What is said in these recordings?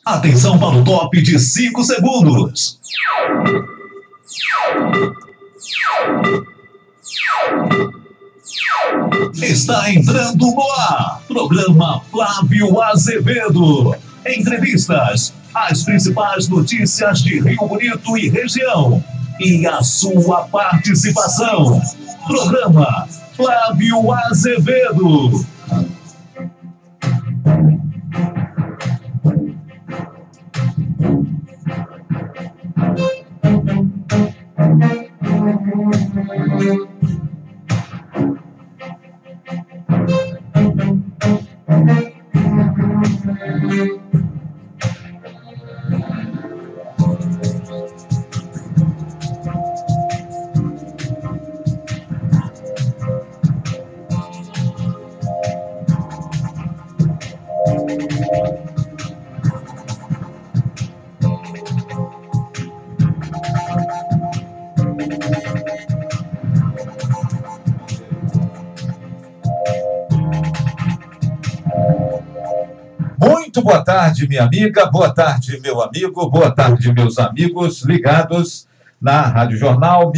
Atenção para o top de 5 segundos. Está entrando no ar. Programa Flávio Azevedo. Entrevistas, as principais notícias de Rio Bonito e região. E a sua participação. Programa Flávio Azevedo. Muito boa tarde, minha amiga, boa tarde, meu amigo, boa tarde, meus amigos ligados na Rádio Jornal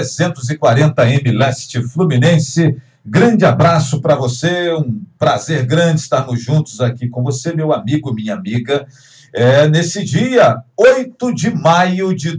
1340M Leste Fluminense. Grande abraço para você, um prazer grande estarmos juntos aqui com você, meu amigo, minha amiga, nesse dia 8 de maio de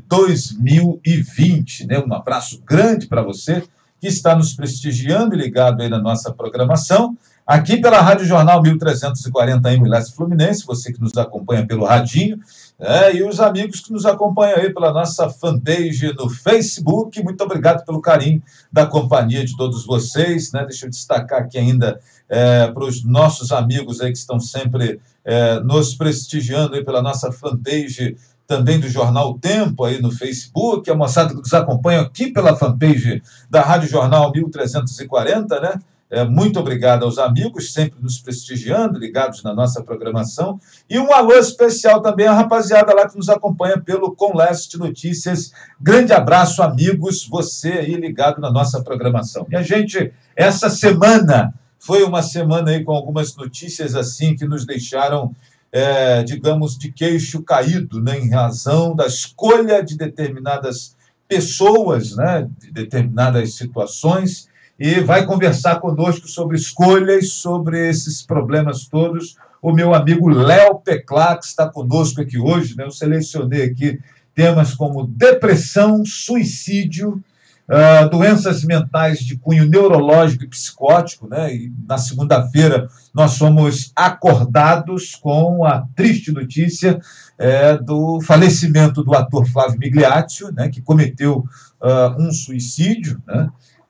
2020, né? Um abraço grande para você que está nos prestigiando e ligado aí na nossa programação. Aqui pela Rádio Jornal 1340M Leste Fluminense, você que nos acompanha pelo radinho, e os amigos que nos acompanham aí pela nossa fanpage no Facebook. Muito obrigado pelo carinho da companhia de todos vocês, né? Deixa eu destacar aqui ainda para os nossos amigos aí que estão sempre nos prestigiando aí pela nossa fanpage também do Jornal Tempo aí no Facebook, a moçada que nos acompanha aqui pela fanpage da Rádio Jornal 1340, né? Muito obrigado aos amigos, sempre nos prestigiando, ligados na nossa programação. E um alô especial também à rapaziada lá que nos acompanha pelo Com Leste Notícias. Grande abraço, amigos, você aí ligado na nossa programação. Minha gente, essa semana foi uma semana aí com algumas notícias assim que nos deixaram, digamos, de queixo caído, né, em razão da escolha de determinadas pessoas, né, de determinadas situações. E vai conversar conosco sobre escolhas, sobre esses problemas todos, o meu amigo Léo Peclá, que está conosco aqui hoje, né? Eu selecionei aqui temas como depressão, suicídio, doenças mentais de cunho neurológico e psicótico, né? E na segunda-feira nós somos acordados com a triste notícia do falecimento do ator Flávio Migliaccio, né? Que cometeu um suicídio, né?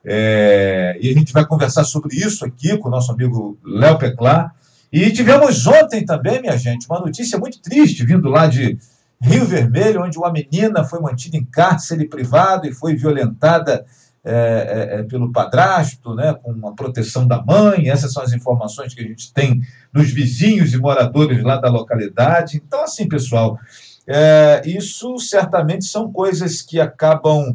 E a gente vai conversar sobre isso aqui com o nosso amigo Léo Peclá. E tivemos ontem também, minha gente, uma notícia muito triste, vindo lá de Rio Vermelho, onde uma menina foi mantida em cárcere privado e foi violentada pelo padrasto, né, com a proteção da mãe. Essas são as informações que a gente tem dos vizinhos e moradores lá da localidade. Então, assim, pessoal, isso certamente são coisas que acabam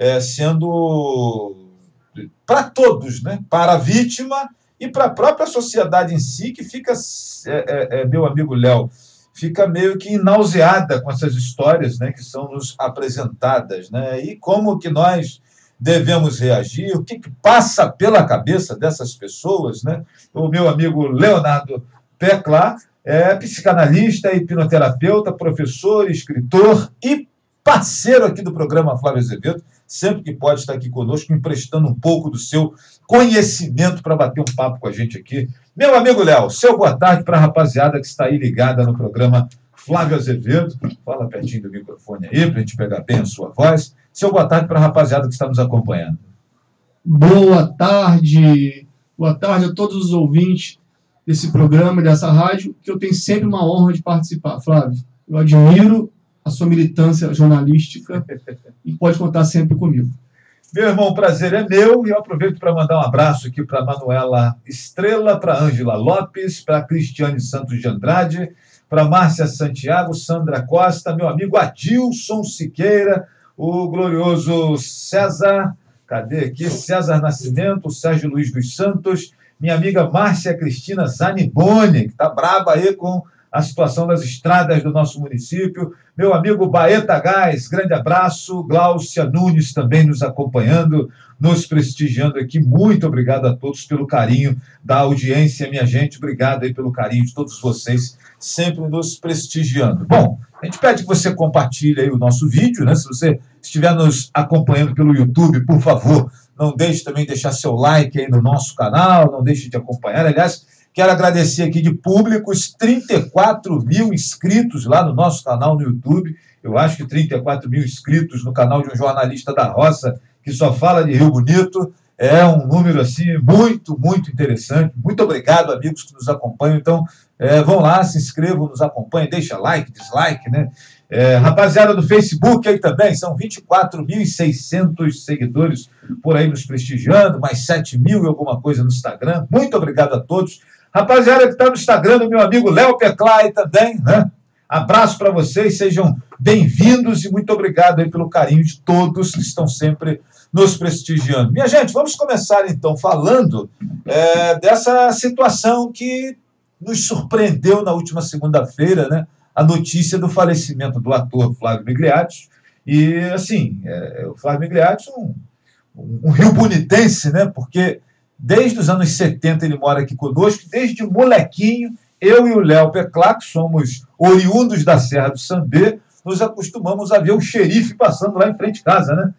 sendo para todos, né? Para a vítima e para a própria sociedade em si, que fica, meu amigo Léo, fica meio que nauseada com essas histórias, né, que são nos apresentadas, né? E como que nós devemos reagir, o que passa pela cabeça dessas pessoas, né? O meu amigo Leonardo Peclá é psicanalista, hipnoterapeuta, professor, escritor e parceiro aqui do programa Flávio Azevedo, sempre que pode estar aqui conosco, emprestando um pouco do seu conhecimento para bater um papo com a gente aqui. Meu amigo Léo, seu boa tarde para a rapaziada que está aí ligada no programa Flávio Azevedo. Fala pertinho do microfone aí, para a gente pegar bem a sua voz. Seu boa tarde para a rapaziada que está nos acompanhando. Boa tarde a todos os ouvintes desse programa, dessa rádio, que eu tenho sempre uma honra de participar, Flávio. Eu admiro a sua militância jornalística e pode contar sempre comigo. Meu irmão, o prazer é meu e eu aproveito para mandar um abraço aqui para Manuela Estrela, para Ângela Lopes, para Cristiane Santos de Andrade, para Márcia Santiago, Sandra Costa, meu amigo Adilson Siqueira, o glorioso César, cadê aqui? César Nascimento, Sérgio Luiz dos Santos, minha amiga Márcia Cristina Zaniboni, que está braba aí com a situação das estradas do nosso município. Meu amigo Baeta Gás, grande abraço. Gláucia Nunes também nos acompanhando, nos prestigiando aqui. Muito obrigado a todos pelo carinho da audiência, minha gente. Obrigado aí pelo carinho de todos vocês, sempre nos prestigiando. Bom, a gente pede que você compartilhe aí o nosso vídeo, né? Se você estiver nos acompanhando pelo YouTube, por favor, não deixe também de deixar seu like aí no nosso canal, não deixe de acompanhar. Aliás, quero agradecer aqui de público os 34 mil inscritos lá no nosso canal no YouTube. Eu acho que 34 mil inscritos no canal de um jornalista da roça que só fala de Rio Bonito. É um número assim muito, muito interessante. Muito obrigado, amigos que nos acompanham. Então, vão lá, se inscrevam, nos acompanhem, deixa like, dislike, né? Rapaziada do Facebook aí também, são 24.600 seguidores por aí nos prestigiando, mais 7 mil e alguma coisa no Instagram. Muito obrigado a todos. Rapaziada que está no Instagram, do meu amigo Léo Peclay também, né? Abraço para vocês, sejam bem-vindos e muito obrigado aí pelo carinho de todos que estão sempre nos prestigiando. Minha gente, vamos começar então falando dessa situação que nos surpreendeu na última segunda-feira, né? A notícia do falecimento do ator Flávio Migliaccio. E, assim, o Flávio Migliaccio, um riobonitense, né? Porque desde os anos 70 ele mora aqui conosco, desde molequinho, eu e o Léo Peclay, que somos oriundos da Serra do Sambê, nos acostumamos a ver o xerife passando lá em frente de casa, né?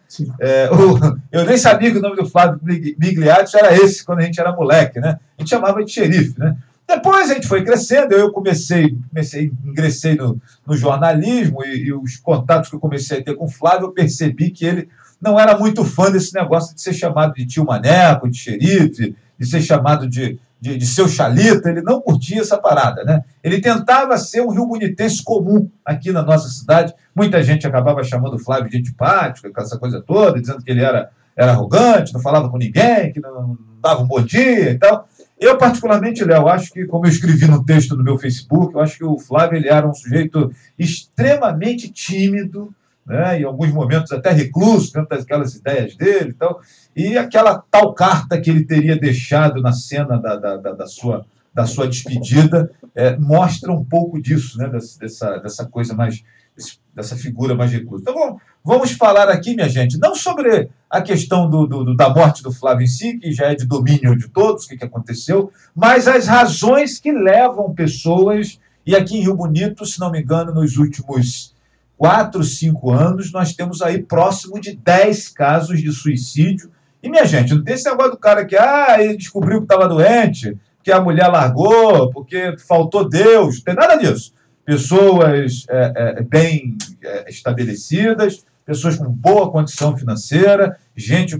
Eu nem sabia que o nome do Flávio Migliaccio era esse, quando a gente era moleque, né? A gente chamava de xerife, né? Depois a gente foi crescendo, eu ingressei no jornalismo e os contatos que eu comecei a ter com o Flávio, eu percebi que ele não era muito fã desse negócio de ser chamado de tio Maneco, de xerife, de ser chamado de seu Chalita. Ele não curtia essa parada, né? Ele tentava ser um riobonitense comum aqui na nossa cidade. Muita gente acabava chamando o Flávio de antipático, com essa coisa toda, dizendo que ele era arrogante, não falava com ninguém, que não dava um bom dia e tal. Eu, particularmente, Léo, acho que, como eu escrevi no texto no meu Facebook, eu acho que o Flávio ele era um sujeito extremamente tímido, né, em alguns momentos até recluso, dentro daquelas ideias dele e tal, e aquela tal carta que ele teria deixado na cena da sua despedida mostra um pouco disso, né, dessa coisa mais, dessa figura mais reclusa. Então, vamos falar aqui, minha gente, não sobre a questão da morte do Flávio em si, que já é de domínio de todos, o que aconteceu, mas as razões que levam pessoas, e aqui em Rio Bonito, se não me engano, nos últimos 4, 5 anos, nós temos aí próximo de 10 casos de suicídio. E, minha gente, não tem esse negócio do cara que ele descobriu que estava doente, que a mulher largou, porque faltou Deus, não tem nada disso. Pessoas bem estabelecidas, pessoas com boa condição financeira, gente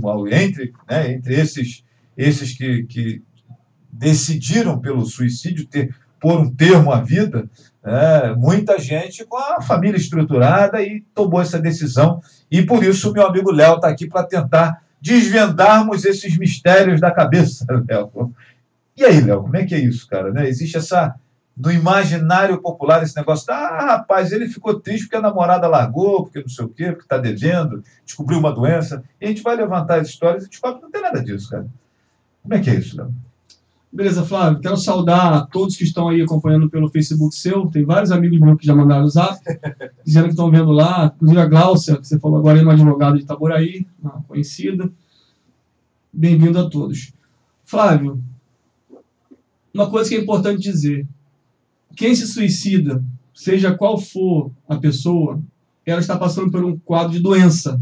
entre esses que decidiram pelo suicídio pôr um termo à vida, muita gente com a família estruturada e tomou essa decisão. E por isso o meu amigo Léo está aqui para tentar desvendarmos esses mistérios da cabeça, Léo. E aí, Léo, como é que é isso, cara? Né? Existe no imaginário popular esse negócio, rapaz, ele ficou triste porque a namorada largou, porque não sei o quê, porque está devendo, descobriu uma doença, e a gente vai levantar as histórias e descobre que não tem nada disso, cara. Como é que é isso, Léo? Beleza, Flávio, quero saudar a todos que estão aí acompanhando pelo Facebook seu, tem vários amigos meus que já mandaram o zap, dizendo que estão vendo lá, inclusive a Gláucia, que você falou agora, é uma advogada de Itaboraí, uma conhecida. Bem-vindo a todos. Flávio, uma coisa que é importante dizer, quem se suicida, seja qual for a pessoa, ela está passando por um quadro de doença.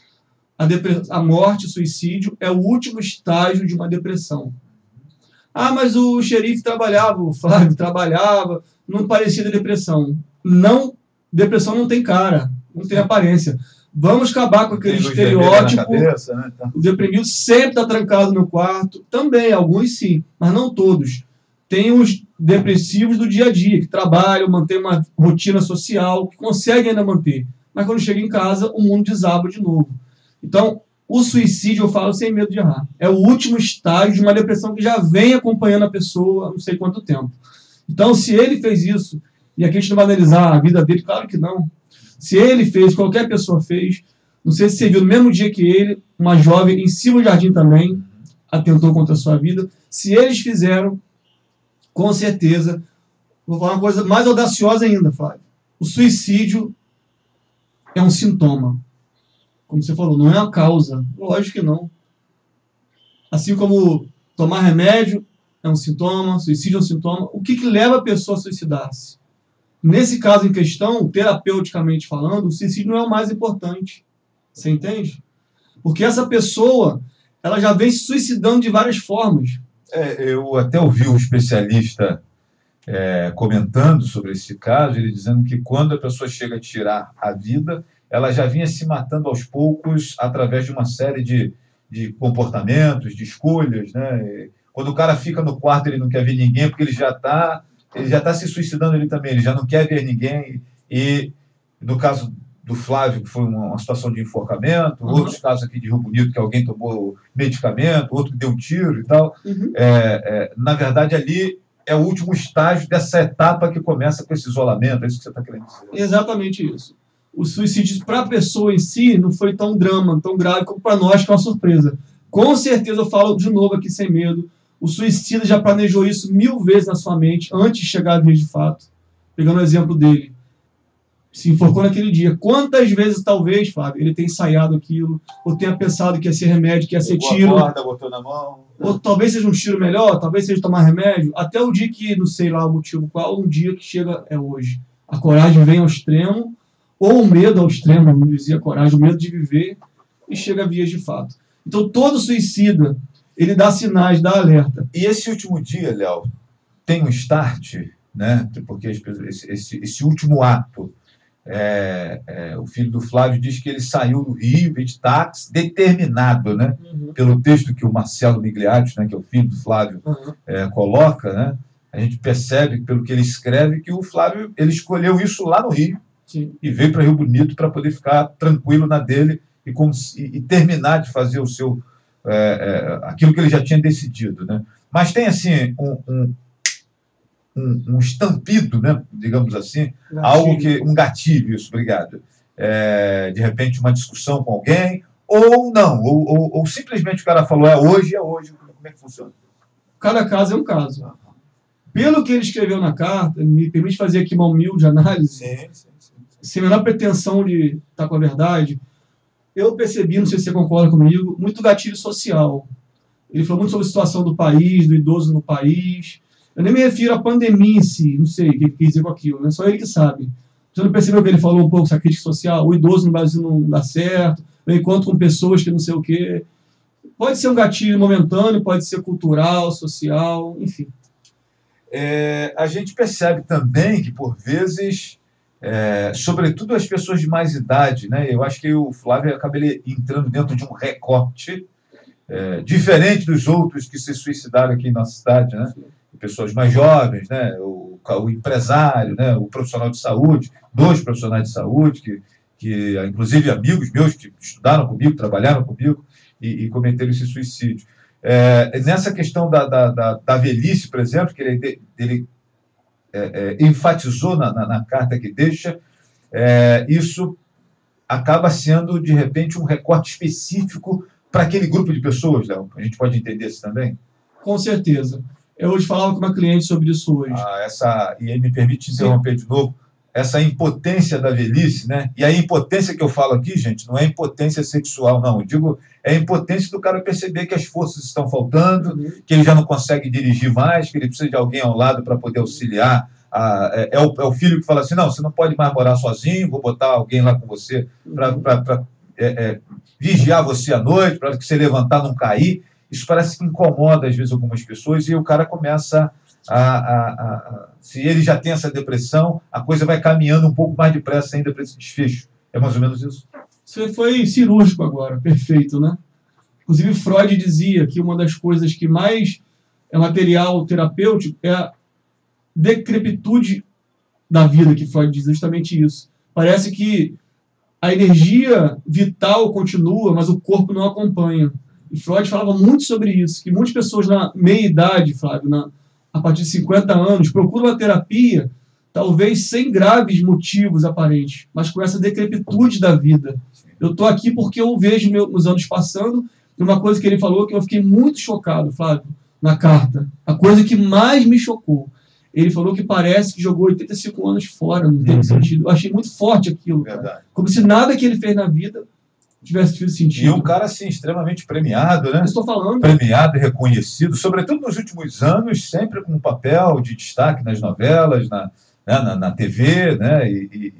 A morte, o suicídio, é o último estágio de uma depressão. Mas o xerife trabalhava, o Flávio trabalhava, não parecia de depressão. Não, depressão não tem cara, não tem aparência. Vamos acabar com aquele estereótipo. Cabeça, né? O deprimido sempre está trancado no quarto. Também, alguns sim, mas não todos. Tem os depressivos do dia a dia, que trabalham, mantêm uma rotina social, que conseguem ainda manter. Mas quando chega em casa, o mundo desaba de novo. Então, o suicídio, eu falo sem medo de errar, é o último estágio de uma depressão que já vem acompanhando a pessoa há não sei quanto tempo. Então, se ele fez isso, e aqui a gente não vai analisar a vida dele, claro que não. Se ele fez, qualquer pessoa fez, não sei se você viu no mesmo dia que ele, uma jovem em Silva Jardim também atentou contra a sua vida. Se eles fizeram, com certeza, Vou falar uma coisa mais audaciosa ainda, Flávio. O suicídio é um sintoma. Como você falou, não é uma causa. Lógico que não. Assim como tomar remédio é um sintoma, suicídio é um sintoma. O que leva a pessoa a suicidar-se? Nesse caso em questão, terapeuticamente falando, o suicídio não é o mais importante. Você entende? Porque essa pessoa, ela já vem se suicidando de várias formas. Eu até ouvi um especialista comentando sobre esse caso, ele dizendo que quando a pessoa chega a tirar a vida, ela já vinha se matando aos poucos através de uma série de comportamentos, de escolhas, né? Quando o cara fica no quarto, ele não quer ver ninguém, porque ele já está se suicidando ele também, ele já não quer ver ninguém. E no caso do Flávio, que foi uma situação de enforcamento, outros casos aqui de Rio Bonito, que alguém tomou medicamento, outro que deu um tiro e tal. Na verdade, ali é o último estágio dessa etapa que começa com esse isolamento, é isso que você está querendo dizer. Exatamente isso. O suicídio para a pessoa em si não foi tão drama, tão grave como para nós, que é uma surpresa. Com certeza, eu falo de novo aqui sem medo, o suicida já planejou isso 1000 vezes na sua mente antes de chegar à via de fato. Pegando o exemplo dele. Se enforcou naquele dia. Quantas vezes, talvez, Fábio, ele tenha ensaiado aquilo, ou tenha pensado que ia ser remédio, que ia ser tiro. Corda, botou na mão. Ou talvez seja um tiro melhor, talvez seja tomar remédio, até o dia que, não sei lá o motivo qual, um dia que chega é hoje. A coragem vem ao extremo, ou o medo ao extremo, não dizia coragem, o medo de viver, e chega a vias de fato. Então, todo suicida, ele dá sinais, dá alerta. E esse último dia, Léo, tem um start, né? Porque esse último ato, o filho do Flávio diz que ele saiu do Rio, veio de táxi, determinado, né? Pelo texto que o Marcelo Migliatti, né, que é o filho do Flávio, coloca, né? A gente percebe, pelo que ele escreve, que o Flávio ele escolheu isso lá no Rio. Sim. E veio para Rio Bonito para poder ficar tranquilo na dele e terminar de fazer o seu aquilo que ele já tinha decidido, né? Mas tem assim um estampido, né? Digamos assim, gatilho. Algo que um gatilho, isso, obrigado. De repente uma discussão com alguém ou não, ou simplesmente o cara falou hoje, como é que funciona? Cada caso é um caso. Pelo que ele escreveu na carta, me permite fazer aqui uma humilde análise. Sim. Sem a menor pretensão de estar com a verdade, eu percebi, não sei se você concorda comigo, muito gatilho social. Ele falou muito sobre a situação do país, do idoso no país. Eu nem me refiro à pandemia em si, não sei o que quis dizer com aquilo, né? Só ele que sabe. Você não percebeu que ele falou um pouco sobre a crítica social? O idoso no Brasil não dá certo, eu encontro com pessoas que não sei o quê. Pode ser um gatilho momentâneo, pode ser cultural, social, enfim. A gente percebe também que, por vezes, sobretudo as pessoas de mais idade, né? Eu acho que o Flávio acaba entrando dentro de um recorte diferente dos outros que se suicidaram aqui em nossa cidade, né? Pessoas mais jovens, né? O empresário, né? O profissional de saúde, 2 profissionais de saúde, que inclusive amigos meus que estudaram comigo, trabalharam comigo e cometeram esse suicídio. Nessa questão da velhice, por exemplo, que ele enfatizou na carta que deixa, isso acaba sendo, de repente, um recorte específico para aquele grupo de pessoas, Léo. A gente pode entender isso também? Com certeza. Eu hoje falava com uma cliente sobre isso hoje. E aí me permite interromper de novo, essa impotência da velhice, né? E a impotência que eu falo aqui, gente, não é impotência sexual, não. Eu digo, é a impotência do cara perceber que as forças estão faltando, que ele já não consegue dirigir mais, que ele precisa de alguém ao lado para poder auxiliar. É o filho que fala assim, não, você não pode mais morar sozinho, vou botar alguém lá com você para vigiar você à noite, para que você levantar não cair. Isso parece que incomoda, às vezes, algumas pessoas, e o cara começa se ele já tem essa depressão, a coisa vai caminhando um pouco mais depressa ainda para esse desfecho. É mais ou menos isso? Você foi cirúrgico agora, perfeito, né? Inclusive, Freud dizia que uma das coisas que mais é material terapêutico é a decrepitude da vida, que Freud diz justamente isso. Parece que a energia vital continua, mas o corpo não acompanha. E Freud falava muito sobre isso, que muitas pessoas na meia-idade, Flávio, a partir de 50 anos, procuram a terapia, talvez sem graves motivos aparentes, mas com essa decrepitude da vida. Eu estou aqui porque eu vejo nos anos passando, e uma coisa que ele falou que eu fiquei muito chocado, Flávio, na carta. A coisa que mais me chocou Ele falou que parece que jogou 85 anos fora, não tem sentido. Eu achei muito forte aquilo, cara. Como se nada que ele fez na vida tivesse tido sentido. E um cara, assim, extremamente premiado, né? Estou falando. Premiado e reconhecido, sobretudo nos últimos anos, sempre com um papel de destaque nas novelas, na TV, né?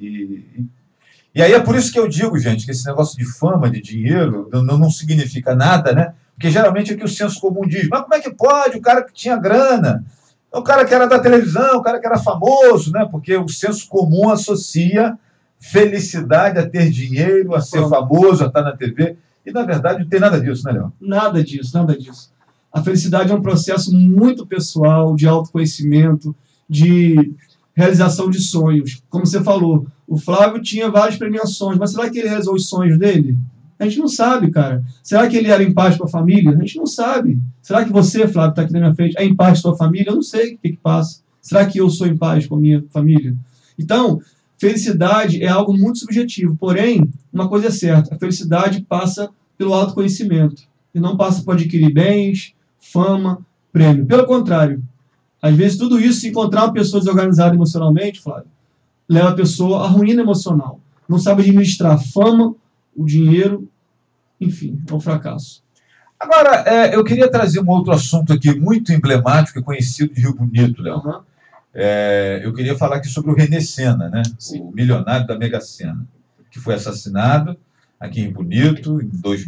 E aí é por isso que eu digo, gente, que esse negócio de fama, de dinheiro, não significa nada, né? Porque geralmente é o que o senso comum diz. Mas como é que pode o cara que tinha grana? O cara que era da televisão, o cara que era famoso, né? Porque o senso comum associa felicidade a ter dinheiro, a ser famoso, a estar na TV. E, na verdade, não tem nada disso, né, Leão? Nada disso, nada disso. A felicidade é um processo muito pessoal, de autoconhecimento, de realização de sonhos. Como você falou, o Flávio tinha várias premiações, mas será que ele realizou os sonhos dele? A gente não sabe, cara. Será que ele era em paz com a família? A gente não sabe. Será que você, Flávio, está aqui na minha frente, é em paz com a sua família? Eu não sei o que passa. Será que eu sou em paz com a minha família? Então, felicidade é algo muito subjetivo. Porém, uma coisa é certa. A felicidade passa pelo autoconhecimento. E não passa por adquirir bens, fama, prêmio. Pelo contrário. Às vezes, tudo isso, se encontrar uma pessoa desorganizada emocionalmente, Flávio, leva a pessoa à ruína emocional. Não sabe administrar fama, o dinheiro, enfim, é um fracasso. Agora, eu queria trazer um outro assunto aqui muito emblemático e conhecido de Rio Bonito, Léo. Uhum. Eu queria falar aqui sobre o René Senna, né? Sim. O milionário da Mega Sena, que foi assassinado aqui em Bonito em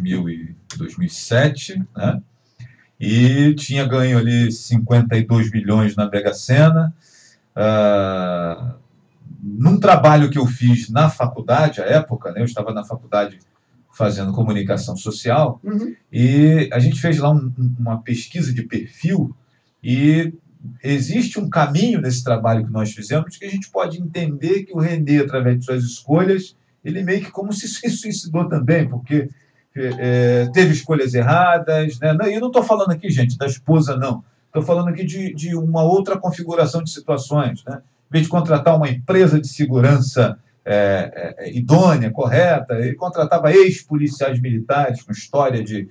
2007, né? E tinha ganho ali 52 milhões na Mega Sena. Num trabalho que eu fiz na faculdade, à época, né, eu estava na faculdade fazendo comunicação social, e a gente fez lá uma pesquisa de perfil, e existe um caminho nesse trabalho que nós fizemos que a gente pode entender que o René, através de suas escolhas, ele meio que como se suicidou também, porque teve escolhas erradas, né? E eu não estou falando aqui, gente, da esposa, não. Estou falando aqui de uma outra configuração de situações, né? Em vez de contratar uma empresa de segurança idônea, correta, ele contratava ex-policiais militares com história de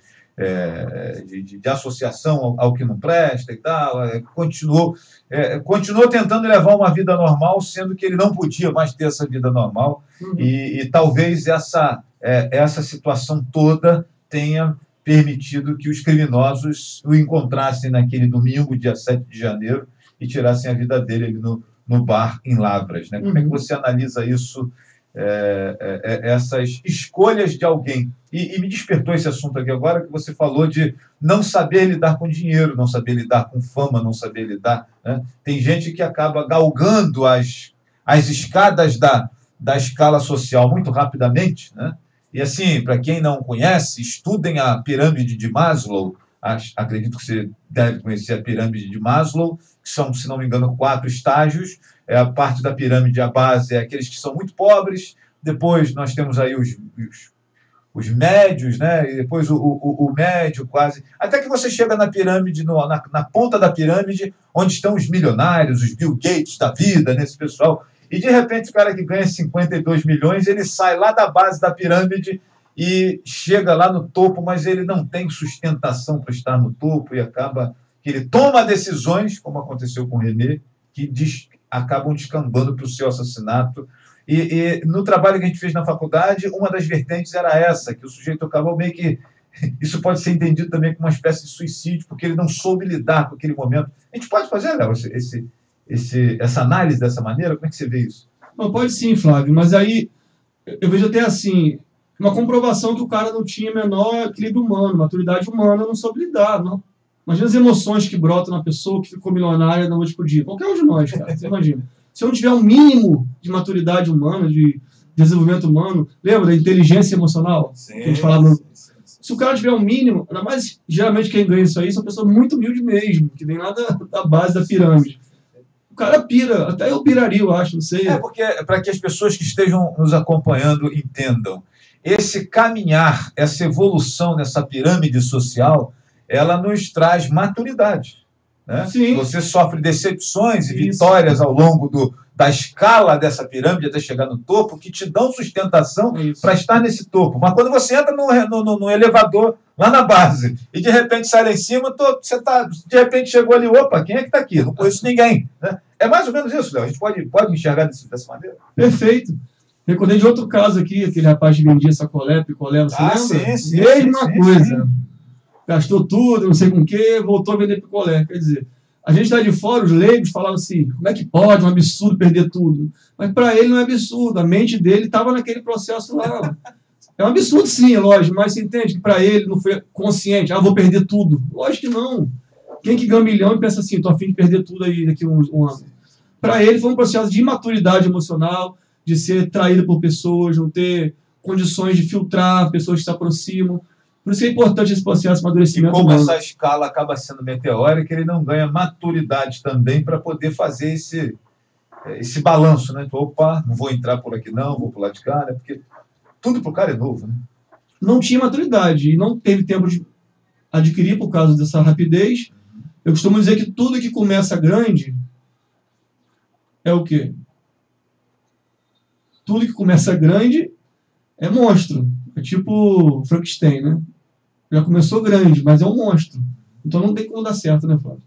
associação ao que não presta e tal, continuou tentando levar uma vida normal, sendo que ele não podia mais ter essa vida normal, e talvez essa situação toda tenha permitido que os criminosos o encontrassem naquele domingo, dia 7 de janeiro, e tirassem a vida dele ali no bar em Lavras, né? Como é que você analisa isso, essas escolhas de alguém? E me despertou esse assunto aqui agora, que você falou de não saber lidar com dinheiro, não saber lidar com fama, não saber lidar, né? Tem gente que acaba galgando as escadas da escala social muito rapidamente, né? E assim, para quem não conhece, estudem a pirâmide de Maslow. Acredito que você deve conhecer a pirâmide de Maslow, que são, se não me engano, 4 estágios. A parte da pirâmide, a base, é aqueles que são muito pobres. Depois nós temos aí os médios, né? E depois o médio quase. Até que você chega na pirâmide, na ponta da pirâmide, onde estão os milionários, os Bill Gates da vida, né? Esse pessoal. E, de repente, o cara que ganha 52 milhões, ele sai lá da base da pirâmide e chega lá no topo, mas ele não tem sustentação para estar no topo, e acaba que ele toma decisões, como aconteceu com o René, que acabam descambando para o seu assassinato. E no trabalho que a gente fez na faculdade, uma das vertentes era essa, que o sujeito acabou meio que... Isso pode ser entendido também como uma espécie de suicídio, porque ele não soube lidar com aquele momento. A gente pode fazer, Léo, essa análise dessa maneira? Como é que você vê isso? Não, pode sim, Flávio, mas aí eu vejo até assim, uma comprovação que o cara não tinha menor equilíbrio humano, maturidade humana, não soube lidar, não. Imagina as emoções que brotam na pessoa que ficou milionária da noite pro dia. Qualquer um de nós, cara, você imagina. Se eu não tiver um mínimo de maturidade humana, de desenvolvimento humano, lembra da inteligência emocional? Sim, que a gente falava no... Se o cara tiver um mínimo, ainda mais, geralmente quem ganha isso aí são pessoas muito humildes mesmo, que vem lá da base da pirâmide. O cara pira, até eu piraria, eu acho, não sei. Porque, para que as pessoas que estejam nos acompanhando entendam, esse caminhar, essa evolução nessa pirâmide social, ela nos traz maturidade. né? Sim. Você sofre decepções e vitórias ao longo da escala dessa pirâmide até chegar no topo, que te dão sustentação para estar nesse topo. Mas quando você entra no elevador, lá na base, e de repente sai lá em cima, de repente chegou ali, opa, quem é que está aqui? Não conheço ninguém. Né? É mais ou menos isso, Léo. A gente pode enxergar dessa maneira. Perfeito. Recordei de outro caso aqui, aquele rapaz que vendia sacolé, picolé, você lembra? Sim, Mesma coisa. Gastou tudo, não sei com o quê, voltou a vender picolé. Quer dizer, a gente está de fora, os leigos falavam assim, como é que pode, um absurdo perder tudo? Mas para ele não é absurdo, a mente dele estava naquele processo lá. É um absurdo sim, é lógico, mas você entende que para ele não foi consciente, vou perder tudo. Lógico que não. Quem que ganha 1 milhão e pensa assim, tô a fim de perder tudo aí daqui a um ano? Para ele foi um processo de imaturidade emocional, de ser traído por pessoas, não ter condições de filtrar pessoas que se aproximam. Por isso que é importante esse processo de amadurecimento. E como essa escala acaba sendo meteórica, ele não ganha maturidade também para poder fazer esse balanço, né? Opa, não vou entrar por aqui não, vou pular de cá, né? Porque tudo para o cara é novo, né? Não tinha maturidade e não teve tempo de adquirir por causa dessa rapidez. Eu costumo dizer que tudo que começa grande é o quê? Tudo que começa grande é monstro. É tipo Frankenstein, né? Já começou grande, mas é um monstro. Então não tem como dar certo, né, Flávio?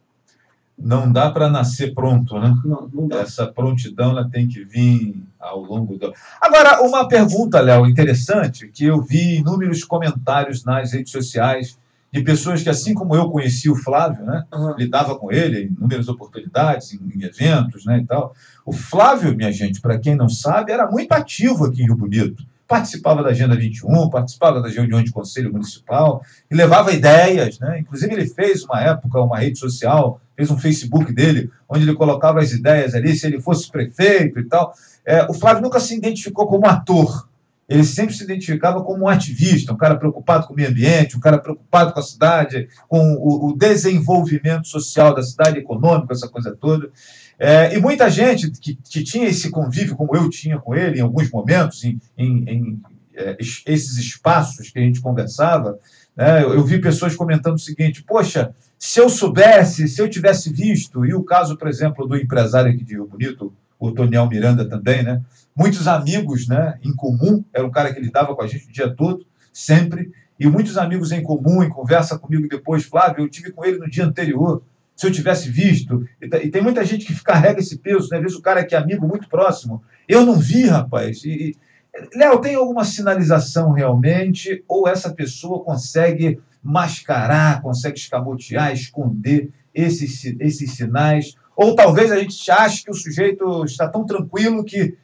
Não dá para nascer pronto, né? Não dá. Essa prontidão ela tem que vir ao longo do... Agora, uma pergunta, Léo, interessante, que eu vi inúmeros comentários nas redes sociais de pessoas que, assim como eu conheci o Flávio, né? Lidava com ele em inúmeras oportunidades, em eventos, né, e tal. O Flávio, minha gente, para quem não sabe, era muito ativo aqui em Rio Bonito. Participava da Agenda 21, participava das reuniões de conselho municipal e levava ideias, né? Inclusive ele fez uma época uma rede social, fez um Facebook dele, onde ele colocava as ideias ali, se ele fosse prefeito e tal. O Flávio nunca se identificou como ator, ele sempre se identificava como um ativista, um cara preocupado com o meio ambiente, um cara preocupado com a cidade, com o desenvolvimento social da cidade, econômico, essa coisa toda. E muita gente que tinha esse convívio, como eu tinha com ele, em alguns momentos, em esses espaços que a gente conversava, né, eu vi pessoas comentando o seguinte, poxa, se eu soubesse, se eu tivesse visto, e o caso, por exemplo, do empresário aqui de Rio Bonito, o Toniel Miranda também, né, muitos amigos, né, em comum, era um cara que lidava com a gente o dia todo, sempre, e muitos amigos em comum, em conversa comigo depois, Flávio, eu tive com ele no dia anterior, se eu tivesse visto, e tem muita gente que carrega esse peso, né? Às vezes o cara que é amigo muito próximo, eu não vi, rapaz. Léo, tem alguma sinalização realmente, ou essa pessoa consegue mascarar, consegue escamotear, esconder esses sinais, ou talvez a gente ache que o sujeito está tão tranquilo que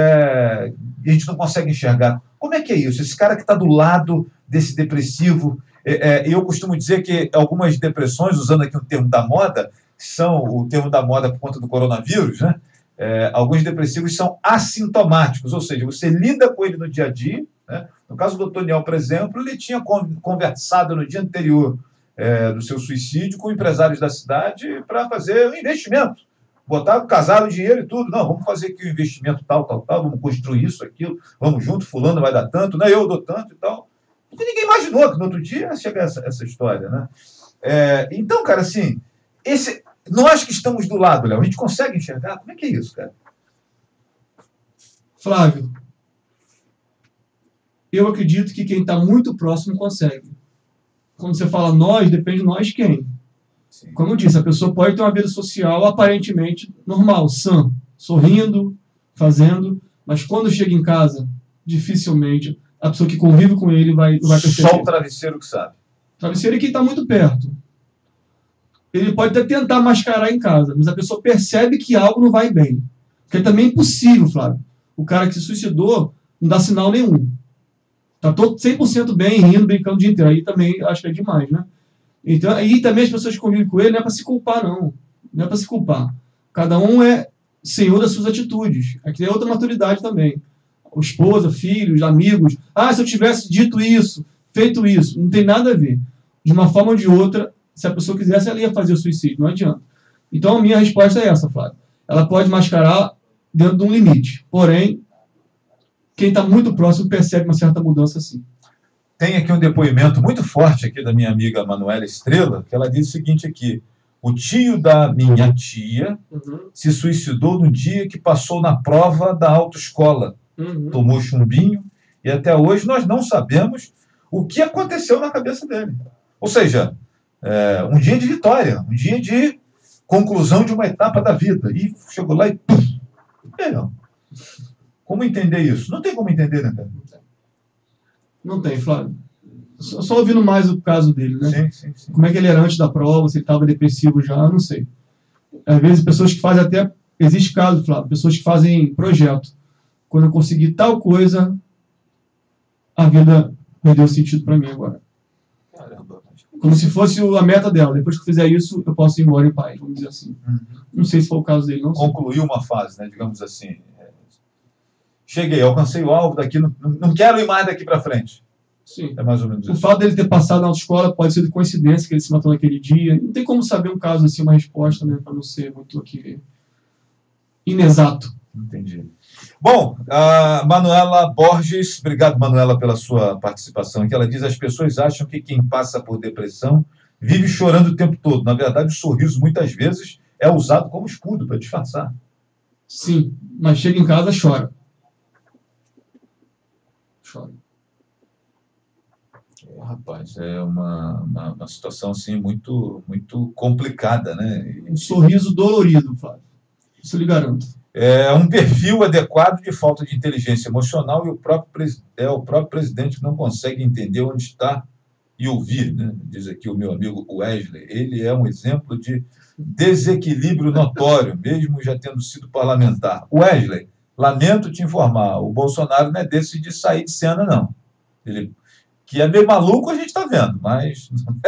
a gente não consegue enxergar. Como é que é isso? Esse cara que está do lado desse depressivo, eu costumo dizer que algumas depressões, usando aqui um termo da moda, são o termo da moda por conta do coronavírus, né? Alguns depressivos são assintomáticos, ou seja, você lida com ele no dia a dia, né? No caso do Toniel, por exemplo, ele tinha conversado no dia anterior do seu suicídio com empresários da cidade para fazer um investimento, botar, casaram o dinheiro e tudo, não, vamos fazer aqui um investimento tal, vamos construir isso, aquilo, vamos junto, fulano vai dar tanto, né? Eu dou tanto e tal. Porque ninguém imaginou que no outro dia ia chegar essa história, né? Então, cara, assim, nós que estamos do lado, Léo, a gente consegue enxergar? Como é que é isso, cara? Flávio, eu acredito que quem está muito próximo consegue. Quando você fala nós, depende de nós quem. Sim. Como eu disse, a pessoa pode ter uma vida social aparentemente normal, sã, sorrindo, fazendo, mas quando chega em casa, dificilmente a pessoa que convive com ele vai perceber. Só o travesseiro que sabe. O travesseiro é quem está muito perto. Ele pode até tentar mascarar em casa, mas a pessoa percebe que algo não vai bem. Porque também é impossível, Flávio. O cara que se suicidou não dá sinal nenhum. Está todo 100% bem, rindo, brincando o dia inteiro. Aí também acho que é demais, né? Então, aí também as pessoas que convivem com ele não é para se culpar, não. Não é para se culpar. Cada um é senhor das suas atitudes. Aqui é outra maturidade também. Esposa, filhos, amigos. Se eu tivesse dito isso, feito isso, não tem nada a ver. De uma forma ou de outra, se a pessoa quisesse, ela ia fazer o suicídio, não adianta. Então, a minha resposta é essa, Flávio. Ela pode mascarar dentro de um limite. Porém, quem está muito próximo percebe uma certa mudança, sim. Tem aqui um depoimento muito forte aqui da minha amiga Manuela Estrela, que ela diz o seguinte aqui, O tio da minha tia se suicidou no dia que passou na prova da autoescola. Tomou chumbinho e até hoje nós não sabemos o que aconteceu na cabeça dele. Ou seja, um dia de vitória, um dia de conclusão de uma etapa da vida. E chegou lá e... Como entender isso? Não tem como entender, né, cara? Não tem, Flávio. Só ouvindo mais o caso dele, né? Sim. Como é que ele era antes da prova, se ele estava depressivo já, não sei. Às vezes, pessoas que fazem até... Existe caso, Flávio, pessoas que fazem projeto. Quando eu conseguir tal coisa, a vida perdeu sentido para mim agora. Caramba. Como se fosse a meta dela. Depois que eu fizer isso, eu posso ir embora em paz, vamos dizer assim. Não sei se foi o caso dele, não sei. Concluiu uma fase, né? Digamos assim. Cheguei, alcancei o alvo daqui, não quero ir mais daqui para frente. Sim. É mais ou menos isso. O fato dele ter passado na autoescola pode ser de coincidência que ele se matou naquele dia. Não tem como saber um caso assim, uma resposta, né? Para não ser muito aqui inexato. Entendi. Bom, a Manuela Borges, obrigado, Manuela, pela sua participação aqui. Ela diz: as pessoas acham que quem passa por depressão vive chorando o tempo todo. Na verdade, o sorriso, muitas vezes, é usado como escudo para disfarçar. Sim, mas chega em casa, chora. Rapaz, é uma situação assim, muito, muito complicada, né? Um sorriso dolorido, Flávio. Isso eu lhe garanto. É um perfil adequado de falta de inteligência emocional e o próprio presidente que não consegue entender onde está e ouvir, né? Diz aqui o meu amigo Wesley. Ele é um exemplo de desequilíbrio notório, mesmo já tendo sido parlamentar. Wesley, lamento te informar, o Bolsonaro não é desse de sair de cena, não. Ele, que é meio maluco, a gente está vendo, mas...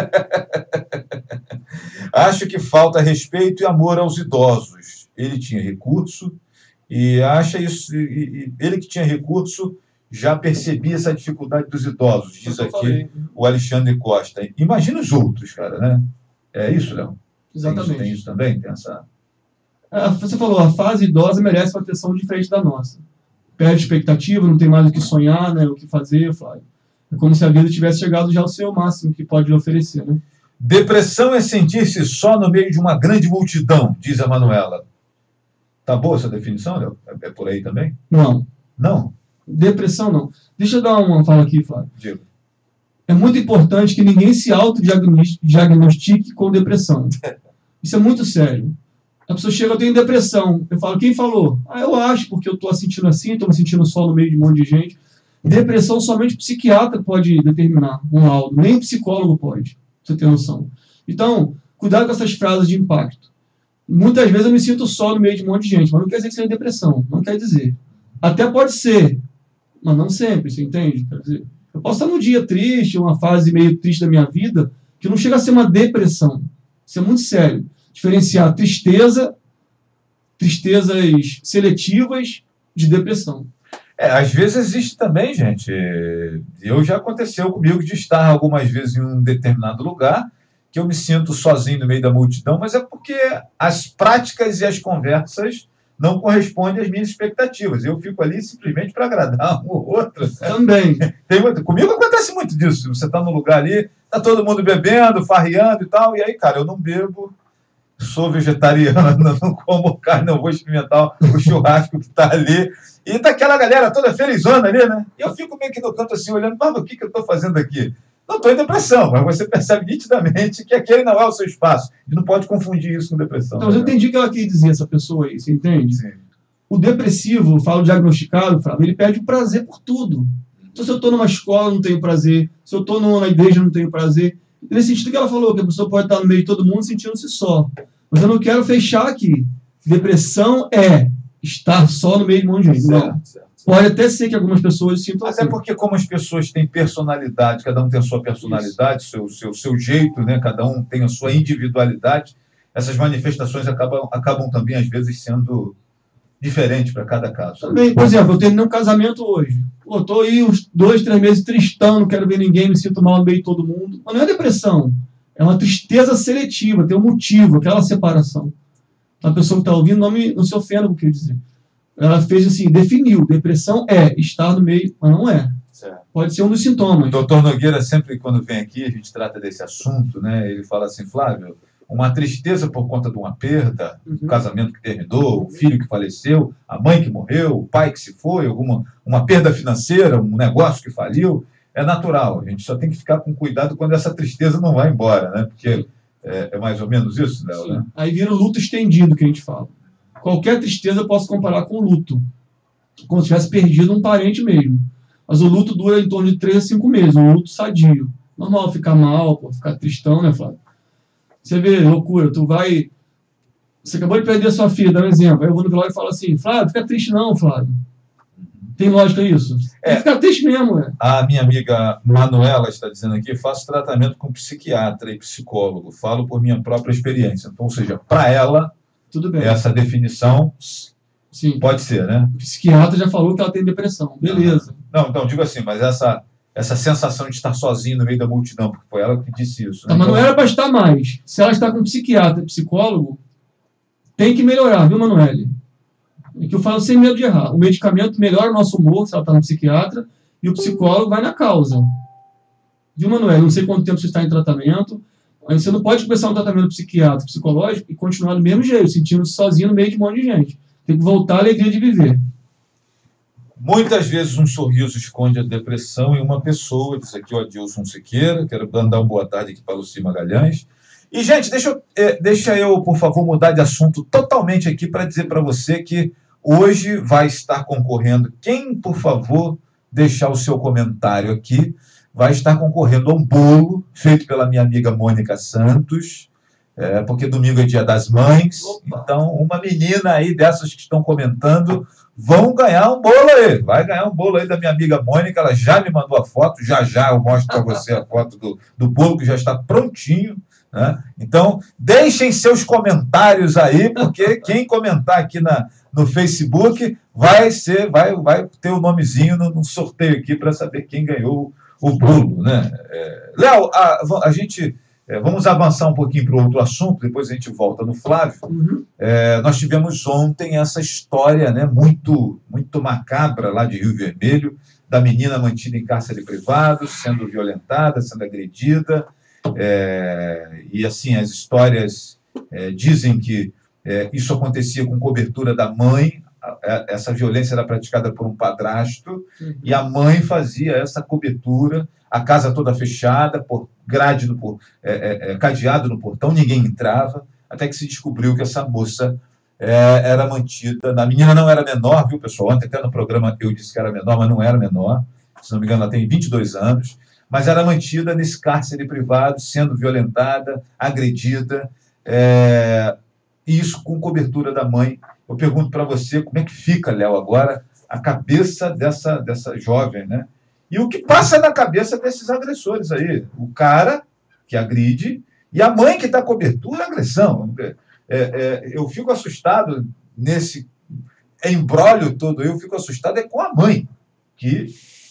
Acho que falta respeito e amor aos idosos. Ele tinha recurso e acha isso. E ele que tinha recurso já percebia essa dificuldade dos idosos, diz aqui o Alexandre Costa. Imagina os outros, cara, né? É isso, Léo? Exatamente. Tem isso também? Tem essa... Você falou, a fase idosa merece uma atenção diferente da nossa. Perde expectativa, não tem mais o que sonhar, né, o que fazer, Flávio. É como se a vida tivesse chegado já ao seu máximo que pode lhe oferecer, né? Depressão é sentir-se só no meio de uma grande multidão, diz a Manuela. Tá boa essa definição, Léo? É por aí também? Não. Não? Depressão, não. Deixa eu dar uma fala aqui, Flávio. Digo. É muito importante que ninguém se autodiagnostique com depressão. Isso é muito sério. A pessoa chega, eu tenho depressão. Eu falo, quem falou? Eu acho, porque eu estou sentindo assim, estou me sentindo só no meio de um monte de gente. Depressão somente o psiquiatra pode determinar um laudo, nem o psicólogo pode, pra você ter noção. Então, cuidado com essas frases de impacto. Muitas vezes eu me sinto só no meio de um monte de gente, mas não quer dizer que seja depressão, não quer dizer. Até pode ser, mas não sempre, você entende? Quer dizer, eu posso estar num dia triste, uma fase meio triste da minha vida, que não chega a ser uma depressão. Isso é muito sério. Diferenciar tristezas seletivas de depressão. Às vezes existe também, gente. Já aconteceu comigo de estar algumas vezes em um determinado lugar que eu me sinto sozinho no meio da multidão, mas é porque as práticas e as conversas não correspondem às minhas expectativas. Eu fico ali simplesmente para agradar um ou outro. Também. Comigo acontece muito disso. Você está num lugar ali, está todo mundo bebendo, farreando e tal, e aí, cara, eu não bebo, sou vegetariano, não como carne, não vou experimentar o churrasco que está ali. E tá aquela galera toda felizona ali, né? E eu fico meio que no canto assim, olhando, mas o que eu estou fazendo aqui? Não estou em depressão, mas você percebe nitidamente que aquele não é o seu espaço. E não pode confundir isso com depressão. Então, eu entendi o que ela quis dizer, essa pessoa aí, você entende? Sim. O depressivo, falo diagnosticado, ele perde o prazer por tudo. Então, se eu estou numa escola, não tenho prazer. Se eu estou na igreja, não tenho prazer. Nesse sentido que ela falou, que a pessoa pode estar no meio de todo mundo sentindo-se só. Mas eu não quero fechar aqui. Depressão é estar só no meio de um monte de gente. Não. Certo. Pode até ser que algumas pessoas sintam assim. Até porque, como as pessoas têm personalidade, cada um tem a sua personalidade, seu jeito, né? Cada um tem a sua individualidade, essas manifestações acabam também, às vezes, sendo diferentes para cada caso. Também, por exemplo, eu terminei um casamento hoje. Estou aí uns 2, 3 meses tristão, não quero ver ninguém, me sinto mal no meio de todo mundo. Mas não é depressão. É uma tristeza seletiva, tem um motivo, aquela separação. A pessoa que está ouvindo não se ofenda com o que eu dizer. Ela fez assim, definiu, depressão é estar no meio, mas não é. Certo. Pode ser um dos sintomas. O doutor Nogueira, sempre quando vem aqui, a gente trata desse assunto, né? Ele fala assim, Flávio, uma tristeza por conta de uma perda, Uhum. um casamento que terminou, o filho que faleceu, a mãe que morreu, o pai que se foi, uma perda financeira, um negócio que faliu, é natural. A gente só tem que ficar com cuidado quando essa tristeza não vai embora, né? Porque é mais ou menos isso, Léo, né? Aí vira o luto estendido que a gente fala. Qualquer tristeza eu posso comparar com o luto, como se tivesse perdido um parente mesmo. Mas o luto dura em torno de 3 a 5 meses, um luto sadio. Normal ficar mal, pô, ficar tristão, né, Flávio? Você vê, loucura, você acabou de perder a sua filha, dá um exemplo. Aí eu vou no velório e falo assim, Flávio, fica triste não, Flávio. Tem lógica isso? Tem que ficar triste mesmo, né? A minha amiga Manuela está dizendo aqui, faço tratamento com psiquiatra e psicólogo, falo por minha própria experiência. Então, ou seja, para ela, tudo bem. Essa definição Sim. pode ser, né? O psiquiatra já falou que ela tem depressão, beleza. Não, então, digo assim, mas essa sensação de estar sozinho no meio da multidão, porque foi ela que disse isso. Né? Tá, mas não era para estar mais. Se ela está com psiquiatra e psicólogo, tem que melhorar, viu, Manuele? É que eu falo sem medo de errar. O medicamento melhora o nosso humor, se ela está no psiquiatra, e o psicólogo vai na causa. Viu, Manuele? Não sei quanto tempo você está em tratamento. Você não pode começar um tratamento psiquiátrico, psicológico e continuar do mesmo jeito, sentindo-se sozinho no meio de um monte de gente. Tem que voltar à alegria de viver. Muitas vezes um sorriso esconde a depressão em uma pessoa. Diz aqui o Adilson Siqueira. Quero mandar uma boa tarde aqui para a Luci Magalhães. E, gente, deixa eu, por favor, mudar de assunto totalmente aqui para dizer para você que hoje vai estar concorrendo. Quem, por favor, deixar o seu comentário aqui, vai estar concorrendo a um bolo feito pela minha amiga Mônica Santos, porque domingo é Dia das Mães. Opa. Então, uma menina aí dessas que estão comentando vão ganhar um bolo aí. Vai ganhar um bolo aí da minha amiga Mônica. Ela já me mandou a foto. Já eu mostro para você a foto do bolo que já está prontinho. Né? Então, deixem seus comentários aí, porque quem comentar aqui no Facebook vai ter o nomezinho no sorteio aqui para saber quem ganhou o bolo. Né? Léo, a gente... vamos avançar um pouquinho para outro assunto, depois a gente volta no Flávio. Uhum. Nós tivemos ontem essa história, né, muito, muito macabra lá de Rio Vermelho, da menina mantida em cárcere privado, sendo violentada, sendo agredida. E assim, as histórias dizem que isso acontecia com cobertura da mãe. Essa violência era praticada por um padrasto, e a mãe fazia essa cobertura, a casa toda fechada, por grade, cadeado no portão, ninguém entrava, até que se descobriu que essa moça era mantida. A menina não era menor, viu, pessoal? Ontem até no programa eu disse que era menor, mas não era menor. Se não me engano, ela tem 22 anos, mas era mantida nesse cárcere privado, sendo violentada, agredida, e isso com cobertura da mãe. Eu pergunto para você, como é que fica, Léo, agora, a cabeça dessa jovem, né? E o que passa na cabeça desses agressores aí? O cara que agride e a mãe que dá cobertura à agressão. Eu fico assustado nesse embrólio todo, eu fico assustado com a mãe, que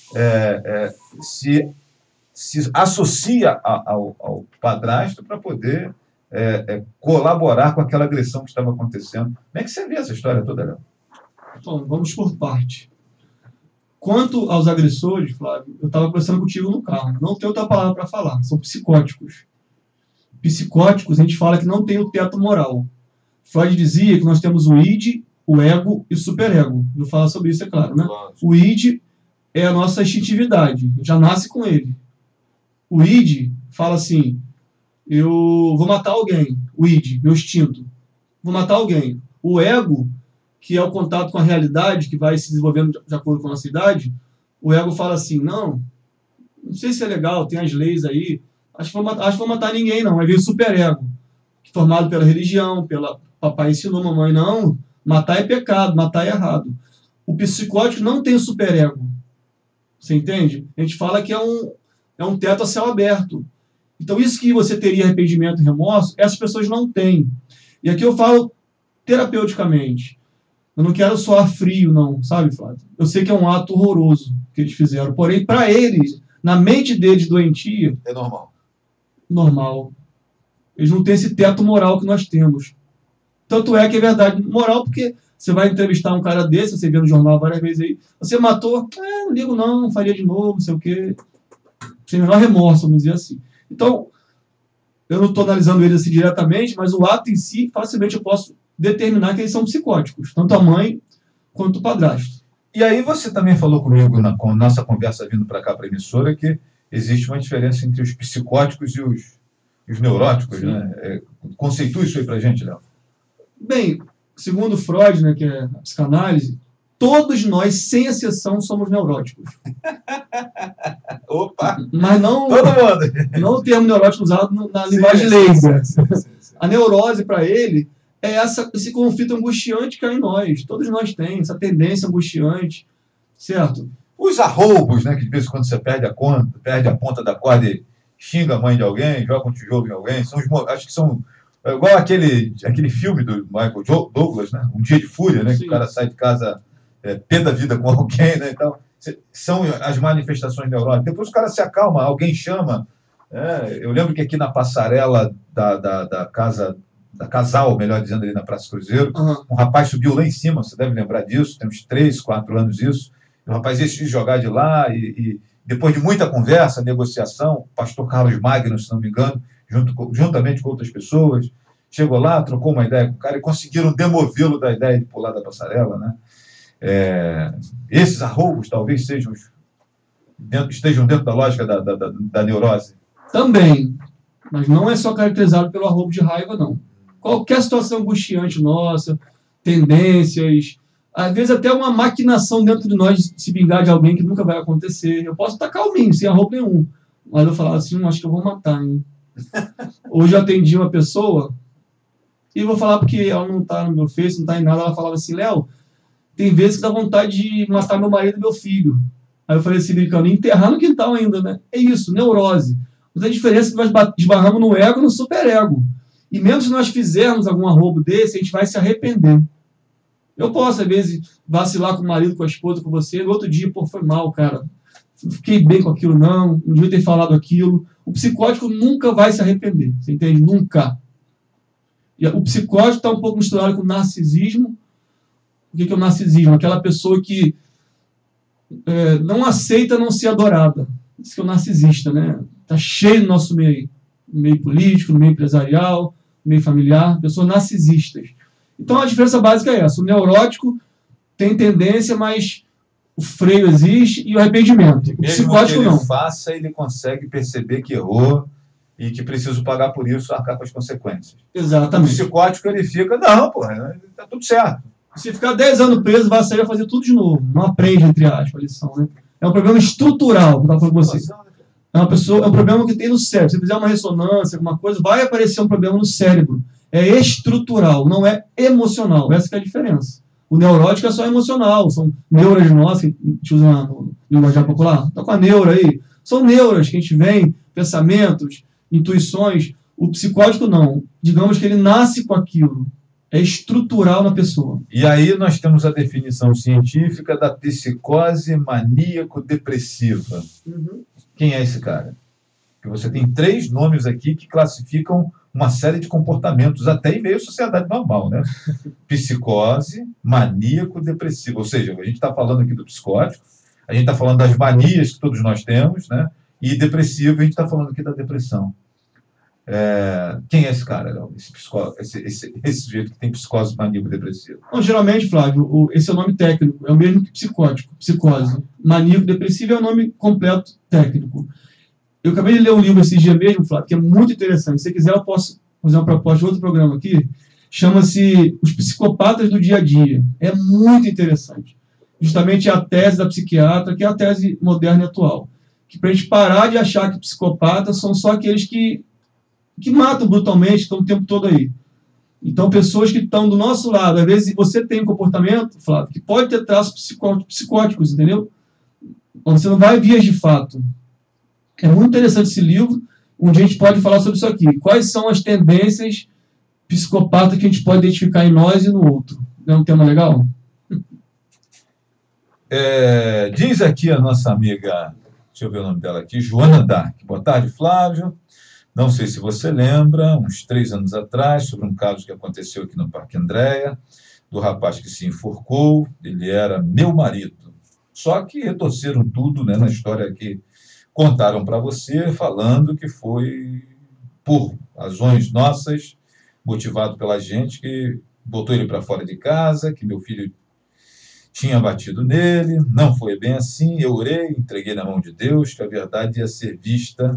se associa ao padrasto para poder colaborar com aquela agressão que estava acontecendo. Como é que você vê essa história toda, Léo? Bom, vamos por parte. Quanto aos agressores, Flávio, eu estava conversando contigo no carro. Não tem outra palavra para falar. São psicóticos. Psicóticos, a gente fala que não tem o teto moral. Freud dizia que nós temos o id, o ego e o superego. Não fala sobre isso, é claro, né? O id é a nossa instintividade. Já nasce com ele. O id fala assim: eu vou matar alguém. O id, meu instinto. Vou matar alguém. O ego, que é o contato com a realidade, que vai se desenvolvendo de acordo com a nossa idade, o ego fala assim: não sei se é legal, tem as leis aí, acho que vou matar ninguém, não. Aí vem o superego, formado pela religião, pela papai ensinou, mamãe não, matar é pecado, matar é errado. O psicótico não tem o superego. Você entende? A gente fala que é um teto a céu aberto. Então, isso que você teria arrependimento e remorso, essas pessoas não têm. E aqui eu falo terapeuticamente. Eu não quero soar frio, não, sabe, Flávio? Eu sei que é um ato horroroso que eles fizeram. Porém, para eles, na mente deles doentia... É normal. Normal. Eles não têm esse teto moral que nós temos. Tanto é que é verdade. Moral porque você vai entrevistar um cara desse, você vê no jornal várias vezes aí, você matou, não ligo não, faria de novo, não sei o quê. Sem o menor remorso, vamos dizer assim. Então, eu não estou analisando eles assim diretamente, mas o ato em si, facilmente eu posso determinar que eles são psicóticos, tanto a mãe quanto o padrasto. E aí você também falou comigo na nossa conversa vindo para cá para a emissora que existe uma diferença entre os psicóticos e os neuróticos, Sim. né? Conceitua isso aí para a gente, Léo. Bem, segundo Freud, né, que é a psicanálise, todos nós, sem exceção, somos neuróticos. Opa! Mas não, todo mundo! Não o termo neurótico usado na linguagem leiga. A neurose, para ele, é esse conflito angustiante que há em nós. Todos nós temos essa tendência angustiante, certo? Os arroubos, né, que de vez em quando você perde a ponta da corda e xinga a mãe de alguém, joga um tijolo em alguém, acho que são igual aquele filme do Michael Douglas, né, Um Dia de Fúria, né, que o cara sai de casa pé da vida com alguém, né, então, são as manifestações neuróticas. Depois o cara se acalma, alguém chama. Eu lembro que aqui na passarela da Casal, melhor dizendo, ali na Praça Cruzeiro, um rapaz subiu lá em cima, você deve lembrar disso, tem uns 3, 4 anos isso. O rapaz ia se jogar de lá e depois de muita conversa, negociação, o pastor Carlos Magno, se não me engano, juntamente com outras pessoas, chegou lá, trocou uma ideia com o cara e conseguiram demovê-lo da ideia de pular da passarela, né? Esses arroubos talvez estejam dentro da lógica da neurose. Também, mas não é só caracterizado pelo arroubo de raiva, não. Qualquer situação angustiante nossa, tendências, às vezes até uma maquinação dentro de nós de se vingar de alguém que nunca vai acontecer. Eu posso estar calminho, sem arrobo nenhum, mas eu falar assim, acho que eu vou matar, hein? Hoje eu atendi uma pessoa, e vou falar porque ela não está no meu Face, não está em nada, ela falava assim, Léo, tem vezes que dá vontade de matar meu marido e meu filho. Aí eu falei assim, brincando, enterrar no quintal ainda, né? É isso, neurose. Mas a diferença é que nós esbarramos no ego e no superego. E mesmo se nós fizermos algum arrobo desse, a gente vai se arrepender. Eu posso, às vezes, vacilar com o marido, com a esposa, com você, no outro dia, pô, foi mal, cara. Não fiquei bem com aquilo, não devia ter falado aquilo. O psicótico nunca vai se arrepender, você entende? Nunca. E o psicótico está um pouco misturado com o narcisismo. O que é o narcisismo? Aquela pessoa que não aceita não ser adorada. Isso que é o narcisista, né? Está cheio no nosso meio. No meio político, no meio empresarial, no meio familiar. Pessoas narcisistas. Então a diferença básica é essa. O neurótico tem tendência, mas o freio existe e o arrependimento. O psicótico não. Mesmo que ele faça, ele consegue perceber que errou e que preciso pagar por isso, arcar com as consequências. Exatamente. O psicótico, ele fica, não, porra, tá tudo certo. Se ficar 10 anos preso, vai sair a fazer tudo de novo. Não aprende, entre aspas, a lição, né? É um problema estrutural, que eu estava falando com você. É um problema que tem no cérebro. Se fizer uma ressonância, alguma coisa, vai aparecer um problema no cérebro. É estrutural, não é emocional. Essa que é a diferença. O neurótico é só emocional. São neuras nossas, que a gente usa no linguajar popular. Está com a neura aí. São neuras que a gente vem, pensamentos, intuições. O psicótico não. Digamos que ele nasce com aquilo. É estrutural na pessoa. E aí nós temos a definição científica da psicose maníaco-depressiva. Quem é esse cara? Porque você tem 3 nomes aqui que classificam uma série de comportamentos, até em meio à sociedade normal, né? Psicose maníaco-depressiva. Ou seja, a gente está falando aqui do psicótico, a gente está falando das manias que todos nós temos, né? E depressivo, a gente está falando aqui da depressão. Quem é esse cara, esse sujeito que tem psicose maníaco-depressiva? Bom, geralmente, Flávio, esse é o nome técnico, é o mesmo que psicótico, psicose. Maníaco-depressivo é o nome completo técnico. Eu acabei de ler um livro esse dia mesmo, Flávio, que é muito interessante. Se você quiser, eu posso fazer uma proposta de outro programa aqui. Chama-se Os Psicopatas do Dia a Dia. É muito interessante. Justamente é a tese da psiquiatra, que é a tese moderna e atual. Que para a gente parar de achar que psicopatas são só aqueles que matam brutalmente, estão o tempo todo aí. Então, pessoas que estão do nosso lado, às vezes você tem um comportamento, Flávio, que pode ter traços psicóticos, entendeu? Então, você não vai vias de fato. É muito interessante esse livro, onde a gente pode falar sobre isso aqui. Quais são as tendências psicopatas que a gente pode identificar em nós e no outro? É um tema legal? Diz aqui a nossa amiga, deixa eu ver o nome dela aqui, Joana Dark. Boa tarde, Flávio. Não sei se você lembra, uns 3 anos atrás, sobre um caso que aconteceu aqui no Parque Andréa, do rapaz que se enforcou, ele era meu marido. Só que retorceram tudo, né, na história que contaram para você, falando que foi por razões nossas, motivado pela gente, que botou ele para fora de casa, que meu filho tinha batido nele. Não foi bem assim. Eu orei, entreguei na mão de Deus, que a verdade ia ser vista,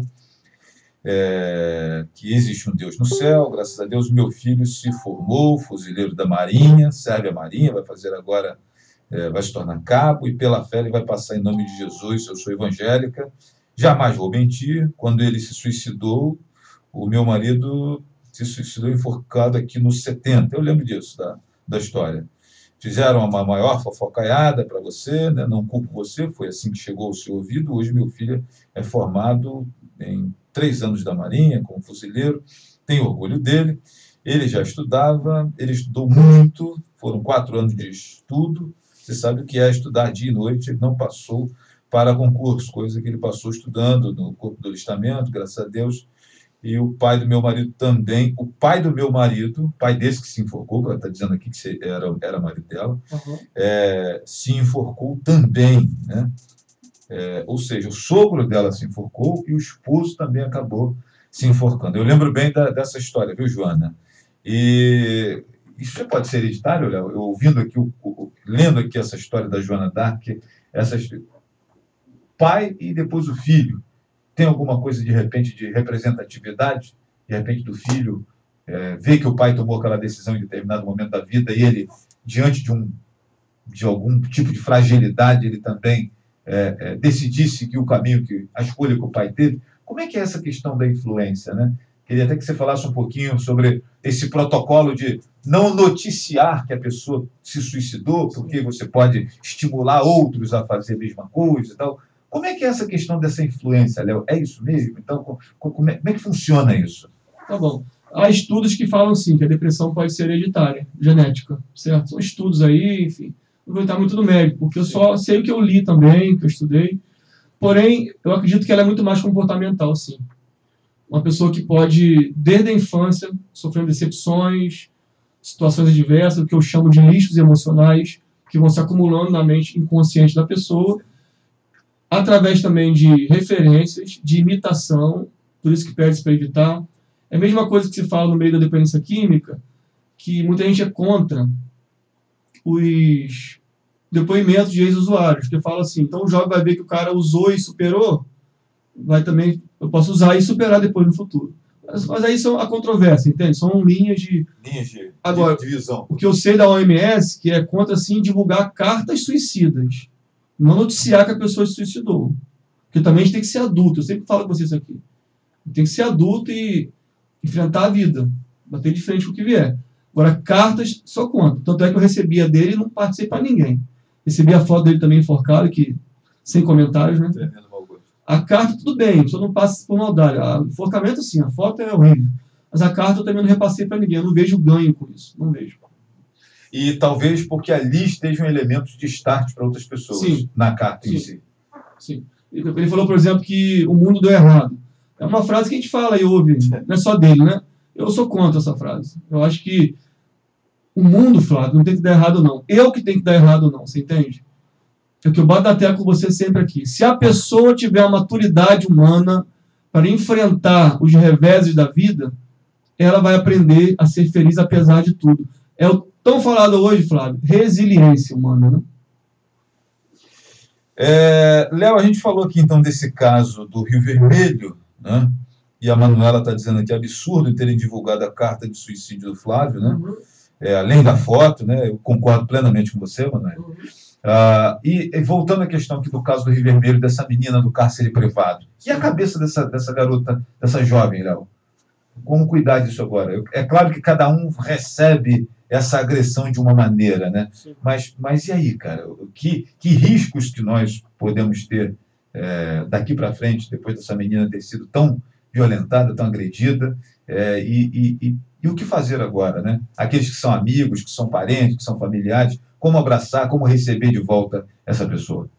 que existe um Deus no céu. Graças a Deus, meu filho se formou, fuzileiro da Marinha, serve a Marinha, vai fazer agora, vai se tornar cabo, e pela fé ele vai passar em nome de Jesus. Eu sou evangélica, jamais vou mentir. Quando ele se suicidou, o meu marido se suicidou enforcado aqui nos 70. Eu lembro disso, da história. Fizeram uma maior fofocaiada para você, né? Não culpo você, foi assim que chegou ao seu ouvido. Hoje meu filho é formado em 3 anos da Marinha, como fuzileiro, tenho orgulho dele. Ele já estudava, ele estudou muito, foram 4 anos de estudo. Você sabe o que é estudar dia e noite, ele não passou para concurso, coisa que ele passou estudando no corpo do alistamento, graças a Deus. E o pai do meu marido também, o pai do meu marido, pai desse que se enforcou, ela está dizendo aqui que era marido dela, se enforcou também, né? Ou seja, o sogro dela se enforcou e o esposo também acabou se enforcando. Eu lembro bem dessa história, viu, Joana? E isso pode ser hereditário, Léo? Eu ouvindo aqui, lendo aqui essa história da Joana d'Arc, pai e depois o filho. Tem alguma coisa, de repente, de representatividade? De repente, do filho ver que o pai tomou aquela decisão em determinado momento da vida e ele, diante de algum tipo de fragilidade, ele também decidir seguir o caminho, a escolha que o pai teve. Como é que é essa questão da influência, né? Queria até que você falasse um pouquinho sobre esse protocolo de não noticiar que a pessoa se suicidou, porque você pode estimular outros a fazer a mesma coisa e tal. Como é que é essa questão dessa influência, Léo? É isso mesmo? Então, como é que funciona isso? Tá bom. Há estudos que falam, sim, que a depressão pode ser hereditária, genética, certo? São estudos aí, enfim. Não vou entrar muito no mérito, porque eu só sei o que eu li também, que eu estudei. Porém, eu acredito que ela é muito mais comportamental, sim. Uma pessoa que pode, desde a infância, sofrer decepções, situações adversas, o que eu chamo de lixos emocionais, que vão se acumulando na mente inconsciente da pessoa, através também de referências, de imitação, por isso que pede para evitar. É a mesma coisa que se fala no meio da dependência química, que muita gente é contra os depoimentos de ex-usuários, que fala assim, então o jovem vai ver que o cara usou e superou, vai também, eu posso usar e superar depois no futuro. Mas aí são a controvérsia, entende? São linhas de Agora, divisão. O que eu sei da OMS, que é contra, assim, divulgar cartas suicidas. Não noticiar que a pessoa se suicidou. Porque também a gente tem que ser adulto. Eu sempre falo com vocês aqui. Tem que ser adulto e enfrentar a vida. Bater de frente com o que vier. Agora, cartas, só conta. Tanto é que eu recebi a dele e não passei para ninguém. Recebi a foto dele também enforcado, que, sem comentários, né? A carta, tudo bem. A pessoa não passa por maldade. O enforcamento, sim. A foto é horrível. Mas a carta eu também não repassei para ninguém. Eu não vejo ganho com isso. Não vejo. E talvez porque ali estejam elementos de start para outras pessoas, sim, na carta em si. Sim. Ele falou, por exemplo, que o mundo deu errado. É uma frase que a gente fala e ouve, não é só dele, né? Eu sou contra essa frase. Eu acho que o mundo, Flávio, não tem que dar errado, não. Eu que tenho que dar errado, não. Você entende? É o que eu bato na tecla com você sempre aqui. Se a pessoa tiver a maturidade humana para enfrentar os reveses da vida, ela vai aprender a ser feliz apesar de tudo. É o tão falado hoje, Flávio, resiliência humana, né? Léo, a gente falou aqui então desse caso do Rio Vermelho, né? E a Manuela está dizendo aqui, absurdo terem divulgado a carta de suicídio do Flávio, né? Além da foto, né? Eu concordo plenamente com você, Manuela. E voltando à questão aqui do caso do Rio Vermelho, dessa menina do cárcere privado. E a cabeça dessa garota, dessa jovem, Léo? Como cuidar disso agora? É claro que cada um recebe essa agressão de uma maneira, né? Mas e aí, cara? Que riscos que nós podemos ter daqui para frente, depois dessa menina ter sido tão violentada, tão agredida? E o que fazer agora, né? Aqueles que são amigos, que são parentes, que são familiares, como abraçar, como receber de volta essa pessoa?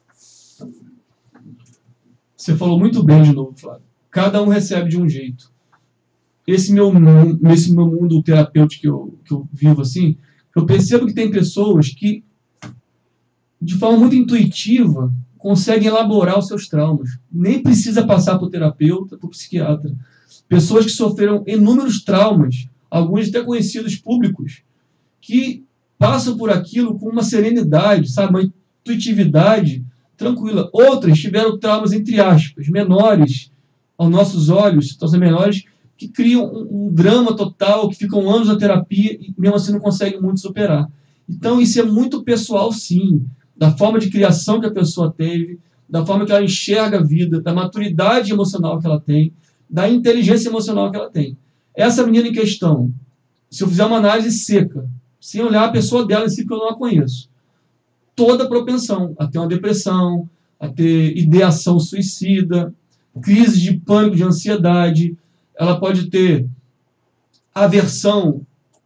Você falou muito bem de novo, Flávio. Cada um recebe de um jeito. Esse meu mundo terapêutico que eu vivo assim, eu percebo que tem pessoas que, de forma muito intuitiva, conseguem elaborar os seus traumas. Nem precisa passar para o terapeuta, para o psiquiatra. pessoas que sofreram inúmeros traumas, alguns até conhecidos públicos, que passam por aquilo com uma serenidade, sabe, uma intuitividade tranquila. Outras tiveram traumas, entre aspas, menores aos nossos olhos, situações menores, que criam um drama total, que ficam anos na terapia e mesmo assim não conseguem muito superar. Então, isso é muito pessoal, sim, da forma de criação que a pessoa teve, da forma que ela enxerga a vida, da maturidade emocional que ela tem, da inteligência emocional que ela tem. Essa menina em questão, se eu fizer uma análise seca, sem olhar a pessoa dela em si, porque eu não a conheço, toda a propensão a ter uma depressão, a ter ideação suicida, crise de pânico, de ansiedade, ela pode ter aversão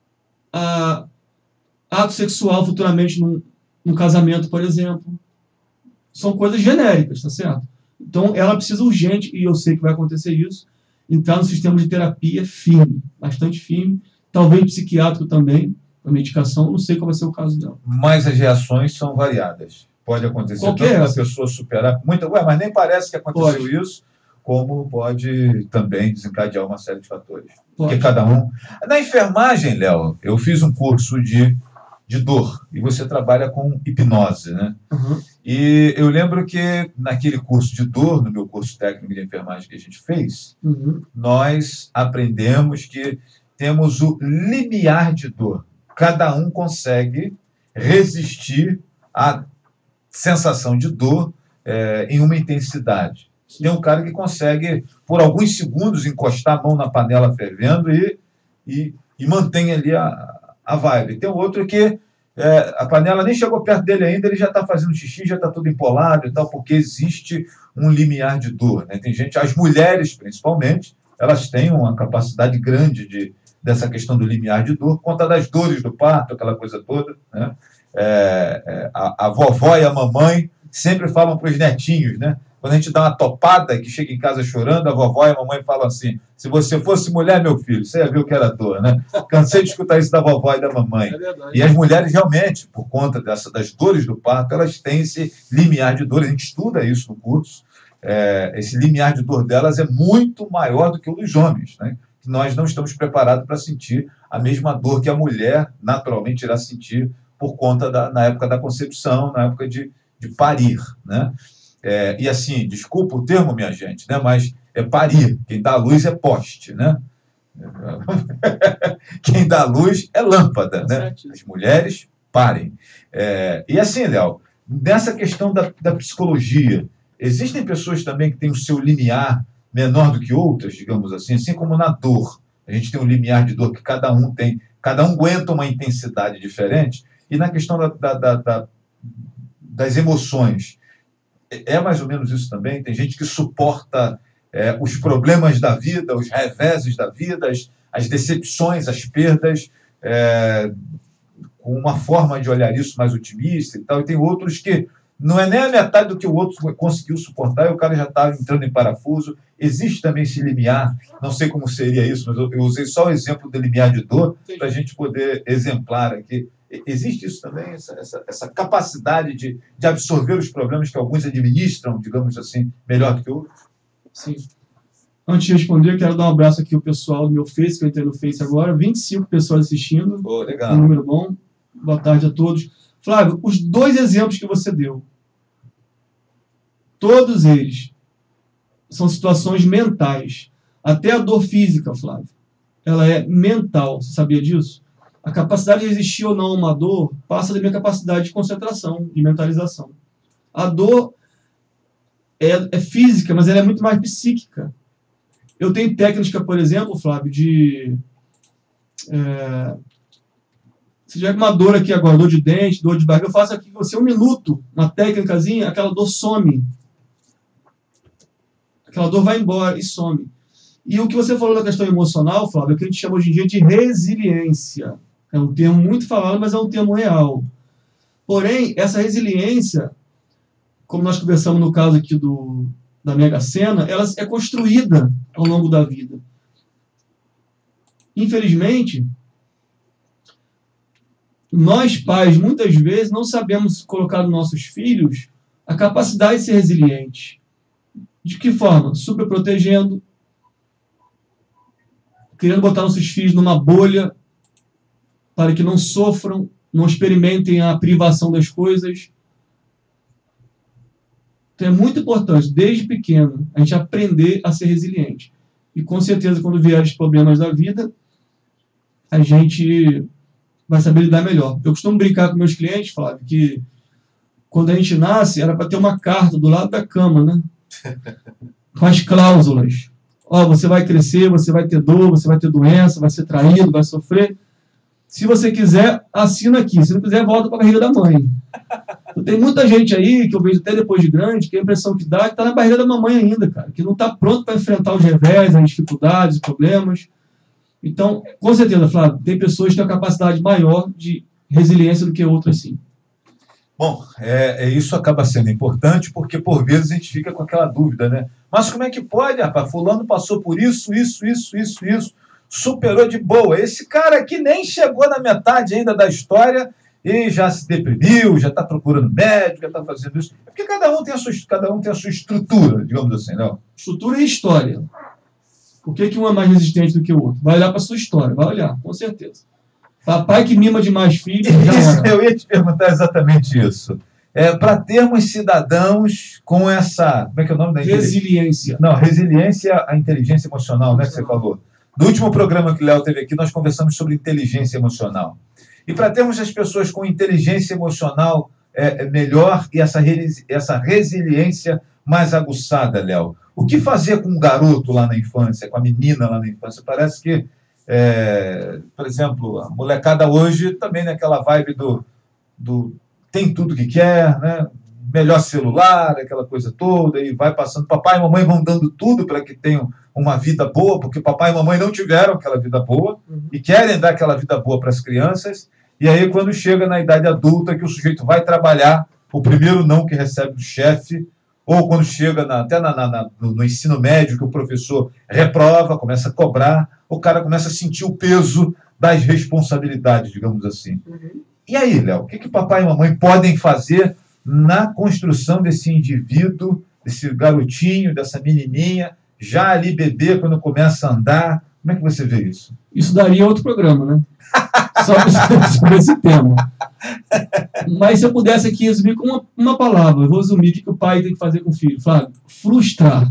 a ato sexual futuramente num casamento, por exemplo. São coisas genéricas, tá certo? Então, ela precisa urgente, e eu sei que vai acontecer isso, entrar no sistema de terapia firme, bastante firme, talvez psiquiátrico também, a medicação, não sei qual vai ser o caso dela. Mas as reações são variadas. Pode acontecer Qualquer tanto da pessoa superar muita... mas nem parece que aconteceu Pode. isso, como pode também desencadear uma série de fatores. Pode. Porque cada um... Na enfermagem, Léo, eu fiz um curso de dor, e você trabalha com hipnose, né? Uhum. E eu lembro que naquele curso de dor, no meu curso técnico de enfermagem que a gente fez, nós aprendemos que temos o limiar de dor. Cada um consegue resistir à sensação de dor em uma intensidade. Tem um cara que consegue, por alguns segundos, encostar a mão na panela fervendo e mantém ali a vibe. Tem outro que a panela nem chegou perto dele ainda, ele já está fazendo xixi, já está tudo empolado e tal, porque existe um limiar de dor, né? Tem gente, as mulheres principalmente, elas têm uma capacidade grande dessa questão do limiar de dor, por conta das dores do parto, aquela coisa toda, né? A vovó e a mamãe sempre falam para os netinhos, né? Quando a gente dá uma topada, que chega em casa chorando, a vovó e a mamãe falam assim: se você fosse mulher, meu filho, você ia ver o que era dor, né? Cansei de escutar isso da vovó e da mamãe. E as mulheres, realmente, por conta das dores do parto, elas têm esse limiar de dor. A gente estuda isso no curso. Esse limiar de dor delas é muito maior do que o dos homens, né? Nós não estamos preparados para sentir a mesma dor que a mulher naturalmente irá sentir por conta na época da concepção, na época de parir, né? E assim, desculpa o termo, minha gente, né? Mas é parir. Quem dá luz é poste, né? Quem dá luz é lâmpada, né? As mulheres parem. E assim, Léo, nessa questão da psicologia, existem pessoas também que têm o seu limiar menor do que outras, digamos assim como na dor. A gente tem um limiar de dor que cada um tem, cada um aguenta uma intensidade diferente, e na questão das emoções, é mais ou menos isso também. Tem gente que suporta os problemas da vida, os reveses da vida, as decepções, as perdas, com uma forma de olhar isso mais otimista e tal, e tem outros que não é nem a metade do que o outro conseguiu suportar, e o cara já está entrando em parafuso. Existe também esse limiar, não sei como seria isso, mas eu usei só o exemplo do limiar de dor para a gente poder exemplar aqui. Existe isso também, essa capacidade de absorver os problemas que alguns administram, digamos assim, melhor do que outros? Sim. Antes de responder, quero dar um abraço aqui ao pessoal do meu Face, que eu entrei no Face agora, 25 pessoas assistindo. Legal. Um número bom. Boa tarde a todos. Flávio, os dois exemplos que você deu, todos eles são situações mentais. Até a dor física, Flávio, ela é mental. Você sabia disso? A capacidade de resistir ou não a uma dor passa da minha capacidade de concentração, de mentalização. A dor é física, mas ela é muito mais psíquica. Eu tenho técnica, por exemplo, Flávio, se tiver uma dor aqui agora, dor de dente, dor de barriga, eu faço aqui com você 1 minuto, uma técnicazinha, aquela dor some. Aquela dor vai embora e some. E o que você falou da questão emocional, Flávio, é o que a gente chama hoje em dia de resiliência. É um termo muito falado, mas é um termo real. Porém, essa resiliência, como nós conversamos no caso aqui da Mega Sena, ela é construída ao longo da vida. Infelizmente, nós pais, muitas vezes, não sabemos colocar nos nossos filhos a capacidade de ser resiliente. De que forma? Superprotegendo, querendo botar nossos filhos numa bolha para que não sofram, não experimentem a privação das coisas. Então é muito importante, desde pequeno, a gente aprender a ser resiliente. E com certeza, quando vierem os problemas da vida, a gente vai saber lidar melhor. Eu costumo brincar com meus clientes, Flávio, que quando a gente nasce, era para ter uma carta do lado da cama, né? Com as cláusulas. Ó, você vai crescer, você vai ter dor, você vai ter doença, vai ser traído, vai sofrer. Se você quiser, assina aqui. Se não quiser, volta para a barriga da mãe. Então, tem muita gente aí, que eu vejo até depois de grande, que a impressão que dá é que está na barriga da mamãe ainda, cara. Que não está pronto para enfrentar os revés, as dificuldades, os problemas. Então, com certeza, Flávio, tem pessoas que têm uma capacidade maior de resiliência do que outras, sim. Bom, isso acaba sendo importante, porque por vezes a gente fica com aquela dúvida, né? Mas como é que pode, rapaz? Fulano passou por isso, superou de boa. Esse cara aqui nem chegou na metade ainda da história e já se deprimiu, já está procurando médico, já está fazendo isso. É porque cada um tem a sua estrutura, digamos assim, não? Estrutura e história. Por que um é mais resistente do que o outro? Vai olhar para a sua história, vai olhar, com certeza. Papai que mima demais filhos, eu ia te perguntar exatamente isso. Para termos cidadãos com essa... Como é que é o nome da resiliência? Não, resiliência à inteligência emocional, né, que você falou. No último programa que o Léo teve aqui, nós conversamos sobre inteligência emocional. E para termos as pessoas com inteligência emocional melhor e essa resiliência mais aguçada, Léo, o que fazer com um garoto lá na infância, com a menina lá na infância? Parece que, por exemplo, a molecada hoje também naquela vibe do tem tudo que quer, né? Melhor celular, aquela coisa toda, e vai passando. Papai e mamãe vão dando tudo para que tenham uma vida boa, porque papai e mamãe não tiveram aquela vida boa e querem dar aquela vida boa para as crianças. E aí, quando chega na idade adulta, que o sujeito vai trabalhar, o primeiro não que recebe do chefe, ou quando chega até no ensino médio, que o professor reprova, começa a cobrar, o cara começa a sentir o peso das responsabilidades, digamos assim. E aí, Léo, o que papai e mamãe podem fazer na construção desse indivíduo, desse garotinho, dessa menininha, já ali bebê, quando começa a andar? Como é que você vê isso? Isso daria outro programa, né? Sobre esse tema. Mas se eu pudesse aqui resumir com uma palavra, eu vou resumir o que o pai tem que fazer com o filho. Flávio, frustrar.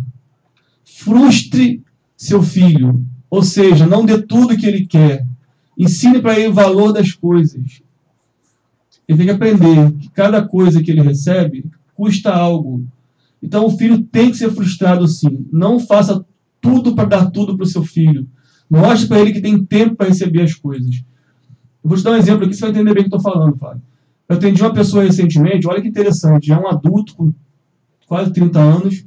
Frustre seu filho. Ou seja, não dê tudo que ele quer. Ensine para ele o valor das coisas. Ele tem que aprender que cada coisa que ele recebe custa algo. Então o filho tem que ser frustrado sim. Não faça tudo para dar tudo para o seu filho. Mostre para ele que tem tempo para receber as coisas. Eu vou te dar um exemplo aqui, você vai entender bem o que eu estou falando, Fábio. Eu atendi uma pessoa recentemente, olha que interessante, já é um adulto com quase 30 anos.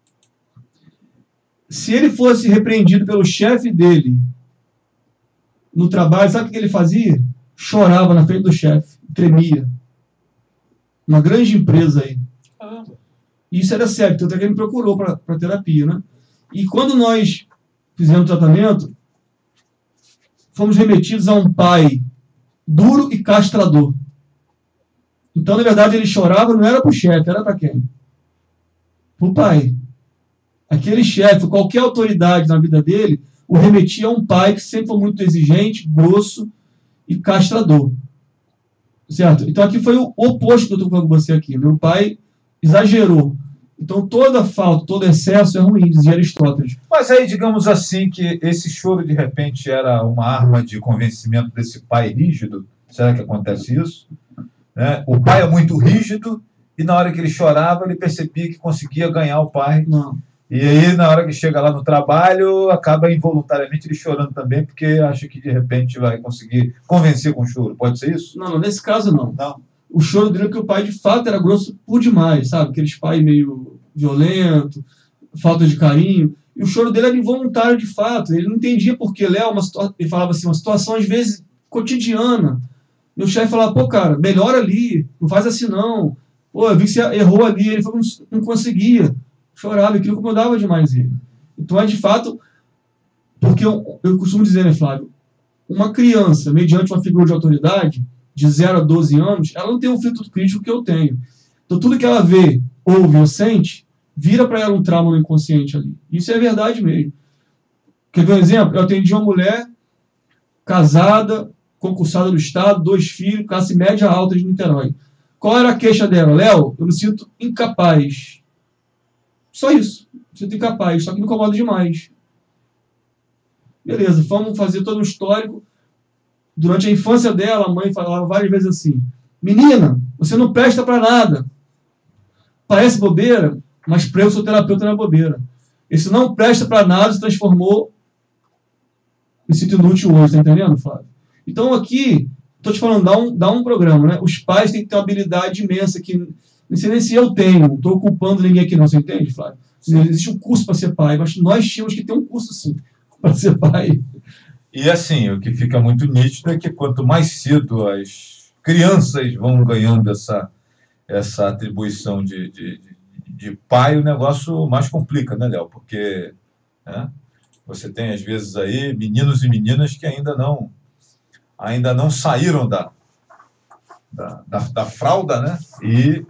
Se ele fosse repreendido pelo chefe dele no trabalho, sabe o que ele fazia? Chorava na frente do chefe, tremia. Uma grande empresa aí. E isso era sério, tanto é que ele me procurou para terapia, né? E quando nós fizemos o tratamento, fomos remetidos a um pai duro e castrador. Então, na verdade, ele chorava, não era para o chefe, era para quem? Para o pai. Aquele chefe, qualquer autoridade na vida dele, o remetia a um pai que sempre foi muito exigente, grosso e castrador. Certo? Então, aqui foi o oposto que eu estou falando com você aqui. Meu pai exagerou. Então, toda falta, todo excesso é ruim, dizia Aristóteles. Mas aí, digamos assim, que esse choro, de repente, era uma arma de convencimento desse pai rígido? Será que acontece isso? Né? O pai é muito rígido e, na hora que ele chorava, ele percebia que conseguia ganhar o pai. Não. E aí, na hora que chega lá no trabalho, acaba involuntariamente ele chorando também, porque acha que, de repente, vai conseguir convencer com o choro. Pode ser isso? Não, nesse caso, não. Não. O choro dele é que o pai, de fato, era grosso por demais, sabe? Aqueles pais meio violento, falta de carinho. E o choro dele era involuntário, de fato. Ele não entendia por que, Léo, ele falava assim, uma situação, às vezes, cotidiana. Meu chefe falava, pô, cara, melhora ali, não faz assim, não. Pô, eu vi que você errou ali. Ele falou, não conseguia. Chorava, aquilo incomodava demais ele. Então, é de fato, porque eu costumo dizer, né, Flávio, uma criança, mediante uma figura de autoridade, de 0 a 12 anos, ela não tem um filtro crítico que eu tenho. Então, tudo que ela vê, ouve ou sente, vira para ela um trauma no inconsciente ali. Isso é verdade mesmo. Quer ver um exemplo? Eu atendi uma mulher casada, concursada do Estado, 2 filhos, classe média alta de Niterói. Qual era a queixa dela? Léo, eu me sinto incapaz. Só isso. Me sinto incapaz, só que me incomoda demais. Beleza, vamos fazer todo um histórico. Durante a infância dela, a mãe falava várias vezes assim: menina, você não presta para nada. Parece bobeira, mas para eu sou terapeuta não é bobeira. Esse não presta para nada se transformou em sinto inútil hoje, tá entendendo, Flávio? Então aqui, estou te falando, dá um programa, né? Os pais têm que ter uma habilidade imensa que não sei nem se eu tenho, não estou culpando ninguém aqui não, você entende, Flávio? Não existe um curso para ser pai, mas nós tínhamos que ter um curso sim para ser pai. E assim, o que fica muito nítido é que quanto mais cedo as crianças vão ganhando essa atribuição de pai, o negócio mais complica, né, Léo? Porque, né, você tem, às vezes, aí meninos e meninas que ainda não saíram da fralda, né? E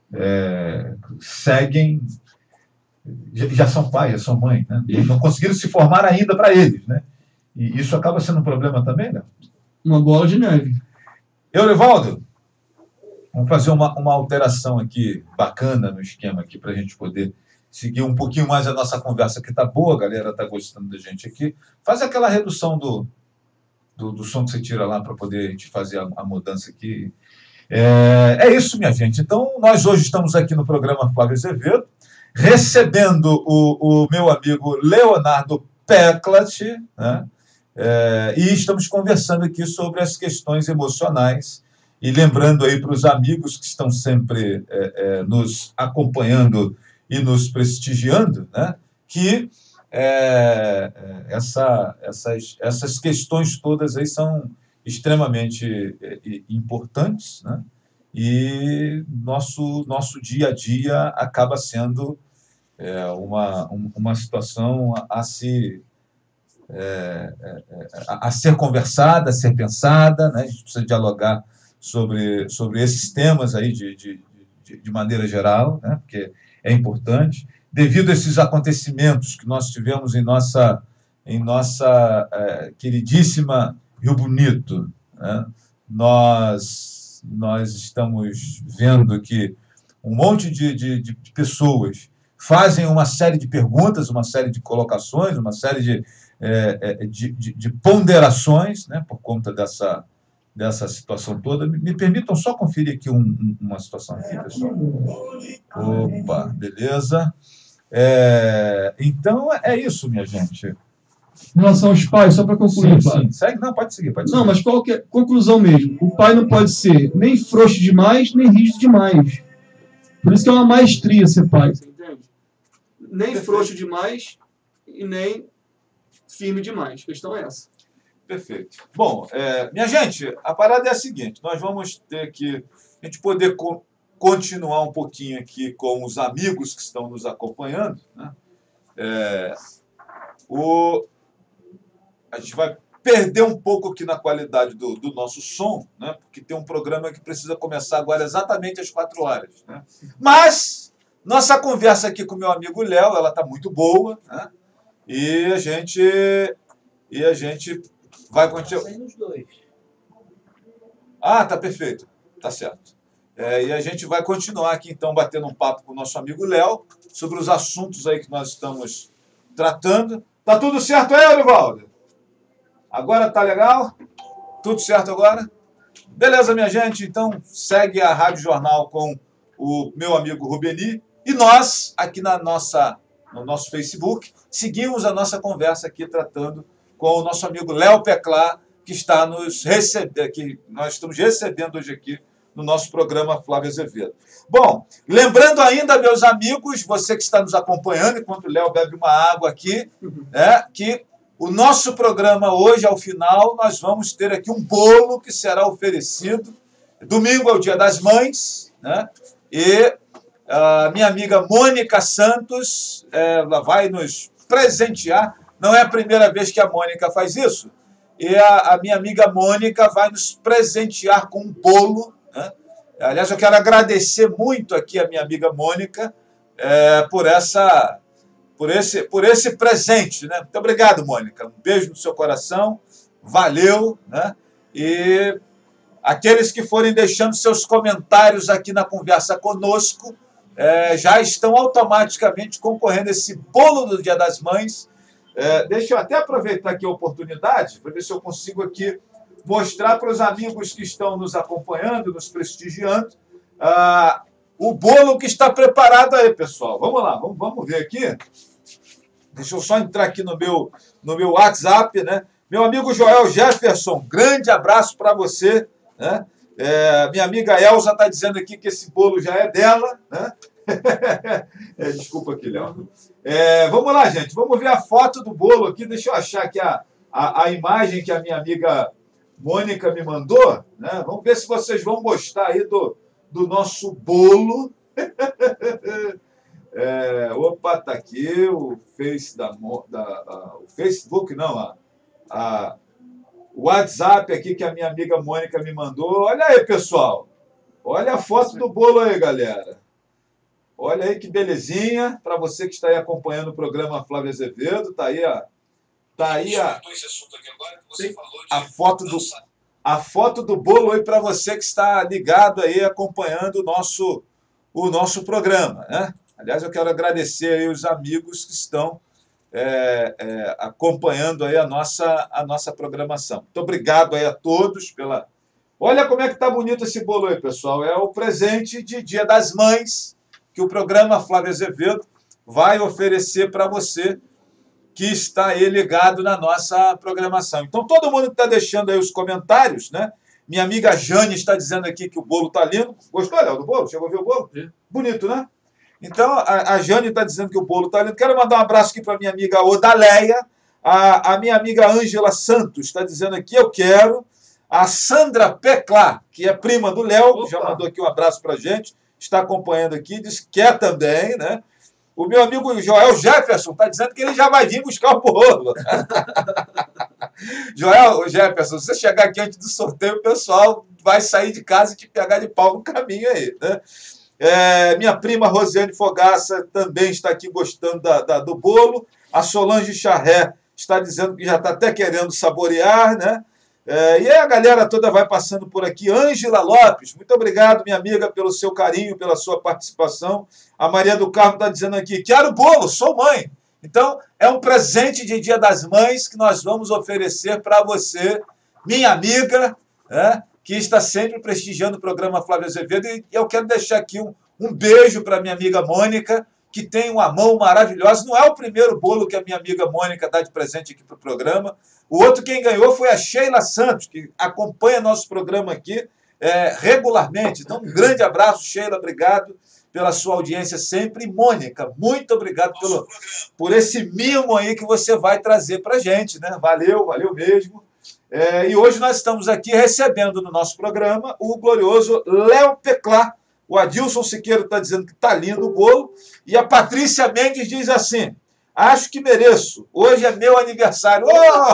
seguem, já são pais, já são mães, né? E não conseguiram se formar ainda para eles, né? E isso acaba sendo um problema também, né? Uma bola de neve. Eurivaldo, vamos fazer uma alteração aqui bacana no esquema aqui para a gente poder seguir um pouquinho mais a nossa conversa, que está boa, a galera está gostando da gente aqui. Faz aquela redução do som que você tira lá para poder a gente fazer a mudança aqui. É isso, minha gente. Então, nós hoje estamos aqui no programa Flávio Azevedo, recebendo o meu amigo Leonardo Peclat, né? E estamos conversando aqui sobre as questões emocionais e lembrando aí para os amigos que estão sempre nos acompanhando e nos prestigiando, né, que essas questões todas aí são extremamente importantes, né, e nosso dia a dia acaba sendo uma situação a ser conversada, a ser pensada, né? A gente precisa dialogar sobre esses temas aí de maneira geral, né? Porque é importante. Devido a esses acontecimentos que nós tivemos em nossa queridíssima Rio Bonito, né? Nós estamos vendo que um monte de pessoas fazem uma série de perguntas, uma série de colocações, uma série de ponderações, né, por conta dessa situação toda. Me permitam só conferir aqui uma situação aqui, pessoal. Opa, beleza. Então, é isso, minha gente. Em relação aos pais, só para concluir, sim. Segue? Não, pode seguir. Não, mas qual que é a conclusão mesmo? O pai não pode ser nem frouxo demais, nem rígido demais. Por isso que é uma maestria ser pai, você entende? Nem frouxo demais e nem firme demais. A questão é essa. Perfeito. Bom, minha gente, a parada é a seguinte: nós vamos ter que a gente poder continuar um pouquinho aqui com os amigos que estão nos acompanhando, né? A gente vai perder um pouco aqui na qualidade do nosso som, né? Porque tem um programa que precisa começar agora exatamente às 4 horas, né? Mas nossa conversa aqui com o meu amigo Léo, ela está muito boa, né? E a gente vai continuar. Ah, tá perfeito. Tá certo. E a gente vai continuar aqui, então, batendo um papo com o nosso amigo Léo sobre os assuntos aí que nós estamos tratando. Tá tudo certo aí, Eurivaldo? Agora tá legal? Tudo certo agora? Beleza, minha gente. Então, segue a Rádio Jornal com o meu amigo Rubeni. E nós, aqui no nosso Facebook, seguimos a nossa conversa aqui tratando com o nosso amigo Léo Peclat, que está que nós estamos recebendo hoje aqui no nosso programa Flávio Azevedo. Bom, lembrando ainda, meus amigos, você que está nos acompanhando, enquanto o Léo bebe uma água aqui, que o nosso programa hoje, ao final, nós vamos ter aqui um bolo que será oferecido. Domingo é o Dia das Mães, né? E a minha amiga Mônica Santos, ela vai nos presentear. Não é a primeira vez que a Mônica faz isso. E a minha amiga Mônica vai nos presentear com um bolo, né? Aliás, eu quero agradecer muito aqui a minha amiga Mônica por por esse presente, né? Muito obrigado, Mônica. Um beijo no seu coração. Valeu, né? E aqueles que forem deixando seus comentários aqui na conversa conosco, já estão automaticamente concorrendo a esse bolo do Dia das Mães. Deixa eu até aproveitar aqui a oportunidade para ver se eu consigo aqui mostrar para os amigos que estão nos acompanhando, nos prestigiando, o bolo que está preparado aí, pessoal. Vamos lá, vamos ver aqui. Deixa eu só entrar aqui no meu WhatsApp, né? Meu amigo Joel Jefferson, grande abraço para você, né? Minha amiga Elza está dizendo aqui que esse bolo já é dela, né? Desculpa aqui, Léo. Vamos lá, gente. Vamos ver a foto do bolo aqui. Deixa eu achar aqui a imagem que a minha amiga Mônica me mandou, né? Vamos ver se vocês vão gostar aí do nosso bolo. Opa, tá aqui o o Facebook, não, o WhatsApp aqui que a minha amiga Mônica me mandou. Olha aí, pessoal. Olha a foto do bolo aí, galera. Olha aí que belezinha. Para você que está aí acompanhando o programa Flávio Azevedo, tá aí a foto do bolo aí para você que está ligado aí acompanhando o nosso programa, né? Aliás, eu quero agradecer aí os amigos que estão acompanhando aí a nossa programação. Muito obrigado aí a todos pela... Olha como é que tá bonito esse bolo aí, pessoal. É o presente de Dia das Mães que o programa Flávio Azevedo vai oferecer para você que está aí ligado na nossa programação. Então, todo mundo que está deixando aí os comentários, né? Minha amiga Jane está dizendo aqui que o bolo está lindo. Gostou, Léo, do bolo? Chegou a ver o bolo? Sim. Bonito, né? Então, a Jane está dizendo que o bolo está lindo. Quero mandar um abraço aqui para a minha amiga Odaleia. A minha amiga Ângela Santos está dizendo aqui, eu quero. A Sandra Peclá, que é prima do Léo, já mandou aqui um abraço para a gente, está acompanhando aqui, diz que quer também, né? O meu amigo Joel Jefferson está dizendo que ele já vai vir buscar o bolo. Joel Jefferson, se você chegar aqui antes do sorteio, o pessoal vai sair de casa e te pegar de pau no caminho aí, né? Minha prima Rosiane Fogaça também está aqui gostando do bolo. A Solange Charré está dizendo que já está até querendo saborear, né? E aí a galera toda vai passando por aqui. Ângela Lopes, muito obrigado, minha amiga, pelo seu carinho, pela sua participação. A Maria do Carmo está dizendo aqui, quero bolo, sou mãe. Então, é um presente de Dia das Mães que nós vamos oferecer para você, minha amiga, né, que está sempre prestigiando o programa Flávio Azevedo. E eu quero deixar aqui um beijo para minha amiga Mônica, que tem uma mão maravilhosa. Não é o primeiro bolo que a minha amiga Mônica dá de presente aqui para o programa. O outro quem ganhou foi a Sheila Santos, que acompanha nosso programa aqui regularmente. Então, um grande abraço, Sheila, obrigado pela sua audiência sempre. E, Mônica, muito obrigado por esse mimo aí que você vai trazer para a gente, né? Valeu, valeu mesmo. E hoje nós estamos aqui recebendo no nosso programa o glorioso Léo Peclá. O Adilson Siqueiro está dizendo que está lindo o bolo. E a Patrícia Mendes diz assim, acho que mereço. Hoje é meu aniversário. Oh!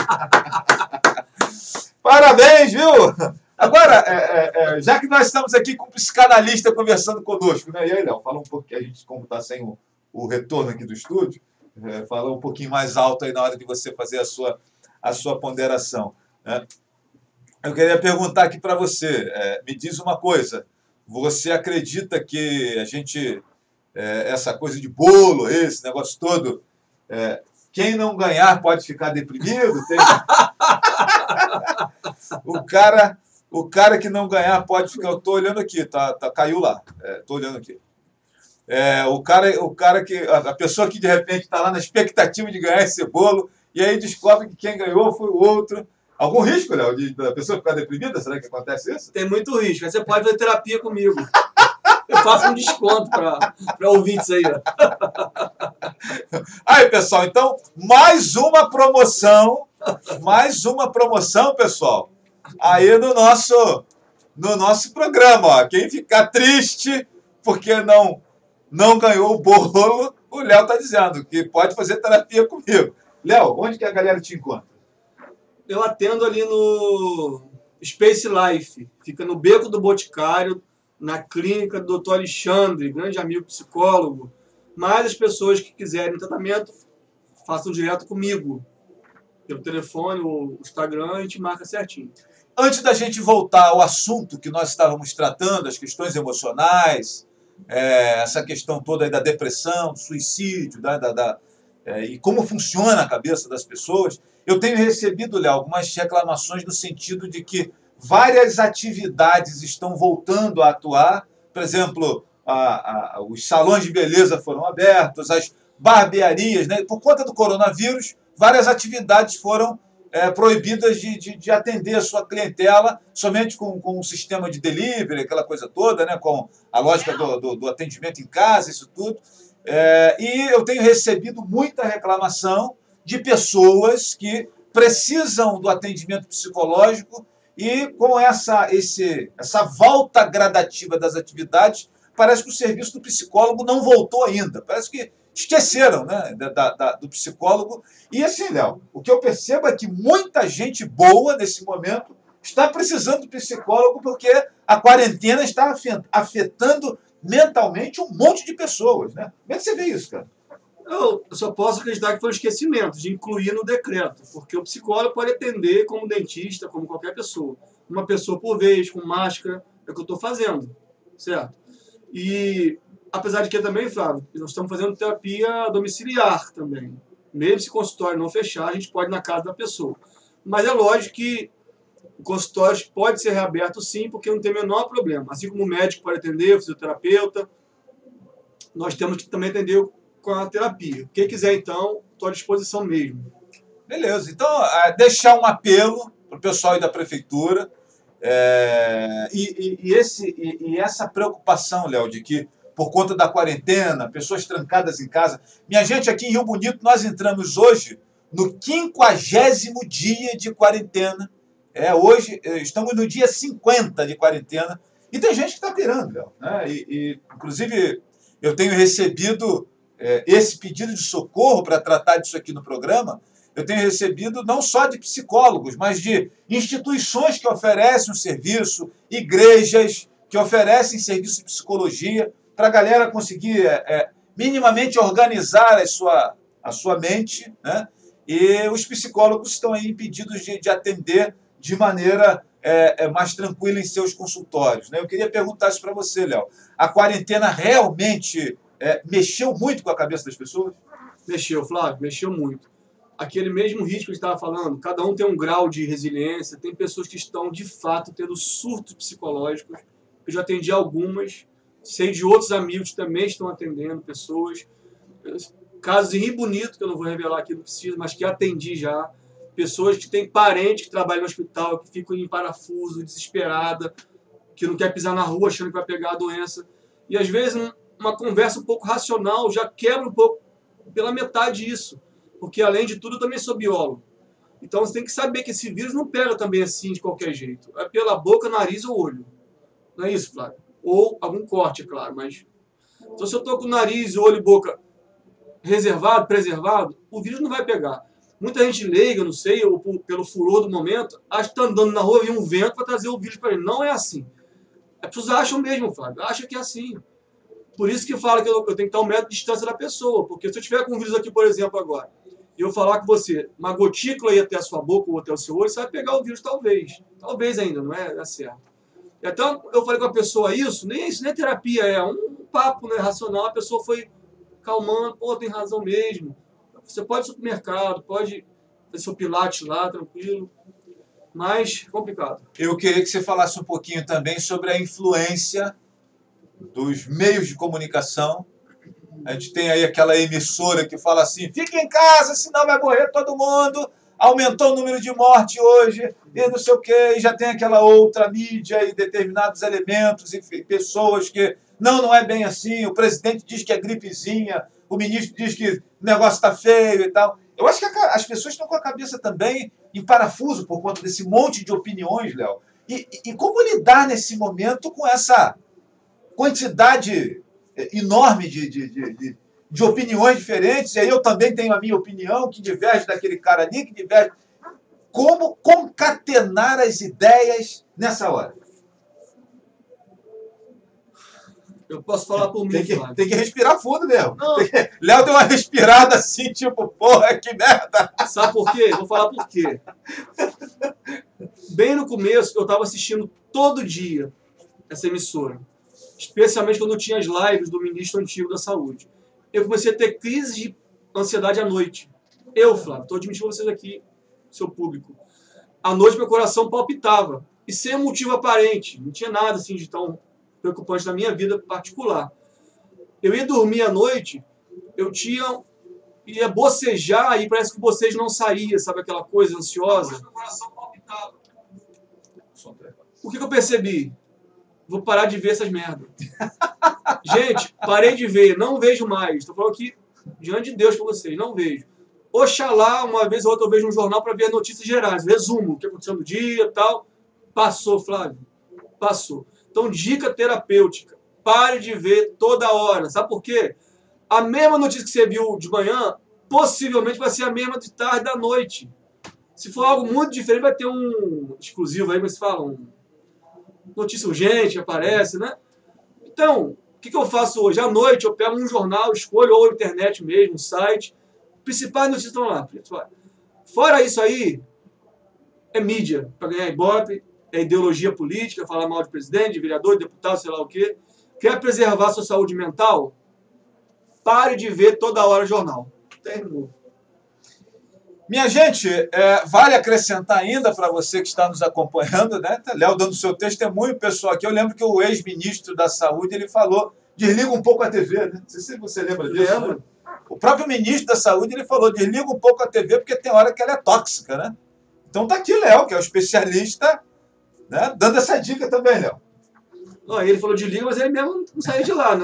Parabéns, viu? Agora, já que nós estamos aqui com um psicanalista conversando conosco, né? E aí, Léo, fala um pouquinho, a gente, como está sem o retorno aqui do estúdio, fala um pouquinho mais alto aí na hora de você fazer a sua ponderação, né? Eu queria perguntar aqui para você, me diz uma coisa, você acredita que a gente, essa coisa de bolo, esse negócio todo, quem não ganhar pode ficar deprimido? O cara que não ganhar pode ficar... Eu estou olhando aqui, caiu lá. Estou olhando aqui. O cara que... A pessoa que de repente está lá na expectativa de ganhar esse bolo e aí descobre que quem ganhou foi o outro. Algum risco, Léo, da pessoa ficar deprimida? Será que acontece isso? Tem muito risco. Aí você pode fazer terapia comigo. Eu faço um desconto para ouvintes aí. Aí, pessoal, então, mais uma promoção, pessoal, aí no nosso programa. Ó. Quem ficar triste porque não ganhou o bolo, o Léo está dizendo que pode fazer terapia comigo. Léo, onde que a galera te encontra? Eu atendo ali no Space Life, fica no Beco do Boticário, na clínica do Dr. Alexandre, grande amigo psicólogo, Mas as pessoas que quiserem tratamento, façam direto comigo. Pelo telefone, o Instagram, a gente marca certinho. Antes da gente voltar ao assunto que nós estávamos tratando, as questões emocionais, essa questão toda aí da depressão, do suicídio, e como funciona a cabeça das pessoas, eu tenho recebido, Léo, algumas reclamações no sentido de que várias atividades estão voltando a atuar. Por exemplo, os salões de beleza foram abertos, as barbearias, né? Por conta do coronavírus, várias atividades foram proibidas de atender a sua clientela somente com um sistema de delivery, aquela coisa toda, né? Com a lógica do atendimento em casa, isso tudo. E eu tenho recebido muita reclamação de pessoas que precisam do atendimento psicológico e com essa volta gradativa das atividades, parece que o serviço do psicólogo não voltou ainda. Parece que esqueceram, né, do psicólogo. E assim, Léo, o que eu percebo é que muita gente boa nesse momento está precisando do psicólogo porque a quarentena está afetando mentalmente um monte de pessoas, né? Como é que você vê isso, cara? Eu só posso acreditar que foi um esquecimento de incluir no decreto, porque o psicólogo pode atender como dentista, como qualquer pessoa. Uma pessoa por vez, com máscara, é o que eu estou fazendo, certo? E, apesar de que também, Flávio, nós estamos fazendo terapia domiciliar também. Mesmo se o consultório não fechar, a gente pode ir na casa da pessoa. Mas é lógico que o consultório pode ser reaberto sim, porque não tem o menor problema. Assim como o médico pode atender, o fisioterapeuta, nós temos que também atender com a terapia. Quem quiser, então, estou à disposição mesmo. Beleza. Então, deixar um apelo para o pessoal aí da prefeitura. E essa preocupação, Léo, de que por conta da quarentena, pessoas trancadas em casa. Minha gente, aqui em Rio Bonito, nós entramos hoje no 50º dia de quarentena. Hoje estamos no dia 50 de quarentena. E tem gente que está pirando, Léo, né? Inclusive, eu tenho recebido esse pedido de socorro para tratar disso aqui no programa. Eu tenho recebido não só de psicólogos, mas de instituições que oferecem o serviço, igrejas que oferecem serviço de psicologia, para a galera conseguir minimamente organizar a sua mente, né? E os psicólogos estão aí impedidos de atender de maneira mais tranquila em seus consultórios, né? Eu queria perguntar isso para você, Léo. A quarentena realmente mexeu muito com a cabeça das pessoas? Mexeu, Flávio, mexeu muito. Aquele mesmo risco que a gente estava falando, cada um tem um grau de resiliência, tem pessoas que estão, de fato, tendo surtos psicológicos. Eu já atendi algumas, sei de outros amigos que também estão atendendo pessoas. Casos em Rio Bonito, que eu não vou revelar aqui, não preciso, mas que atendi já. Pessoas que têm parentes que trabalham no hospital, que ficam em parafuso, desesperada, que não quer pisar na rua achando que vai pegar a doença. E, às vezes, uma conversa um pouco racional já quebra um pouco, pela metade isso. Porque, além de tudo, eu também sou biólogo. Então, você tem que saber que esse vírus não pega também assim, de qualquer jeito. É pela boca, nariz ou olho. Não é isso, Flávio? Ou algum corte, é claro, mas... Então, se eu estou com o nariz, olho e boca reservado, preservado, o vírus não vai pegar. Muita gente leiga, não sei, ou pelo furor do momento, acha que está andando na rua e um vento para trazer o vírus para ele. Não é assim. As pessoas acham mesmo, Flávio. Acham que é assim. Por isso que fala que eu tenho que estar 1 metro de distância da pessoa. Porque se eu tiver com um vírus aqui, por exemplo, agora, e eu falar com você, uma gotícula ir até a sua boca ou até o seu olho, você vai pegar o vírus, talvez. Talvez ainda, não é certo. Então, eu falei com a pessoa isso, nem é terapia, é um papo, né, racional. A pessoa foi calmando, pô, tem razão mesmo. Você pode ir ao supermercado, pode fazer seu pilates lá, tranquilo. Mas complicado. Eu queria que você falasse um pouquinho também sobre a influência dos meios de comunicação. A gente tem aí aquela emissora que fala assim, fique em casa, senão vai morrer todo mundo. Aumentou o número de mortes hoje, e não sei o quê. E já tem aquela outra mídia e determinados elementos e pessoas que não é bem assim. O presidente diz que é gripezinha, o ministro diz que o negócio está feio e tal. Eu acho que as pessoas estão com a cabeça também em parafuso por conta desse monte de opiniões, Léo. E como lidar nesse momento com essa quantidade enorme de opiniões diferentes, e aí eu também tenho a minha opinião, que diverge daquele cara ali, que diverge. Como concatenar as ideias nessa hora? Eu posso falar por mim, Flávio. Tem que respirar fundo mesmo. Não. Léo deu uma respirada assim, tipo, porra, que merda. Sabe por quê? Vou falar por quê. Bem no começo, eu estava assistindo todo dia essa emissora. Especialmente quando tinha as lives do ministro antigo da Saúde. Eu comecei a ter crise de ansiedade à noite. Eu, Flávio, estou admitindo vocês aqui, seu público. À noite meu coração palpitava. E sem motivo aparente. Não tinha nada assim de tão preocupante na minha vida particular. Eu ia dormir à noite, ia bocejar e parece que o bocejo não saía, sabe aquela coisa ansiosa? Meu coração palpitava. O que eu percebi? Vou parar de ver essas merdas. Gente, parei de ver, não vejo mais. Estou falando aqui diante de Deus para vocês, não vejo. Oxalá, uma vez ou outra eu vejo um jornal para ver notícias gerais, resumo o que aconteceu no dia e tal. Passou, Flávio. Passou. Então, dica terapêutica. Pare de ver toda hora. Sabe por quê? A mesma notícia que você viu de manhã, possivelmente vai ser a mesma de tarde da noite. Se for algo muito diferente, vai ter um exclusivo aí, mas se fala, notícia urgente que aparece, né? Então, o que eu faço hoje? À noite eu pego um jornal, escolho ou a internet mesmo, um site. Principais notícias estão lá. Fora isso aí, é mídia, para ganhar ibope, é ideologia política, falar mal de presidente, de vereador, de deputado, sei lá o quê. Quer preservar sua saúde mental? Pare de ver toda hora jornal. Terminou. Minha gente, vale acrescentar ainda para você que está nos acompanhando, né? Léo dando seu testemunho, pessoal, aqui eu lembro que o ex-ministro da Saúde, ele falou, desliga um pouco a TV, né? Não sei se você lembra disso, né? O próprio ministro da Saúde, ele falou, desliga um pouco a TV porque tem hora que ela é tóxica, né? Então tá aqui Léo, que é o especialista, né? Dando essa dica também, Léo. Não, ele falou desliga, mas ele mesmo não saiu de lá, né?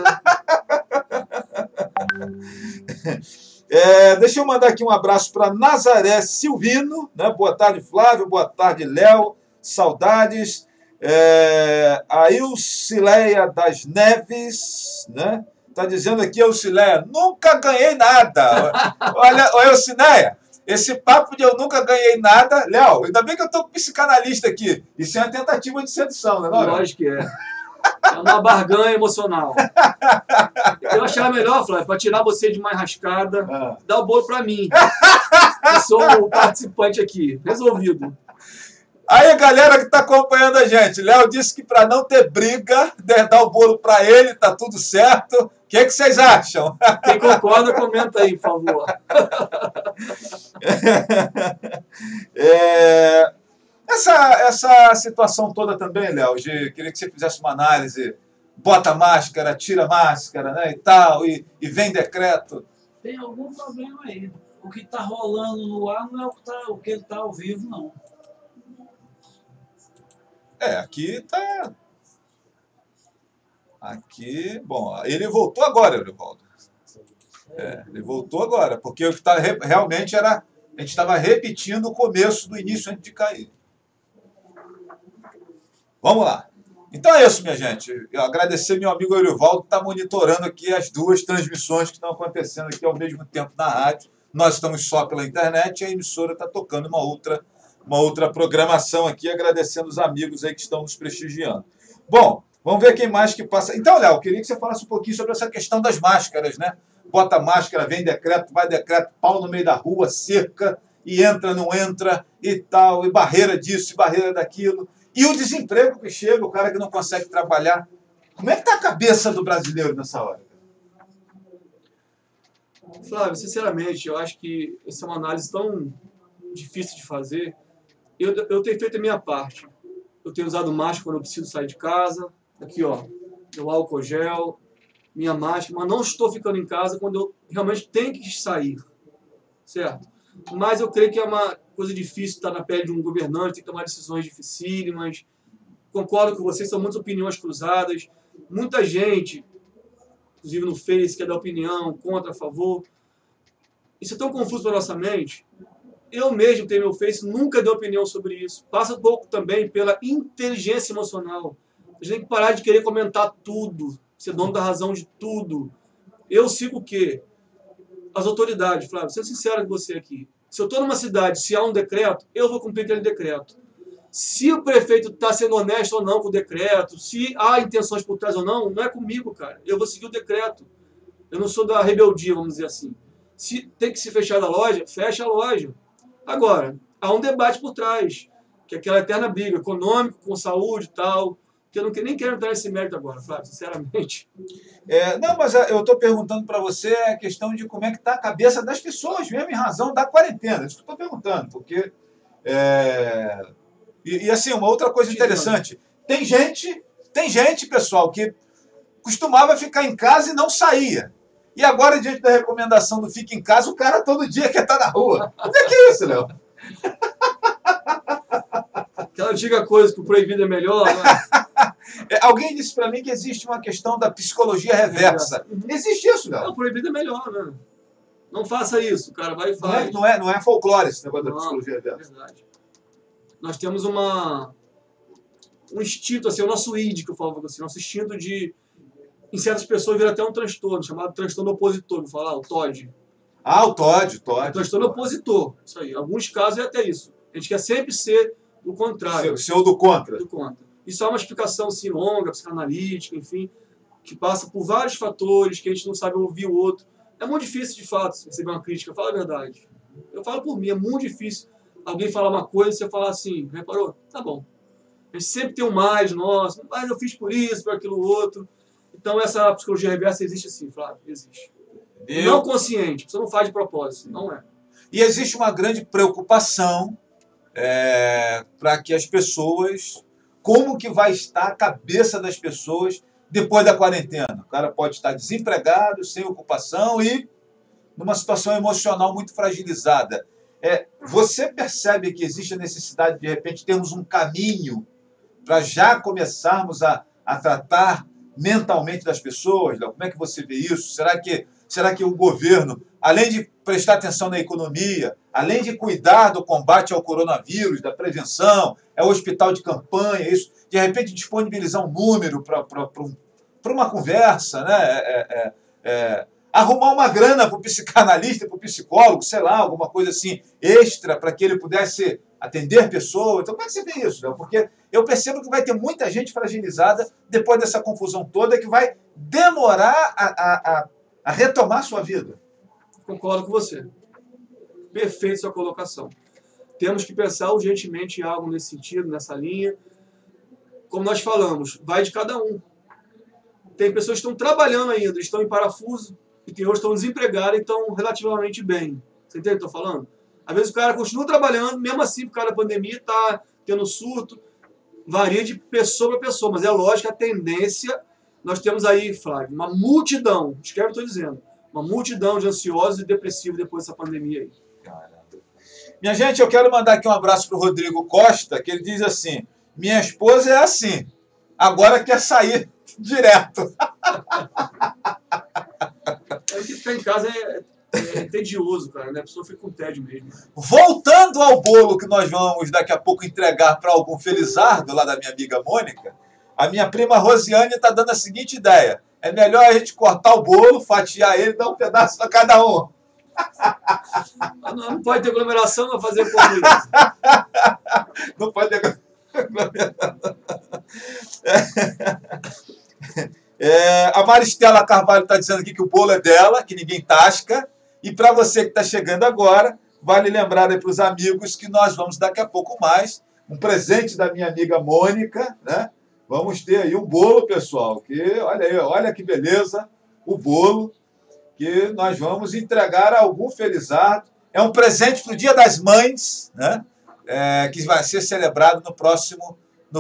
Deixa eu mandar aqui um abraço para Nazaré Silvino, né? Boa tarde, Flávio, boa tarde, Léo, saudades. A Ilcileia das Neves, né? Tá dizendo aqui, Ilcileia, nunca ganhei nada. Olha, Ilcileia, esse papo de eu nunca ganhei nada, Léo, ainda bem que eu tô com psicanalista aqui. Isso é uma tentativa de sedução, né? Lógico que é. É uma barganha emocional. Eu achava melhor, Flávio, para tirar você de mais rascada, dar o bolo para mim. Eu sou o participante aqui. Resolvido. Aí, galera que está acompanhando a gente, Léo disse que para não ter briga, dar o bolo para ele, tá tudo certo. O que vocês acham? Quem concorda, comenta aí, por favor. Essa situação toda também, Léo, queria que você fizesse uma análise, bota máscara, tira máscara, né, e tal, e vem decreto. Tem algum problema aí. O que está rolando no ar não é o que ele está ao vivo, não. Aqui tá... Aqui, bom, ele voltou agora, Eurivaldo. Ele voltou agora, porque o que tá, realmente era... A gente estava repetindo o começo do início antes de cair. Vamos lá. Então é isso, minha gente. Eu agradecer meu amigo Eurivaldo, que está monitorando aqui as duas transmissões que estão acontecendo aqui ao mesmo tempo na rádio. Nós estamos só pela internet e a emissora está tocando uma outra programação aqui, agradecendo os amigos aí que estão nos prestigiando. Bom, vamos ver quem mais que passa. Então, Léo, eu queria que você falasse um pouquinho sobre essa questão das máscaras, né? Bota máscara, vem decreto, vai decreto, pau no meio da rua, cerca, e entra, não entra, e tal, e barreira disso, e barreira daquilo. E o desemprego que chega, o cara que não consegue trabalhar. Como é que está a cabeça do brasileiro nessa hora? Flávio, sinceramente, eu acho que essa é uma análise tão difícil de fazer. Eu tenho feito a minha parte. Eu tenho usado máscara quando eu preciso sair de casa. Aqui, ó, meu álcool gel, minha máscara, mas não estou ficando em casa quando eu realmente tenho que sair, certo? Mas eu creio que é uma coisa difícil estar na pele de um governante, tem que tomar decisões dificílimas. Concordo com vocês, são muitas opiniões cruzadas, muita gente, inclusive no Face, quer dar opinião, contra, a favor. Isso é tão confuso para a nossa mente. Eu mesmo tenho meu Face, nunca dei opinião sobre isso. Passa um pouco também pela inteligência emocional. A gente tem que parar de querer comentar tudo, ser dono da razão de tudo. Eu sigo o quê? As autoridades, Flávio, sendo sincero com você aqui. Se eu estou numa cidade, se há um decreto, eu vou cumprir aquele decreto. Se o prefeito está sendo honesto ou não com o decreto, se há intenções por trás ou não, não é comigo, cara. Eu vou seguir o decreto. Eu não sou da rebeldia, vamos dizer assim. Se tem que se fechar a loja, fecha a loja. Agora, há um debate por trás, que é aquela eterna briga, econômico, com saúde e tal, que eu não, nem quero entrar nesse mérito agora, Flávio, sinceramente. Não, mas eu estou perguntando para você a questão de como é que está a cabeça das pessoas, mesmo em razão da quarentena. Isso que eu estou perguntando, porque... E assim, uma outra coisa interessante. Tem gente, pessoal, que costumava ficar em casa e não saía. E agora, diante da recomendação do fica em casa, o cara todo dia quer estar na rua. Como é que é isso, Léo? Aquela antiga coisa que o proibido é melhor, né? Alguém disse para mim que existe uma questão da psicologia reversa. Existe isso, Léo? O proibido é melhor, né? Não faça isso, o cara vai e faz. Não é folclore esse negócio da psicologia reversa. É verdade. Nós temos um instinto, assim, o nosso id, que eu falo assim, nosso instinto de, em certas pessoas, vira até um transtorno, chamado transtorno opositor, vou falar, o TOD. O TOD. O transtorno opositor, isso aí. Em alguns casos é até isso. A gente quer sempre ser o contrário. Ser o do contra. Do contra. Isso é uma explicação, assim, longa, psicanalítica, enfim, que passa por vários fatores, que a gente não sabe ouvir o outro. É muito difícil, de fato, receber uma crítica, fala a verdade. Eu falo por mim, é muito difícil alguém falar uma coisa e você falar assim, reparou? Tá bom. A gente sempre tem um mais, nossa, mas eu fiz por isso, por aquilo outro. Então essa psicologia reversa existe sim, Flávio, existe. Não consciente, você não faz de propósito, não é. E existe uma grande preocupação para que as pessoas, como que vai estar a cabeça das pessoas depois da quarentena? O cara pode estar desempregado, sem ocupação e numa situação emocional muito fragilizada. Você percebe que existe a necessidade de repente, termos um caminho para já começarmos a tratar mentalmente das pessoas? Como é que você vê isso? Será que o governo, além de prestar atenção na economia, além de cuidar do combate ao coronavírus, da prevenção, o hospital de campanha, isso, de repente disponibilizar um número para uma conversa, né? Arrumar uma grana para o psicanalista, para o psicólogo, sei lá, alguma coisa assim extra para que ele pudesse atender pessoas. Então, como é que você vê isso, Léo? Porque eu percebo que vai ter muita gente fragilizada depois dessa confusão toda que vai demorar a retomar sua vida. Concordo com você. Perfeita sua colocação. Temos que pensar urgentemente em algo nesse sentido, nessa linha. Como nós falamos, vai de cada um. Tem pessoas que estão trabalhando ainda, estão em parafuso, e tem outros que estão desempregados e estão relativamente bem. Você entende o que eu estou falando? Às vezes o cara continua trabalhando, mesmo assim, por causa da pandemia, está tendo surto. Varia de pessoa para pessoa, mas é lógico que a tendência... Nós temos aí, Flávio, uma multidão, escreve o que eu estou dizendo, uma multidão de ansiosos e depressivos depois dessa pandemia aí. Caramba. Minha gente, eu quero mandar aqui um abraço para o Rodrigo Costa, que ele diz assim, minha esposa é assim, agora quer sair direto. O que ficar em casa é tedioso, cara, né? A pessoa fica com tédio mesmo. Voltando ao bolo que nós vamos daqui a pouco entregar para algum felizardo lá da minha amiga Mônica, a minha prima Rosiane está dando a seguinte ideia. É melhor a gente cortar o bolo, fatiar ele e dar um pedaço para cada um. Não pode ter aglomeração, não fazer como isso. Não pode ter aglomeração. A Maristela Carvalho está dizendo aqui que o bolo é dela, que ninguém tasca. E para você que está chegando agora, vale lembrar aí para os amigos que nós vamos daqui a pouco mais um presente da minha amiga Mônica, né? Vamos ter aí um bolo, pessoal, que olha aí, olha que beleza, o bolo que nós vamos entregar a algum felizardo. É um presente para o Dia das Mães, né? Que vai ser celebrado no próximo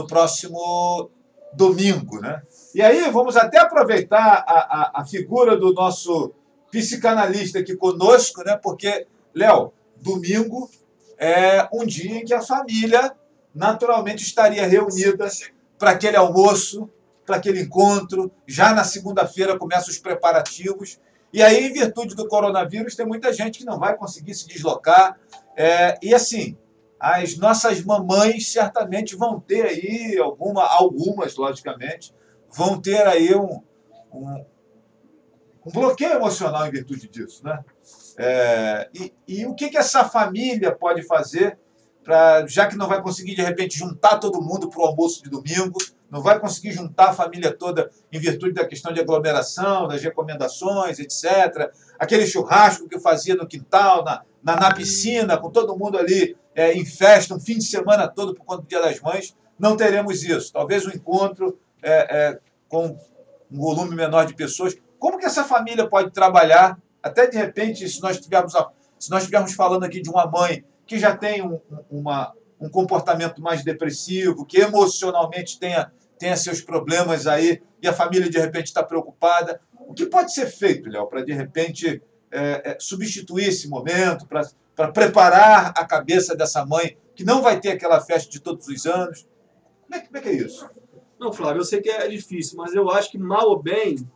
domingo, né? E aí vamos até aproveitar a figura do nosso psicanalista aqui conosco, né? Porque, Léo, domingo é um dia em que a família naturalmente estaria reunida para aquele almoço, para aquele encontro. Já na segunda-feira começam os preparativos. E aí, em virtude do coronavírus, tem muita gente que não vai conseguir se deslocar. E assim, as nossas mamães certamente vão ter aí, algumas, logicamente, vão ter aí um bloqueio emocional em virtude disso, né? E o que essa família pode fazer já que não vai conseguir, de repente, juntar todo mundo para o almoço de domingo, não vai conseguir juntar a família toda em virtude da questão de aglomeração, das recomendações, etc. Aquele churrasco que fazia no quintal, na piscina, com todo mundo ali em festa, um fim de semana todo por conta do Dia das Mães, não teremos isso. Talvez um encontro com um volume menor de pessoas. Como que essa família pode trabalhar, até de repente, se nós estivermos falando aqui de uma mãe que já tem um comportamento mais depressivo, que emocionalmente tenha seus problemas aí, e a família, de repente, está preocupada. O que pode ser feito, Léo, para, de repente, substituir esse momento, para preparar a cabeça dessa mãe, que não vai ter aquela festa de todos os anos? Como é que é isso? Não, Flávio, eu sei que é difícil, mas eu acho que, mal ou bem,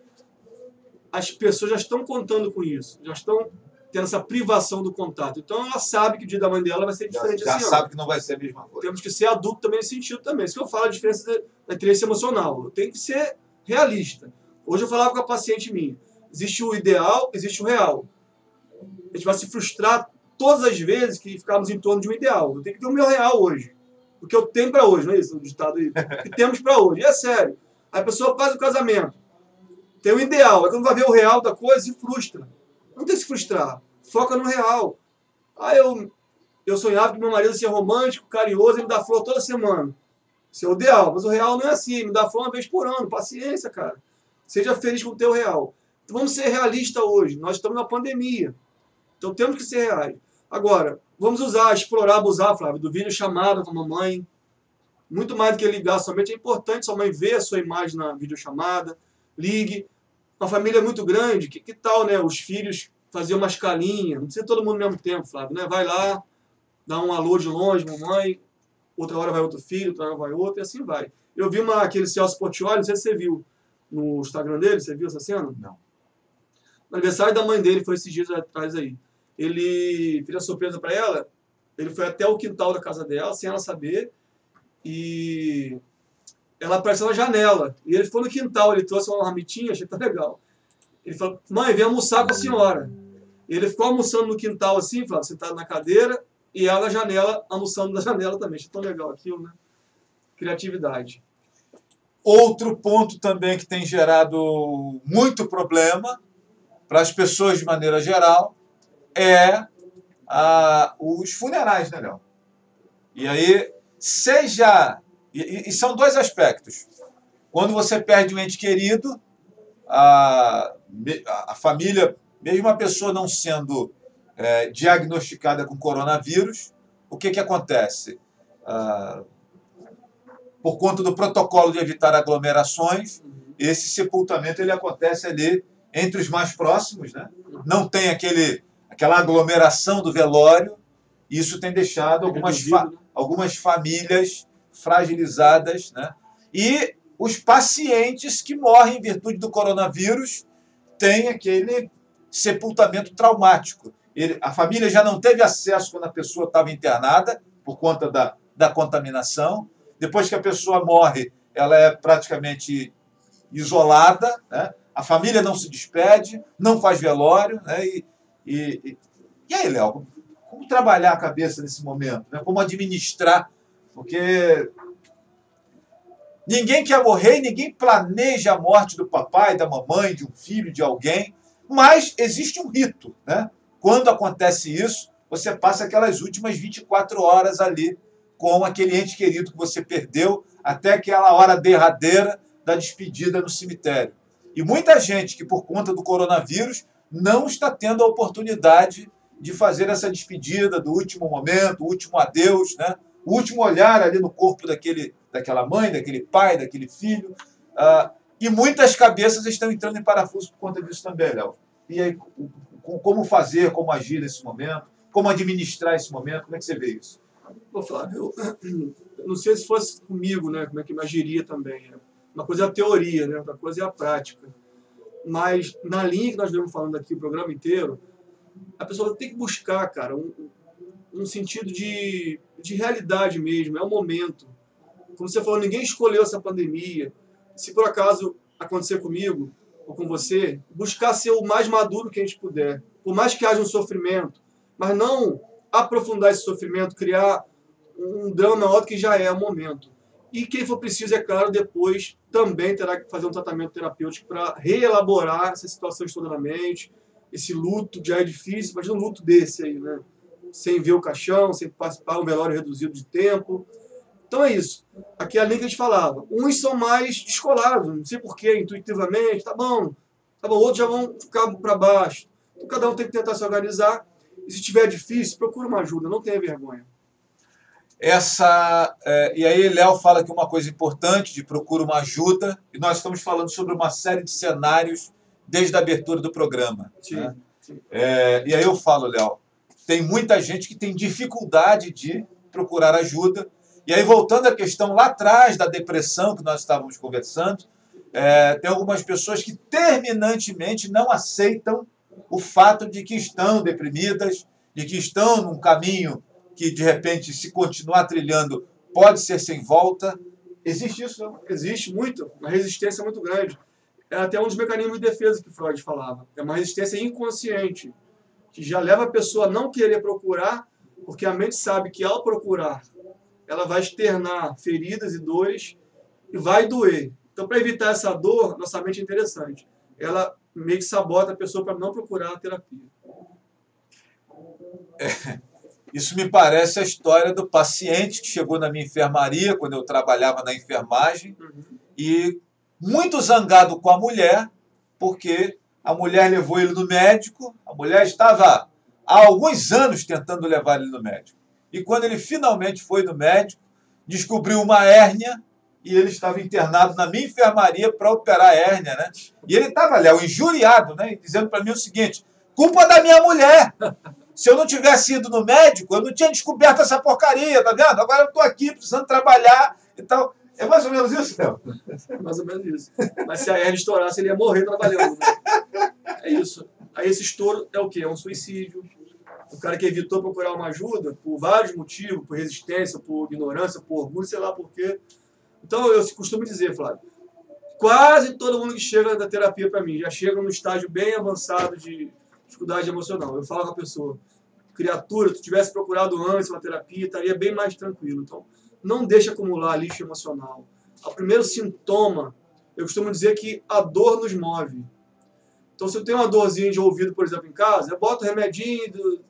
as pessoas já estão contando com isso, já estão tendo essa privação do contato. Então, ela sabe que o dia da mãe dela vai ser diferente esse ano. Já sabe que não vai ser a mesma coisa. Temos que ser adulto também nesse sentido também. Isso que eu falo, a diferença da inteligência emocional. Eu tenho que ser realista. Hoje eu falava com a paciente minha. Existe o ideal, existe o real. A gente vai se frustrar todas as vezes que ficarmos em torno de um ideal. Eu tenho que ter o meu real hoje. O que eu tenho para hoje, não é isso? O ditado aí. O que temos para hoje. E é sério. Aí a pessoa faz o casamento. Tem o ideal. Aí quando vai ver o real da coisa, se frustra. Não tem que se frustrar. Foca no real. Aí eu sonhava que meu marido ia ser romântico, carinhoso, ele me dá flor toda semana. Isso é o ideal. Mas o real não é assim. Me dá flor uma vez por ano. Paciência, cara. Seja feliz com o teu real. Então vamos ser realistas hoje. Nós estamos na pandemia. Então temos que ser reais. Agora, vamos explorar, abusar, Flávio, do vídeo chamada com a mamãe. Muito mais do que ligar somente. É importante sua mãe ver a sua imagem na videochamada. Ligue. Uma família muito grande, que tal, né? Os filhos fazer uma escalinha, não precisa todo mundo ao mesmo tempo, Flávio, né? Vai lá, dá um alô de longe, mamãe, outra hora vai outro filho, outra hora vai outro, e assim vai. Eu vi aquele Celso Portiolli, não sei se você viu no Instagram dele, você viu essa cena? Não. No aniversário da mãe dele, foi esses dias atrás aí. Ele fez a surpresa para ela, ele foi até o quintal da casa dela, sem ela saber, e ela apareceu na janela, e ele ficou no quintal, ele trouxe uma marmitinha, achei tão legal. Ele falou, mãe, vem almoçar com a senhora. Ele ficou almoçando no quintal assim, Flávio, sentado na cadeira, e ela na janela, almoçando na janela também. Achei tão legal aquilo, né? Criatividade. Outro ponto também que tem gerado muito problema para as pessoas de maneira geral é os funerais, né, Léo? E aí, e são dois aspectos. Quando você perde um ente querido, a família, mesmo a pessoa não sendo diagnosticada com coronavírus, o que acontece? Por conta do protocolo de evitar aglomerações, esse sepultamento ele acontece ali entre os mais próximos, né? Não tem aquela aglomeração do velório. Isso tem deixado algumas famílias fragilizadas, né? E os pacientes que morrem em virtude do coronavírus têm aquele sepultamento traumático. A família já não teve acesso quando a pessoa estava internada, por conta da contaminação. Depois que a pessoa morre, ela é praticamente isolada, né? A família não se despede, não faz velório, né? E aí, Léo, como trabalhar a cabeça nesse momento? Né? Como administrar? Porque ninguém quer morrer, ninguém planeja a morte do papai, da mamãe, de um filho, de alguém, mas existe um rito, né? Quando acontece isso, você passa aquelas últimas 24 horas ali com aquele ente querido que você perdeu até aquela hora derradeira da despedida no cemitério. E muita gente que, por conta do coronavírus, não está tendo a oportunidade de fazer essa despedida do último momento, o último adeus, né? O último olhar ali no corpo daquela mãe, daquele pai, daquele filho. E muitas cabeças estão entrando em parafuso por conta disso também, Léo. E aí, como fazer, como agir nesse momento, como administrar esse momento, como é que você vê isso? Pô, Flávio, eu não sei se fosse comigo, né, como é que eu agiria também. Né? Uma coisa é a teoria, né, outra coisa é a prática. Mas na linha que nós estamos falando aqui o programa inteiro, a pessoa tem que buscar, cara, um sentido de realidade mesmo, é o momento. Como você falou, ninguém escolheu essa pandemia. Se por acaso acontecer comigo ou com você, buscar ser o mais maduro que a gente puder. Por mais que haja um sofrimento, mas não aprofundar esse sofrimento, criar um drama maior do que já é o momento. E quem for preciso, é claro, depois também terá que fazer um tratamento terapêutico para reelaborar essa situação toda na mente, esse luto que já é difícil, imagina um luto desse aí, né? Sem ver o caixão, sem participar, um velório reduzido de tempo. Então é isso. Aqui é a linha que a gente falava. Uns são mais descolados, não sei porquê, intuitivamente, tá bom, outros já vão ficar para baixo. Então cada um tem que tentar se organizar. E se estiver difícil, procura uma ajuda, não tenha vergonha. E aí Léo fala que uma coisa importante de procura uma ajuda, e nós estamos falando sobre uma série de cenários desde a abertura do programa. Sim, né? sim. E aí eu falo, Léo, tem muita gente que tem dificuldade de procurar ajuda. E aí, voltando à questão lá atrás da depressão que nós estávamos conversando, tem algumas pessoas que terminantemente não aceitam o fato de que estão deprimidas, de que estão num caminho que, de repente, se continuar trilhando, pode ser sem volta. Existe isso, não? Existe muito, uma resistência muito grande. É até um dos mecanismos de defesa que Freud falava. É uma resistência inconsciente, que já leva a pessoa a não querer procurar, porque a mente sabe que, ao procurar, ela vai externar feridas e dores e vai doer. Então, para evitar essa dor, nossa mente é interessante. Ela meio que sabota a pessoa para não procurar a terapia. Isso me parece a história do paciente que chegou na minha enfermaria, quando eu trabalhava na enfermagem, e muito zangado com a mulher, porque a mulher levou ele no médico, a mulher estava há alguns anos tentando levar ele no médico. E quando ele finalmente foi no médico, descobriu uma hérnia, e ele estava internado na minha enfermaria para operar a hérnia, né? E ele estava, Léo, injuriado, né? Dizendo para mim o seguinte: culpa da minha mulher! Se eu não tivesse ido no médico, eu não tinha descoberto essa porcaria, tá vendo? Agora eu estou aqui precisando trabalhar e tal. É mais ou menos isso, Léo? É mais ou menos isso. Mas se a hérnia estourasse, ele ia morrer trabalhando. Né? É isso. Aí esse estouro é o quê? É um suicídio. O cara que evitou procurar uma ajuda por vários motivos, por resistência, por ignorância, por orgulho, sei lá por quê. Então eu costumo dizer, Flávio, quase todo mundo que chega da terapia para mim já chega num estágio bem avançado de dificuldade emocional. Eu falo com a pessoa: criatura, tu tivesse procurado antes uma terapia, estaria bem mais tranquilo. Então, não deixe acumular lixo emocional. O primeiro sintoma, eu costumo dizer que a dor nos move. Então, se eu tenho uma dorzinha de ouvido, por exemplo, em casa, eu boto o remedinho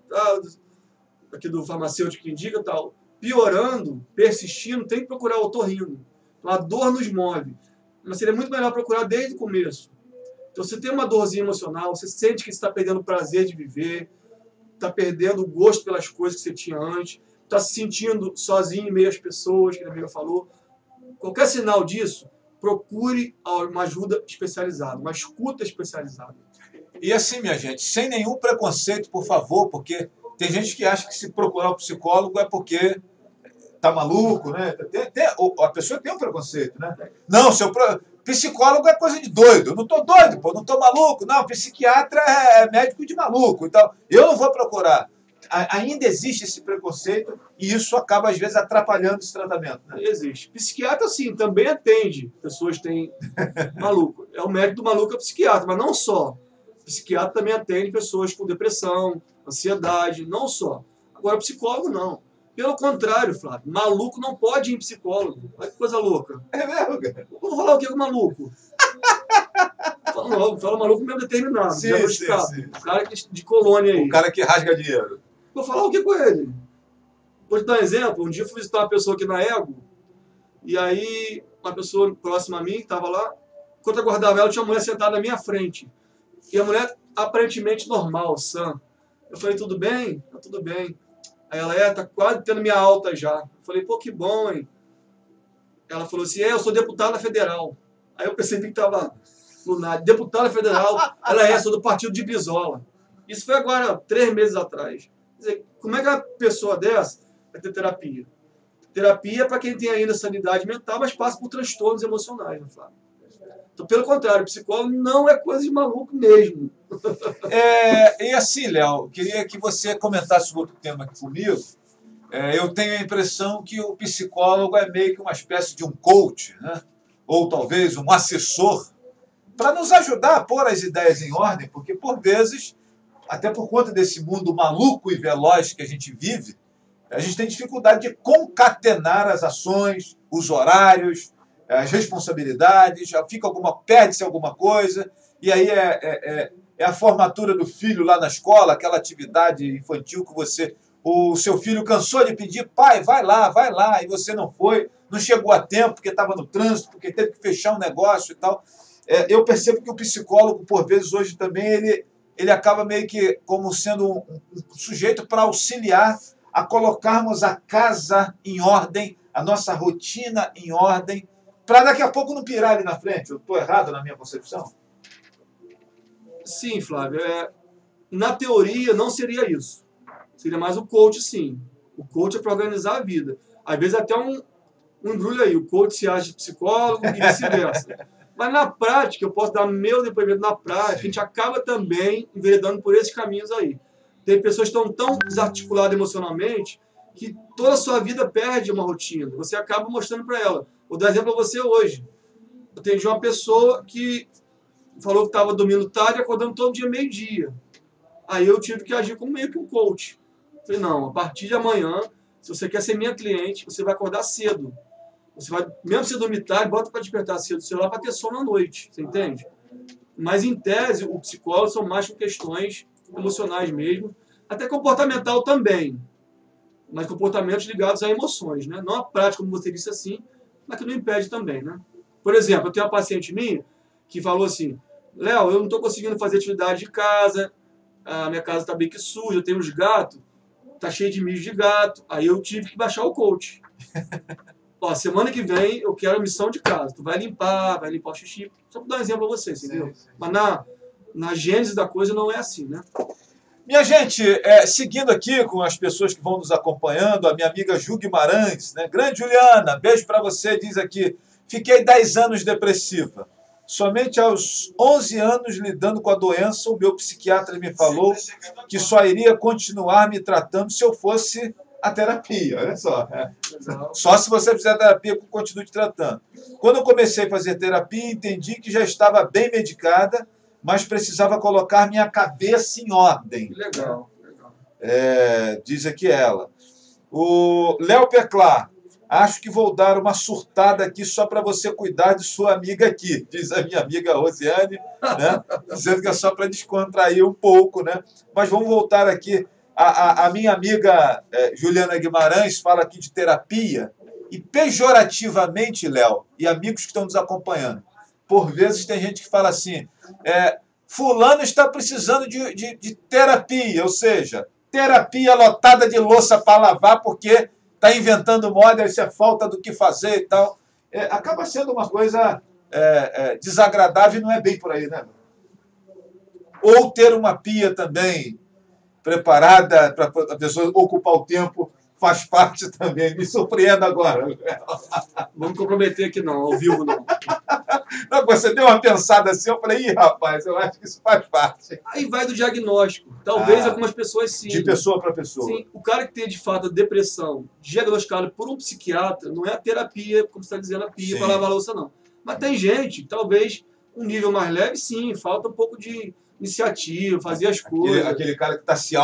aqui do farmacêutico que indica e tal. Piorando, persistindo, tem que procurar o otorrino. Então, a dor nos move. Mas seria muito melhor procurar desde o começo. Então, você tem uma dorzinha emocional, você sente que você está perdendo o prazer de viver, está perdendo o gosto pelas coisas que você tinha antes, está se sentindo sozinho em meio às pessoas, que a amiga falou. Qualquer sinal disso, procure uma ajuda especializada, uma escuta especializada. E assim, minha gente, sem nenhum preconceito, por favor, porque tem gente que acha que se procurar um psicólogo é porque tá maluco, né? A pessoa tem um preconceito, né? Não, psicólogo é coisa de doido. Eu não tô doido, pô, não tô maluco. Não, psiquiatra é médico de maluco. Então, eu não vou procurar. Ainda existe esse preconceito e isso acaba, às vezes, atrapalhando esse tratamento. Né? Existe. Psiquiatra, sim, também atende. Pessoas têm maluco. É o médico do maluco, é o psiquiatra, mas não só. Psiquiatra também atende pessoas com depressão, ansiedade, não só. Agora, psicólogo, não. Pelo contrário, Flávio, maluco não pode ir em psicólogo. Olha que coisa louca. É mesmo, cara? Eu vou falar o que com maluco? Fala maluco mesmo determinado, sim, diagnosticado. Sim. O cara de colônia aí. O cara que rasga dinheiro. Vou falar o que com ele? Vou te dar um exemplo. Um dia eu fui visitar uma pessoa aqui na Ego, e aí uma pessoa próxima a mim, que estava lá, enquanto eu aguardava ela, tinha uma mulher sentada na minha frente. E a mulher aparentemente normal, sã. Eu falei: tudo bem? Tá tudo bem. Aí ela: tá quase tendo minha alta já. Eu falei: pô, que bom, hein? Ela falou assim: eu sou deputada federal. Aí eu percebi que estava lunar. Deputada federal, ela sou do partido de Brizola. Isso foi agora, 3 meses atrás. Quer dizer, como é que uma pessoa dessa vai ter terapia? Terapia é para quem tem ainda sanidade mental, mas passa por transtornos emocionais, não Flávio? Então, pelo contrário, psicólogo não é coisa de maluco mesmo. E assim, Léo, queria que você comentasse outro tema aqui comigo. Eu tenho a impressão que o psicólogo é meio que uma espécie de um coach, né? Ou talvez um assessor, para nos ajudar a pôr as ideias em ordem, porque, por vezes, até por conta desse mundo maluco e veloz que a gente vive, a gente tem dificuldade de concatenar as ações, os horários, as responsabilidades, perde-se alguma coisa, e aí é a formatura do filho lá na escola, aquela atividade infantil que o seu filho cansou de pedir, pai, vai lá, e você não foi, não chegou a tempo porque estava no trânsito, porque teve que fechar um negócio e tal. Eu percebo que o psicólogo, por vezes, hoje também, ele acaba meio que como sendo um sujeito para auxiliar a colocarmos a casa em ordem, a nossa rotina em ordem, para daqui a pouco não pirar ali na frente. Eu estou errado na minha concepção? Sim, Flávio. Na teoria, não seria isso. Seria mais o coach, sim. O coach é para organizar a vida. Às vezes até um embrulho aí. O coach se acha psicólogo e vice-versa. Mas na prática, eu posso dar meu depoimento na prática, a gente acaba também enveredando por esses caminhos aí. Tem pessoas que estão tão desarticuladas emocionalmente que toda a sua vida perde uma rotina. Você acaba mostrando para ela. Vou dar exemplo a você hoje. Eu atendi uma pessoa que falou que estava dormindo tarde e acordando todo dia meio-dia. Aí eu tive que agir como meio que um coach. Falei, não, a partir de amanhã, se você quer ser minha cliente, você vai acordar cedo. Você vai, mesmo se dormir tarde, bota para despertar cedo o celular para ter sono à noite, você entende? Mas em tese, o psicólogo são mais com questões emocionais mesmo, até comportamental também, mas comportamentos ligados a emoções, né? Não a prática, como você disse assim, mas que não impede também, né? Por exemplo, eu tenho uma paciente minha que falou assim, Léo, eu não estou conseguindo fazer atividade de casa, a minha casa está bem que suja, eu tenho uns gatos, tá cheio de mijo de gato, aí eu tive que baixar o coach. Ó, semana que vem eu quero a missão de casa. Tu vai limpar o xixi. Só para dar um exemplo a vocês, entendeu? Sim. Mas na gênese da coisa não é assim, né? Minha gente, seguindo aqui com as pessoas que vão nos acompanhando, a minha amiga Ju Guimarães, né? Grande Juliana, beijo para você, diz aqui, fiquei 10 anos depressiva. Somente aos 11 anos lidando com a doença, o meu psiquiatra me falou que só iria continuar me tratando se eu fosse a terapia, olha só. Só se você fizer terapia, continue te tratando. Quando eu comecei a fazer terapia, entendi que já estava bem medicada, mas precisava colocar minha cabeça em ordem. Legal. Diz aqui ela. O Léo Peclar, acho que vou dar uma surtada aqui só para você cuidar de sua amiga aqui, diz a minha amiga Rosiane, né? Dizendo que é só para descontrair um pouco, né? Mas vamos voltar aqui. A minha amiga Juliana Guimarães fala aqui de terapia e pejorativamente, Léo, e amigos que estão nos acompanhando, por vezes tem gente que fala assim, fulano está precisando de terapia, ou seja, terapia lotada de louça para lavar porque está inventando moda, isso é falta do que fazer e tal. Acaba sendo uma coisa desagradável e não é bem por aí, né? Ou ter uma pia também preparada para a pessoa ocupar o tempo, faz parte também. Me surpreenda agora. Vamos comprometer aqui não, ao vivo não. Não, você deu uma pensada assim, eu falei, rapaz, eu acho que isso faz parte. Aí vai do diagnóstico. Talvez algumas pessoas sim. De pessoa para pessoa. Sim, o cara que tem de fato a depressão diagnosticado por um psiquiatra, não é a terapia, como você está dizendo, a pia para lavar a louça, não. Mas tem gente, talvez um nível mais leve, sim, falta um pouco de iniciativa, fazer as coisas. Aquele cara que está se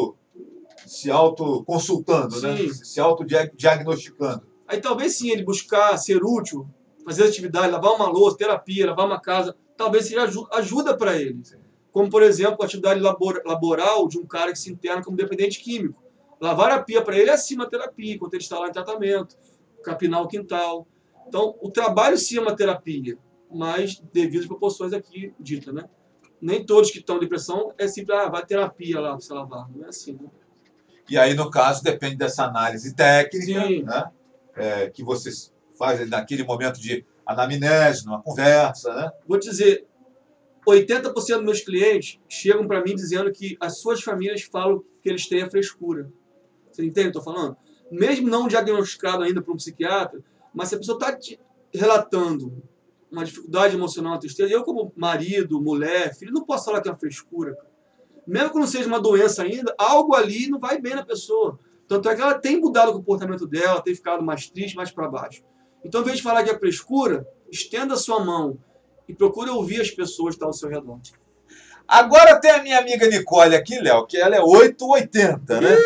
auto-consultando, né? Se auto-diagnosticando. Aí talvez sim, ele buscar ser útil, fazer atividade, lavar uma louça, terapia, lavar uma casa, talvez seja ajuda para ele. Como, por exemplo, a atividade laboral de um cara que se interna como dependente químico. Lavar a pia para ele é acima da terapia, enquanto ele está lá em tratamento, capinar o quintal. Então, o trabalho sim é uma terapia, mas devido às proporções aqui ditas, né? Nem todos que estão em depressão é simples, vai terapia lá para você lavar. Não é assim, né? E aí, no caso, depende dessa análise técnica, né? Que você faz naquele momento de anamnese, numa conversa, né? Vou dizer, 80% dos meus clientes chegam para mim dizendo que as suas famílias falam que eles têm a frescura. Você entende o que eu estou falando? Mesmo não diagnosticado ainda por um psiquiatra, mas se a pessoa está relatando uma dificuldade emocional, uma tristeza, eu como marido, mulher, filho, não posso falar que é uma frescura. Cara. Mesmo que não seja uma doença ainda, algo ali não vai bem na pessoa. Tanto é que ela tem mudado o comportamento dela, tem ficado mais triste, mais para baixo. Então, em vez de falar que é frescura, estenda a sua mão e procure ouvir as pessoas que estão ao seu redor. Agora tem a minha amiga Nicole aqui, Léo, que ela é 880, né?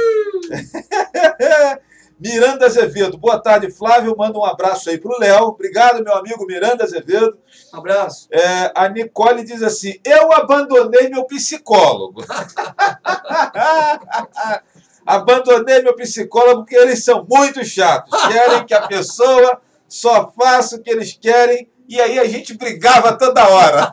Miranda Azevedo. Boa tarde, Flávio. Manda um abraço aí pro Léo. Obrigado, meu amigo Miranda Azevedo. Um abraço. A Nicole diz assim: eu abandonei meu psicólogo. Abandonei meu psicólogo porque eles são muito chatos. Querem que a pessoa só faça o que eles querem e aí a gente brigava toda hora.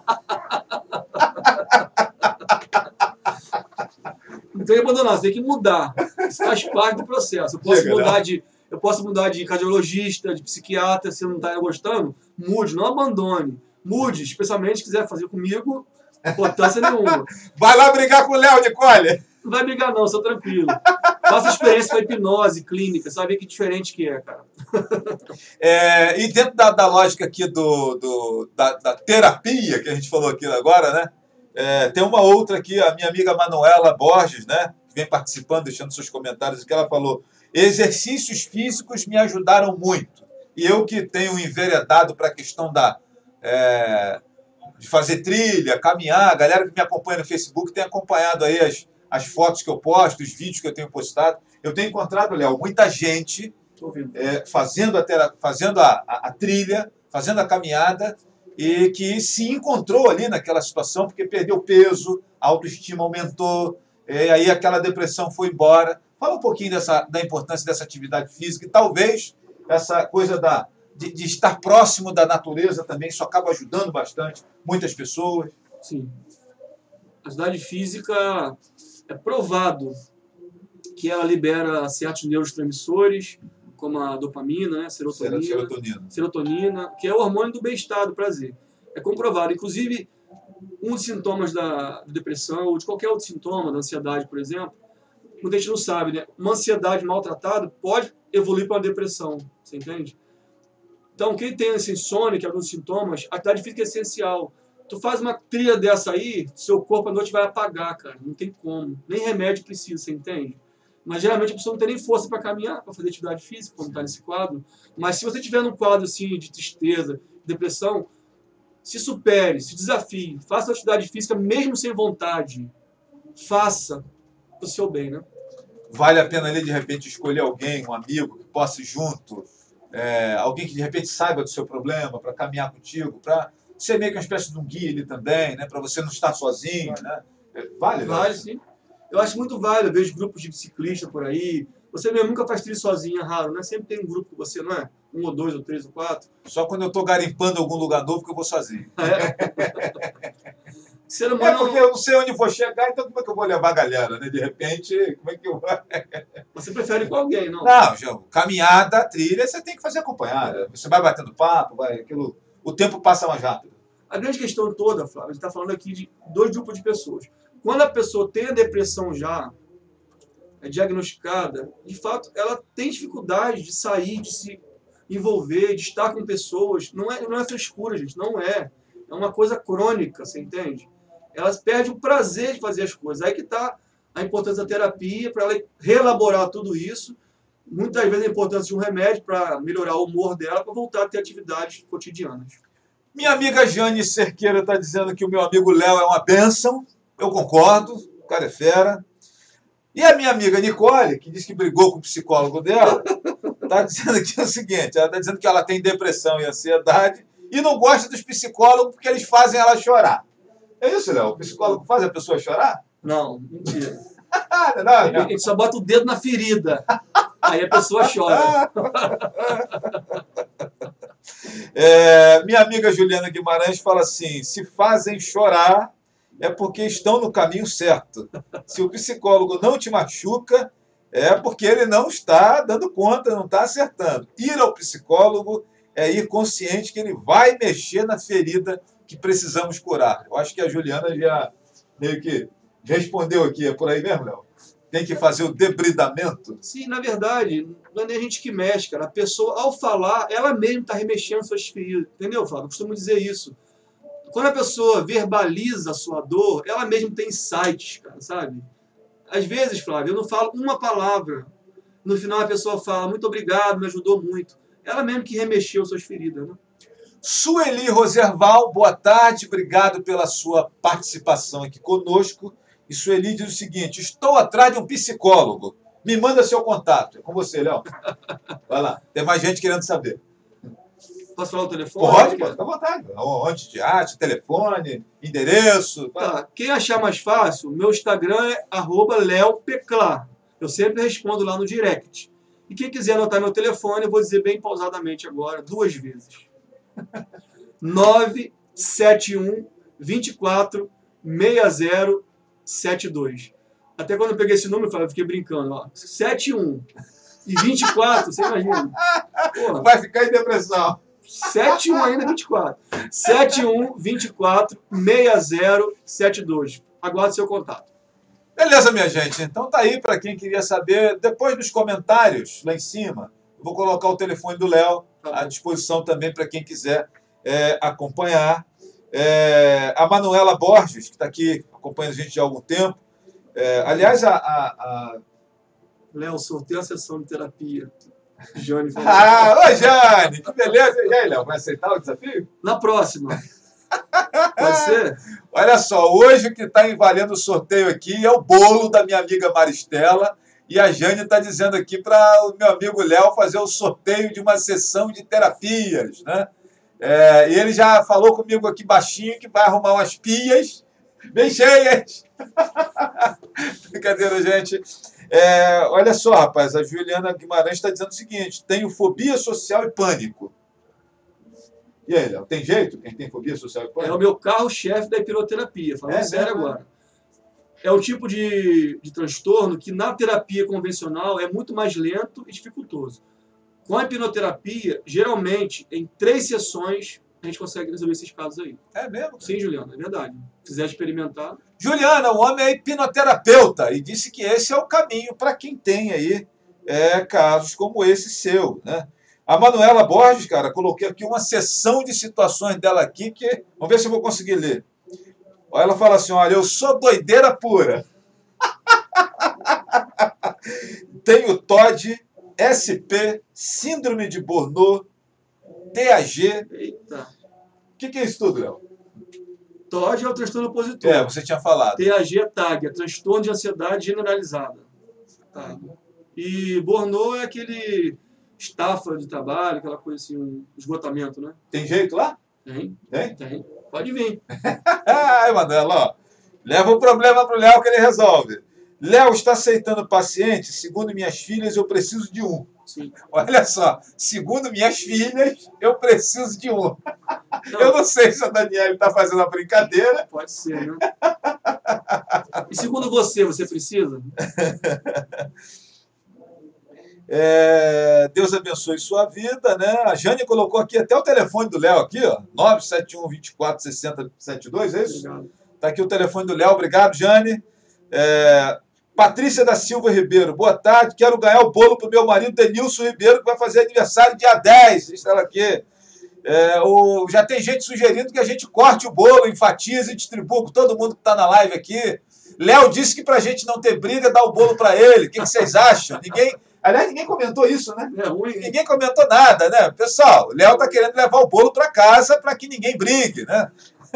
Não tem que abandonar, você tem que mudar. Isso faz parte do processo. Eu posso mudar de cardiologista, de psiquiatra, se não está gostando, mude, não abandone. Mude, especialmente se quiser fazer comigo, importância nenhuma. Vai lá brigar com o Léo, Nicole. Não vai brigar não, sou tranquilo. Faça experiência com a hipnose clínica, sabe ver que diferente que é, cara. E dentro da lógica aqui da terapia, que a gente falou aqui agora, né? Tem uma outra aqui, a minha amiga Manuela Borges, né? Que vem participando, deixando seus comentários, que ela falou: exercícios físicos me ajudaram muito. E eu que tenho enveredado para a questão de fazer trilha, caminhar, a galera que me acompanha no Facebook tem acompanhado aí as fotos que eu posto, os vídeos que eu tenho postado. Eu tenho encontrado, Léo, muita gente fazendo a trilha, fazendo a caminhada, e que se encontrou ali naquela situação porque perdeu peso, a autoestima aumentou, aí aquela depressão foi embora. Fala um pouquinho da importância dessa atividade física e talvez essa coisa de estar próximo da natureza também, isso acaba ajudando bastante muitas pessoas. Sim. A atividade física é provado que ela libera certos neurotransmissores, como a dopamina, né? Serotonina, que é o hormônio do bem-estar, do prazer. É comprovado. Inclusive, um dos sintomas da depressão, ou de qualquer outro sintoma, da ansiedade, por exemplo, muita gente não sabe, né? Uma ansiedade maltratada pode evoluir para uma depressão, você entende? Então, quem tem essa insônia, que é um dos sintomas, a atividade física é essencial. Tu faz uma trilha dessa aí, seu corpo à noite vai apagar, cara. Não tem como. Nem remédio precisa, você entende? Mas geralmente a pessoa não tem nem força para caminhar, para fazer atividade física, quando está nesse quadro. Mas se você tiver num quadro assim de tristeza, depressão, se supere, se desafie, faça atividade física mesmo sem vontade. Faça para o seu bem, né? Vale a pena ali, de repente, escolher alguém, um amigo, que possa ir junto, alguém que de repente saiba do seu problema, para caminhar contigo, para ser meio que uma espécie de um guia ali também, né? Para você não estar sozinho, né? Vale, sim. Eu acho muito válido, eu vejo grupos de ciclistas por aí. Você mesmo nunca faz trilha sozinho, é raro, né? Sempre tem um grupo com você, não é? 1 ou 2 ou 3 ou 4. Só quando eu estou garimpando algum lugar novo que eu vou sozinho. Ser humano... porque eu não sei onde vou chegar, então como é que eu vou levar a galera, né? De repente, como é que eu vou... Você prefere com alguém, não? Não, João, caminhada, trilha, você tem que fazer acompanhada. Você vai batendo papo, o tempo passa mais rápido. A grande questão toda, Flávio, a gente está falando aqui de 2 grupos de pessoas. Quando a pessoa tem a depressão já diagnosticada, de fato, ela tem dificuldade de sair, de se envolver, de estar com pessoas. Não é frescura, gente, não é. É uma coisa crônica, você entende? Elas perdem o prazer de fazer as coisas. Aí que está a importância da terapia, para ela reelaborar tudo isso. Muitas vezes a importância de um remédio para melhorar o humor dela, para voltar a ter atividades cotidianas. Minha amiga Jane Cerqueira está dizendo que o meu amigo Léo é uma bênção. Eu concordo, o cara é fera. E a minha amiga Nicole, que disse que brigou com o psicólogo dela, está dizendo que é o seguinte, ela está dizendo que ela tem depressão e ansiedade e não gosta dos psicólogos porque eles fazem ela chorar. É isso, Léo? O psicólogo faz a pessoa chorar? Não, mentira. Não. A gente só bota o dedo na ferida. Aí a pessoa chora. Minha amiga Juliana Guimarães fala assim: se fazem chorar é porque estão no caminho certo. Se o psicólogo não te machuca, é porque ele não está dando conta, não está acertando. Ir ao psicólogo é ir consciente que ele vai mexer na ferida que precisamos curar. Eu acho que a Juliana já meio que respondeu aqui. É por aí mesmo, Léo? Tem que fazer o debridamento? Sim, na verdade, não é nem a gente que mexe, cara. A pessoa, ao falar, ela mesma está remexendo suas feridas. Entendeu, Flávio? Eu costumo dizer isso. Quando a pessoa verbaliza a sua dor, ela mesma tem insights, cara, sabe? Às vezes, Flávio, eu não falo uma palavra. No final a pessoa fala, muito obrigado, me ajudou muito. Ela mesmo que remexeu suas feridas, né? Sueli Roserval, boa tarde, obrigado pela sua participação aqui conosco. E Sueli diz o seguinte: estou atrás de um psicólogo. Me manda seu contato. É com você, Léo. Vai lá, tem mais gente querendo saber. Posso falar o telefone? Pode, fica à vontade. Onde de arte, telefone, endereço. Tá. Quem achar mais fácil, meu Instagram é @leopeclar. Eu sempre respondo lá no direct. E quem quiser anotar meu telefone, eu vou dizer bem pausadamente agora, 2 vezes. 971 24 6072. Até quando eu peguei esse número, eu fiquei brincando. Ó, 71 e 24, você imagina. Porra, Vai ficar em depressão. 71 ainda 24. 71 24 6072. Aguardo seu contato. Beleza, minha gente. Então tá aí para quem queria saber. Depois dos comentários, lá em cima, eu vou colocar o telefone do Léo à disposição também para quem quiser acompanhar. A Manuela Borges, que está aqui acompanhando a gente há algum tempo. Aliás, Léo, sorteio a sessão de terapia. Jane falou. Oi, Jane! Que beleza! E aí, Léo, vai aceitar o desafio? Na próxima. Pode ser? Olha só, hoje o que está valendo o sorteio aqui é o bolo da minha amiga Maristela. E a Jane está dizendo aqui para o meu amigo Léo fazer o sorteio de uma sessão de terapias, né? E ele já falou comigo aqui baixinho que vai arrumar umas pias bem cheias. Brincadeira, gente. Olha só, rapaz, a Juliana Guimarães está dizendo o seguinte: tenho fobia social e pânico. E aí, Léo, tem jeito? Quem tem fobia social e pânico? É o meu carro-chefe da hipnoterapia, falando sério agora. É um tipo de transtorno que na terapia convencional é muito mais lento e dificultoso. Com a hipnoterapia, geralmente, em 3 sessões, a gente consegue resolver esses casos aí. É mesmo? Sim, Juliana, é verdade. Se quiser experimentar. Juliana, o homem é hipnoterapeuta e disse que esse é o caminho para quem tem aí casos como esse seu, né? A Manuela Borges, cara, coloquei aqui uma sessão de situações dela aqui que... Vamos ver se eu vou conseguir ler. Ela fala assim, olha, eu sou doideira pura. Tenho TOD, SP, síndrome de Burnout, TAG. Eita. O que é isso tudo, Léo? TOD é o transtorno opositor. Você tinha falado. TAG é TAG, é transtorno de ansiedade generalizada. TAG. E Burnout é aquele estafa de trabalho, aquela coisa assim, um esgotamento, né? Tem jeito lá? Tem. Tem? Tem. Pode vir. Ai, Manela, ó. Leva o problema pro Léo que ele resolve. Léo está aceitando paciente? Segundo minhas filhas, eu preciso de um. Sim. Olha só, segundo minhas filhas, eu preciso de um. Eu não sei se a Daniela está fazendo a brincadeira. Pode ser, né? E segundo você precisa? Deus abençoe sua vida, né? A Jane colocou aqui até o telefone do Léo aqui, ó, 971 24 60 72, é isso? Obrigado. Tá aqui o telefone do Léo, obrigado, Jane. Patrícia da Silva Ribeiro, boa tarde, quero ganhar o bolo pro meu marido Denilson Ribeiro, que vai fazer aniversário dia 10, está ela aqui. Já tem gente sugerindo que a gente corte o bolo, enfatize e distribua para todo mundo que está na live aqui. Léo disse que para a gente não ter briga, dá o bolo para ele. O que vocês acham? Aliás, ninguém comentou isso, né? É ruim. Ninguém comentou nada, né? Pessoal, o Léo está querendo levar o bolo para casa para que ninguém brigue, né?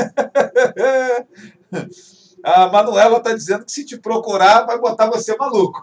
A Manuela está dizendo que se te procurar, vai botar você maluco.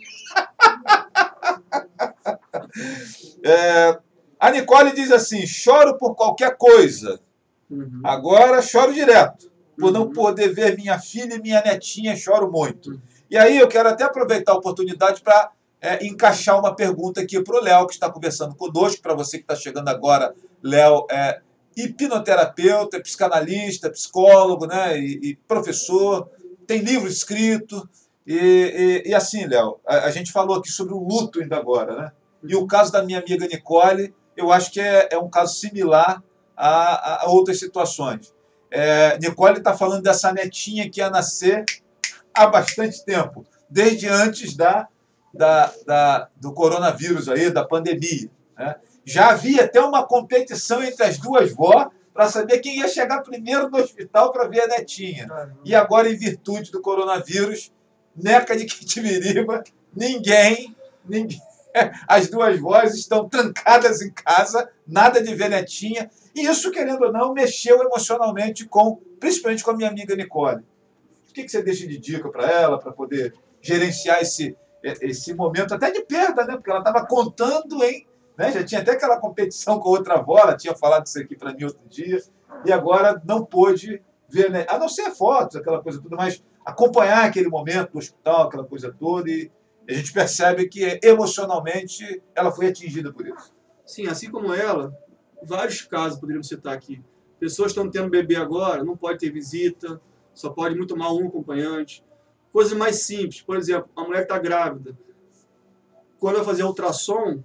A Nicole diz assim, choro por qualquer coisa. Uhum. Agora choro direto. Por não poder ver minha filha e minha netinha, choro muito. E aí eu quero até aproveitar a oportunidade para encaixar uma pergunta aqui para o Léo, que está conversando conosco. Para você que está chegando agora, Léo é hipnoterapeuta, psicanalista, psicólogo, né, e professor, tem livro escrito. E assim, Léo, a gente falou aqui sobre o luto ainda agora, né? E o caso da minha amiga Nicole, eu acho que é um caso similar a outras situações. Nicole está falando dessa netinha que ia nascer há bastante tempo, desde antes do coronavírus aí, da pandemia, né? Já havia até uma competição entre as duas vós para saber quem ia chegar primeiro no hospital para ver a netinha. E agora, em virtude do coronavírus, Neca de Quitibiriba, ninguém As duas vozes estão trancadas em casa, nada de ver netinha. E isso, querendo ou não, mexeu emocionalmente principalmente com a minha amiga Nicole. O que você deixa de dica para ela, para poder gerenciar esse momento até de perda, né? Porque ela estava contando né? Já tinha até aquela competição com outra avó, ela tinha falado isso aqui para mim outro dia, e agora não pôde ver, né? A não ser fotos, aquela coisa toda, mas acompanhar aquele momento do hospital, aquela coisa toda, e a gente percebe que emocionalmente ela foi atingida por isso. Sim, assim como ela, vários casos poderíamos citar aqui. Pessoas estão tendo bebê agora, não pode ter visita, só pode muito mal um acompanhante. Coisas mais simples, por exemplo, a mulher que está grávida, quando vai fazer ultrassom,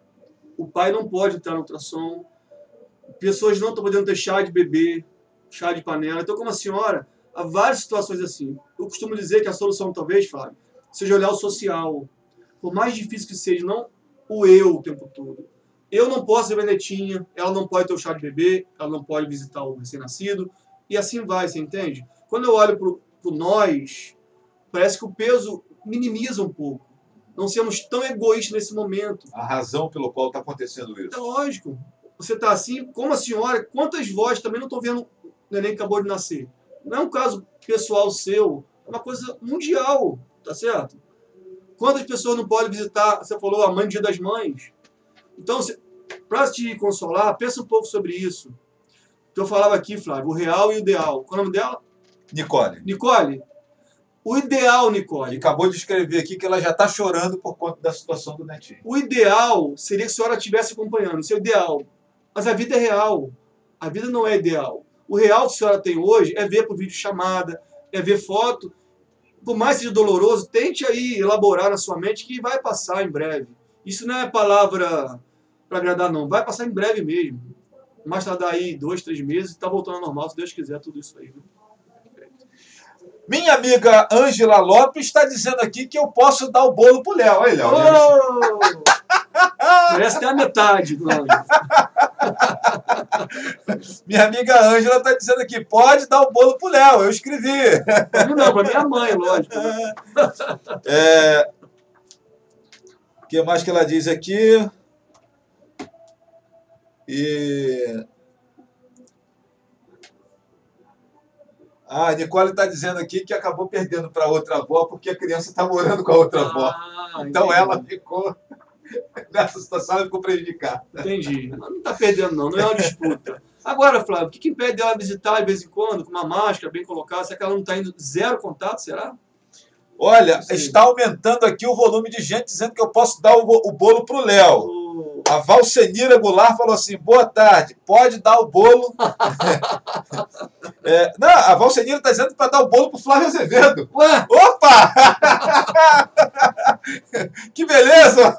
o pai não pode entrar no ultrassom, pessoas não estão podendo ter chá de bebê, chá de panela. Então, como a senhora, há várias situações assim. Eu costumo dizer que a solução, talvez, Fábio, seja olhar o social. Por mais difícil que seja, não o eu o tempo todo. Eu não posso ser netinha, ela não pode ter o chá de bebê, ela não pode visitar o recém-nascido, e assim vai, você entende? Quando eu olho para o nós, parece que o peso minimiza um pouco. Não sermos tão egoístas nesse momento. A razão pelo qual está acontecendo isso. É lógico. Você está assim, como a senhora, quantas vozes também não estão vendo o neném que acabou de nascer? Não é um caso pessoal seu, é uma coisa mundial, tá certo? Quantas pessoas não podem visitar, você falou, a mãe do Dia das Mães? Então, para te consolar, pensa um pouco sobre isso. Que eu falava aqui, Flávio, o real e o ideal. Qual é o nome dela? Nicole. Nicole? O ideal, Nicole. E acabou de escrever aqui que ela já está chorando por conta da situação do netinho. O ideal seria que a senhora estivesse acompanhando. Isso é o ideal. Mas a vida é real. A vida não é ideal. O real que a senhora tem hoje é ver por videochamada, é ver foto. Por mais que seja doloroso, tente aí elaborar na sua mente que vai passar em breve. Isso não é palavra para agradar, não. Vai passar em breve mesmo. Mais tardar aí 2, 3 meses e está voltando ao normal, se Deus quiser, tudo isso aí. Viu? Minha amiga Ângela Lopes está dizendo aqui que eu posso dar o bolo pro Léo. Olha, Léo. Parece até a metade do Ângela. Minha amiga Ângela está dizendo aqui, pode dar o bolo pro Léo. Eu escrevi. Não, para minha mãe, lógico. Né? O que mais que ela diz aqui? A Nicole está dizendo aqui que acabou perdendo para outra avó porque a criança está morando com a outra avó. Então entendi. Ela ficou nessa situação, ela ficou prejudicada. Entendi. Não está perdendo, não é uma disputa. Agora, Flávio, o que impede ela visitar de vez em quando, com uma máscara bem colocada? Será que ela não está indo zero contato, será? Olha, está aumentando aqui o volume de gente dizendo que eu posso dar o bolo para o Léo. A Valcenira Goulart falou assim, boa tarde, pode dar o bolo... Não, a Valcenira está dizendo para dar o bolo para o Flávio Azevedo. Ué? Opa! Que beleza!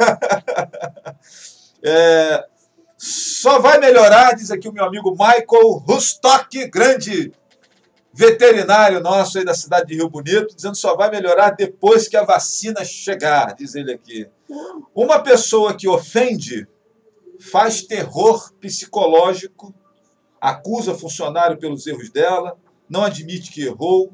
Só vai melhorar, diz aqui o meu amigo Michael Rustock, grande veterinário nosso aí da cidade de Rio Bonito, dizendo que só vai melhorar depois que a vacina chegar, diz ele aqui. Uma pessoa que ofende faz terror psicológico, acusa funcionário pelos erros dela, não admite que errou,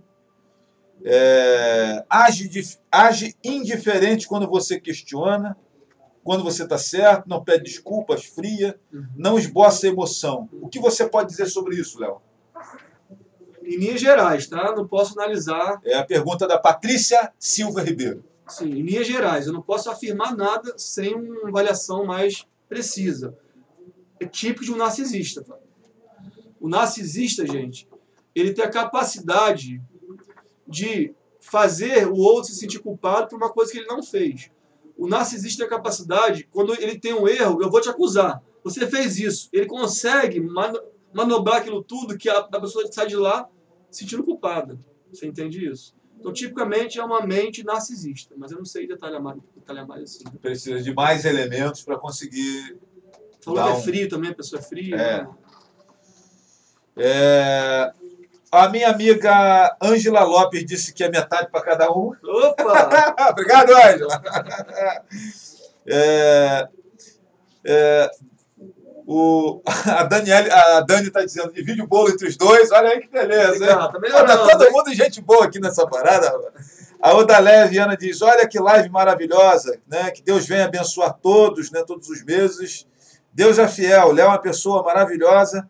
age indiferente quando você questiona, quando você está certo, não pede desculpas, fria, não esboça emoção. O que você pode dizer sobre isso, Léo? Em linhas gerais, tá? Não posso analisar. É a pergunta da Patrícia Silva Ribeiro. Sim, em linhas gerais. Eu não posso afirmar nada sem uma avaliação mais precisa. É típico de um narcisista. Tá? O narcisista, gente, ele tem a capacidade de fazer o outro se sentir culpado por uma coisa que ele não fez. O narcisista tem a capacidade, quando ele tem um erro, eu vou te acusar. Você fez isso. Ele consegue manobrar aquilo tudo que a pessoa sai de lá sentindo culpada. Você entende isso? Então, tipicamente, é uma mente narcisista. Mas eu não sei detalhar mais assim. Precisa de mais elementos para conseguir... Falou que é frio também, a pessoa é fria. A minha amiga Ângela Lopes disse que é metade para cada um. Opa! Obrigado, Ângela. A Dani está dizendo, divide o bolo entre os dois. Olha aí que beleza. Legal, tá melhorando, tá todo mundo gente boa aqui nessa parada. A Odaléia Viana diz, olha que live maravilhosa, né? Que Deus venha abençoar todos, né? Todos os meses. Deus é fiel, Léo é uma pessoa maravilhosa,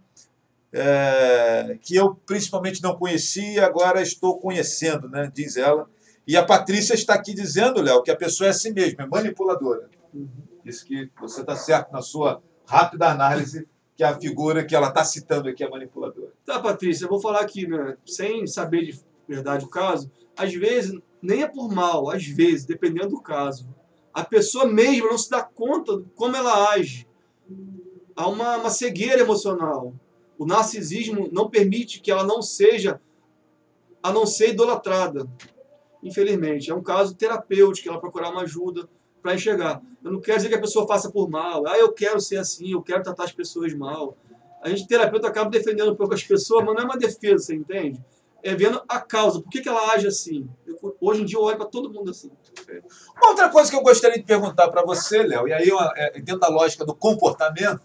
que eu principalmente não conhecia, agora estou conhecendo, né? Diz ela. E a Patrícia está aqui dizendo, Léo, que a pessoa é assim mesmo, é manipuladora. Diz que você está certo na sua rápida análise, que a figura que ela está citando aqui é manipuladora. Tá, Patrícia, eu vou falar aqui, né, sem saber de verdade o caso, às vezes, nem é por mal, às vezes, dependendo do caso, a pessoa mesmo não se dá conta de como ela age. Há uma cegueira emocional. O narcisismo não permite que ela não seja, a não ser idolatrada. Infelizmente, é um caso terapêutico, ela procurar uma ajuda para enxergar. Eu não quero dizer que a pessoa faça por mal. Eu quero ser assim, eu quero tratar as pessoas mal. A gente, terapeuta, acaba defendendo um pouco as pessoas, mas não é uma defesa, você entende? É vendo a causa, por que ela age assim. Hoje em dia eu olho para todo mundo assim. Uma outra coisa que eu gostaria de perguntar para você, Léo, e aí dentro da lógica do comportamento,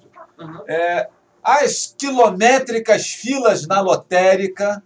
as quilométricas filas na lotérica,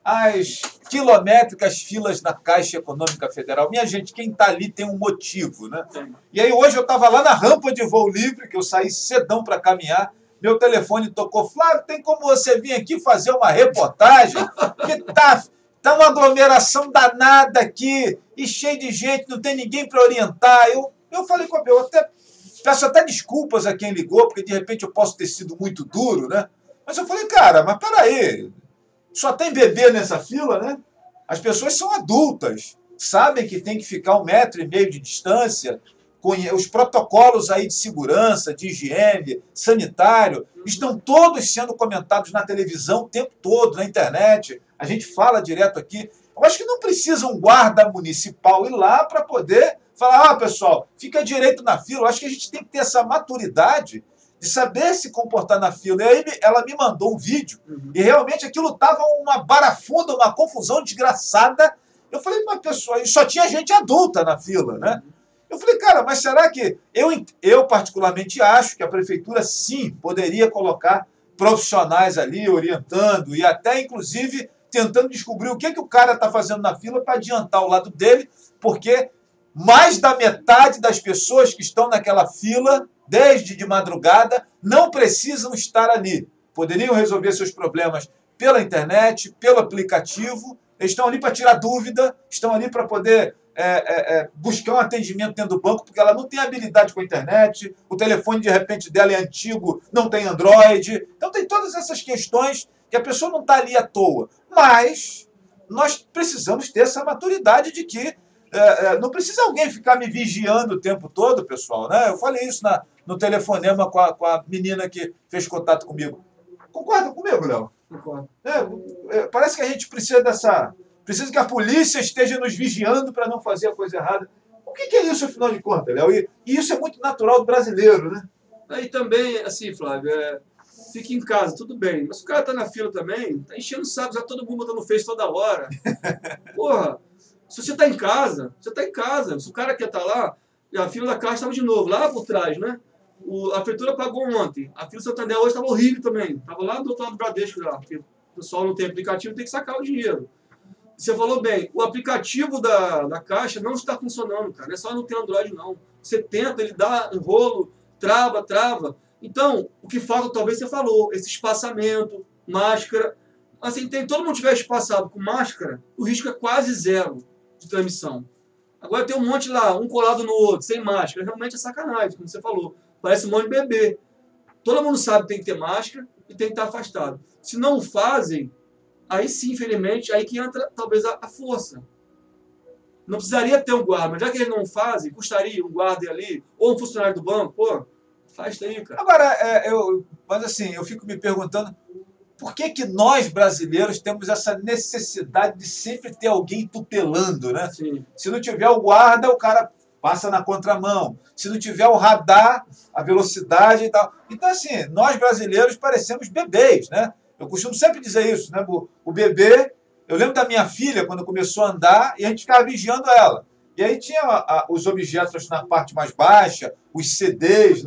as quilométricas filas na Caixa Econômica Federal. Minha gente, quem está ali tem um motivo, né? E aí hoje eu estava lá na rampa de voo livre, que eu saí cedão para caminhar, meu telefone tocou, Flávio, tem como você vir aqui fazer uma reportagem? Que tá uma aglomeração danada aqui, e cheio de gente, não tem ninguém para orientar. Eu falei com a eu peço até desculpas a quem ligou, porque de repente eu posso ter sido muito duro, né? Mas eu falei, cara, mas peraí, só tem bebê nessa fila, né? As pessoas são adultas, sabem que tem que ficar 1,5 metro de distância, os protocolos aí de segurança, de higiene, sanitário, estão todos sendo comentados na televisão o tempo todo, na internet, a gente fala direto aqui. Eu acho que não precisa um guarda municipal ir lá para poder falar, pessoal, fica direito na fila. Eu acho que a gente tem que ter essa maturidade de saber se comportar na fila. E aí ela me mandou um vídeo, e realmente aquilo estava uma barafunda, uma confusão desgraçada. Eu falei, mas pessoal, só tinha gente adulta na fila, né? Eu falei, cara, mas será que... Eu particularmente acho que a prefeitura, sim, poderia colocar profissionais ali, orientando, e até, inclusive, tentando descobrir o que o cara está fazendo na fila para adiantar o lado dele, porque mais da metade das pessoas que estão naquela fila, desde de madrugada, não precisam estar ali. Poderiam resolver seus problemas pela internet, pelo aplicativo, eles estão ali para tirar dúvida, estão ali para poder buscar um atendimento dentro do banco, porque ela não tem habilidade com a internet, o telefone, de repente, dela é antigo, não tem Android. Então, tem todas essas questões que a pessoa não está ali à toa. Mas nós precisamos ter essa maturidade de que não precisa alguém ficar me vigiando o tempo todo, pessoal, né? Eu falei isso no telefonema com a menina que fez contato comigo. Concorda comigo, Léo? Concordo. Parece que a gente precisa precisa que a polícia esteja nos vigiando para não fazer a coisa errada. O que é isso, afinal de contas, Léo? E isso é muito natural do brasileiro, né? Aí também, assim, Flávio, fica em casa, tudo bem. Mas o cara tá na fila também, tá enchendo o saco, já todo mundo botando Face toda hora. Porra, se você tá em casa, você tá em casa. Se o cara quer estar lá, a fila da Caixa estava de novo, lá por trás, né? A prefeitura pagou ontem. A fila do Santander hoje estava horrível também. Estava lá do outro lado do Bradesco, lá, porque o pessoal não tem aplicativo, tem que sacar o dinheiro. Você falou bem, o aplicativo da Caixa não está funcionando, cara. Não é só não ter Android, não. Você tenta, ele dá um rolo, trava. Então, o que falta, talvez você falou, esse espaçamento, máscara. Assim, todo mundo tiver espaçado com máscara, o risco é quase zero de transmissão. Agora tem um monte lá, um colado no outro, sem máscara. Realmente é sacanagem, como você falou. Parece um monte de bebê. Todo mundo sabe que tem que ter máscara e tem que estar afastado. Se não o fazem, aí sim, infelizmente, aí que entra talvez a força. Não precisaria ter um guarda, mas já que eles não fazem, custaria um guarda ali, ou um funcionário do banco, pô, faz isso aí, cara. Agora, mas assim, eu fico me perguntando, por que nós, brasileiros, temos essa necessidade de sempre ter alguém tutelando, né? Sim. Se não tiver o guarda, o cara passa na contramão. Se não tiver o radar, a velocidade e tal. Então, assim, nós, brasileiros, parecemos bebês, né? Eu costumo sempre dizer isso, né? O bebê... Eu lembro da minha filha, quando começou a andar, e a gente ficava vigiando ela. E aí tinha os objetos na parte mais baixa, os CDs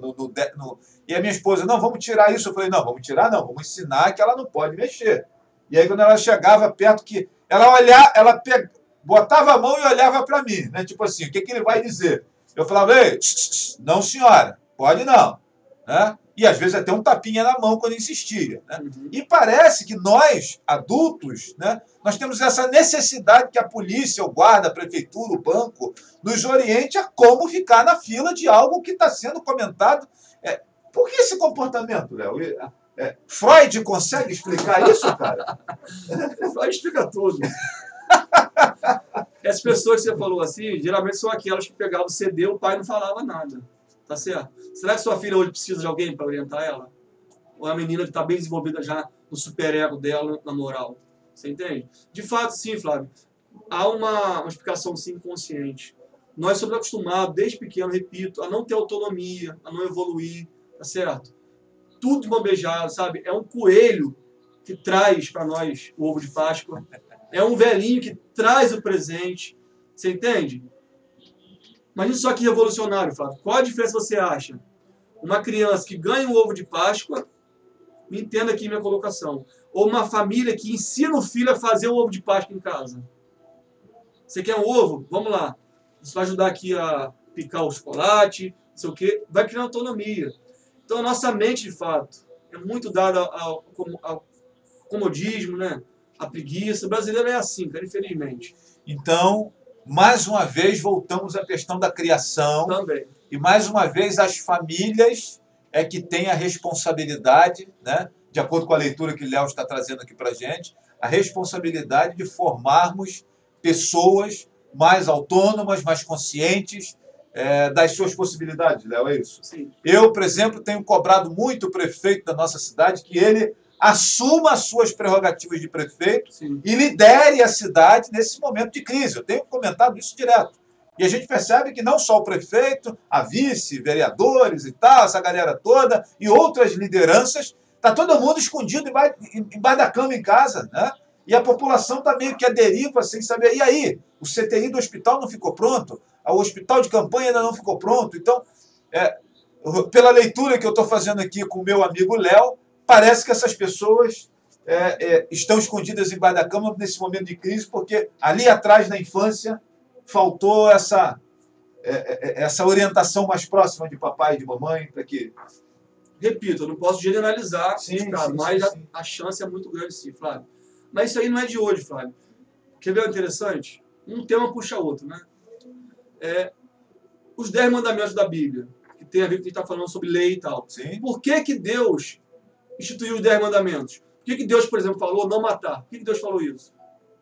e a minha esposa, não, vamos tirar isso. Eu falei, não, vamos tirar não, vamos ensinar que ela não pode mexer. E aí quando ela chegava perto, que ela olhar, botava a mão e olhava para mim, né? Tipo assim, o que, que ele vai dizer? Eu falava, ei, não senhora, pode não. Né? E às vezes até um tapinha na mão quando insistia. Né? E parece que nós, adultos, né, nós temos essa necessidade que a polícia, o guarda, a prefeitura, o banco, nos oriente a como ficar na fila de algo que está sendo comentado. Por que esse comportamento, Léo? Freud consegue explicar isso, cara? Freud explica tudo. As pessoas que você falou assim, geralmente são aquelas que pegavam o CD e o pai não falava nada. Tá certo? Será que sua filha hoje precisa de alguém para orientar ela? Ou é uma menina que está bem desenvolvida já no superego dela, na moral? Você entende? De fato, sim, Flávio. Há uma explicação, sim, consciente. Nós somos acostumados, desde pequeno, repito, a não ter autonomia, a não evoluir, tá certo? Tudo bambejado, sabe? É um coelho que traz para nós o ovo de Páscoa. É um velhinho que traz o presente. Você entende? Imagina só que revolucionário, Flávio. Qual a diferença você acha? Uma criança que ganha um ovo de Páscoa, me entenda aqui minha colocação, ou uma família que ensina o filho a fazer o ovo de Páscoa em casa. Você quer um ovo? Vamos lá. Isso vai ajudar aqui a picar o chocolate, não sei o quê. Vai criar autonomia. Então a nossa mente, de fato, é muito dada ao comodismo, né? A preguiça. O brasileiro é assim, cara, infelizmente. Então, mais uma vez, voltamos à questão da criação. Também. E, mais uma vez, as famílias é que têm a responsabilidade, né, de acordo com a leitura que o Léo está trazendo aqui para a gente, a responsabilidade de formarmos pessoas mais autônomas, mais conscientes das suas possibilidades, Léo, é isso? Sim. Eu, por exemplo, tenho cobrado muito o prefeito da nossa cidade que ele assuma as suas prerrogativas de prefeito. Sim. E lidere a cidade nesse momento de crise. Eu tenho comentado isso direto. E a gente percebe que não só o prefeito, a vice, vereadores e tal, essa galera toda, e outras lideranças, está todo mundo escondido embaixo da cama em casa, né? E a população está meio que à deriva, sem saber. E aí? O CTI do hospital não ficou pronto? O hospital de campanha ainda não ficou pronto? Então, pela leitura que eu estou fazendo aqui com o meu amigo Léo, parece que essas pessoas estão escondidas embaixo da cama nesse momento de crise, porque ali atrás, na infância, faltou essa orientação mais próxima de papai e de mamãe, para que... Repito, eu não posso generalizar, Sim, mas sim. a chance é muito grande, sim, Flávio. Mas isso aí não é de hoje, Flávio. Quer ver o interessante? Um tema puxa outro, né? Os 10 mandamentos da Bíblia, que tem a ver com o que a gente está falando sobre lei e tal. Sim. Por que Deus instituiu os 10 mandamentos? Por que Deus, por exemplo, falou não matar? Por que Deus falou isso?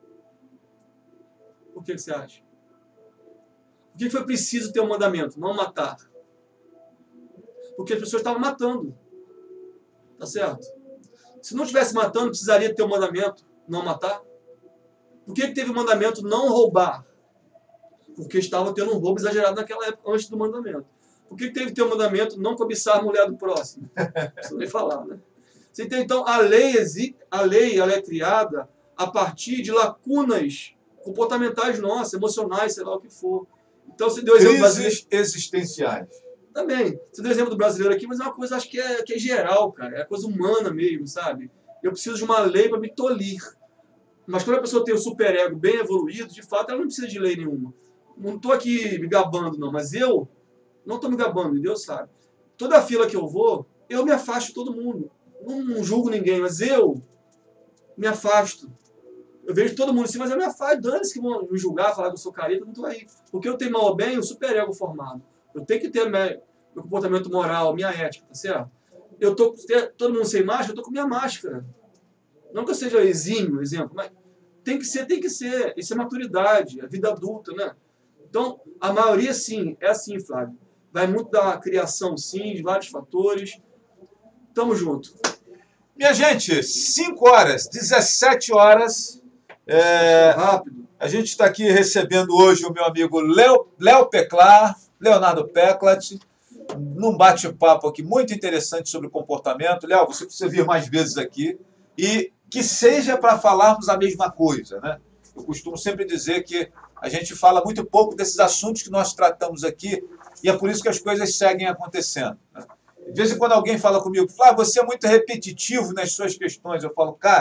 Por que você acha? Por que foi preciso ter um mandamento? Não matar. Porque as pessoas estavam matando. Tá certo? Se não estivesse matando, precisaria ter um mandamento não matar? Por que teve o mandamento não roubar? Porque estava tendo um roubo exagerado naquela época, antes do mandamento. Por que teve que ter o mandamento não cobiçar a mulher do próximo? Isso nem falar, né? Você entende? Então, a lei ela é criada a partir de lacunas comportamentais nossas, emocionais, sei lá o que for. Então, você deu exemplo do brasileiro. Crises existenciais. Também. Você deu exemplo do brasileiro aqui, mas é uma coisa, acho que é geral, cara. É coisa humana mesmo, sabe? Eu preciso de uma lei para me tolir. Mas quando a pessoa tem o superego bem evoluído, de fato, ela não precisa de lei nenhuma. Não estou aqui me gabando, não. Mas eu não estou me gabando, e Deus sabe. Toda fila que eu vou, eu me afasto de todo mundo. Não julgo ninguém, mas eu me afasto. Eu vejo todo mundo assim, mas eu me afasto. Dane-se que vão me julgar, falar que eu sou careta, não estou aí. Porque eu tenho mal ou bem o superego formado. Eu tenho que ter meu comportamento moral, minha ética, tá certo? Eu tô todo mundo sem máscara, eu tô com minha máscara. Não que eu seja exímio, exemplo, mas tem que ser. Isso é maturidade, é vida adulta, né? Então, a maioria, sim, é assim, Flávio. Vai muito da criação, sim, de vários fatores. Tamo junto. Minha gente, 5 horas, 17 horas. Rápido. A gente está aqui recebendo hoje o meu amigo Léo Peclar, Leonardo Peclat, num bate-papo aqui muito interessante sobre comportamento. Léo, você precisa vir mais vezes aqui e que seja para falarmos a mesma coisa, né? Eu costumo sempre dizer que a gente fala muito pouco desses assuntos que nós tratamos aqui e é por isso que as coisas seguem acontecendo, né? De vez em quando alguém fala comigo, você é muito repetitivo nas suas questões. Eu falo, cara,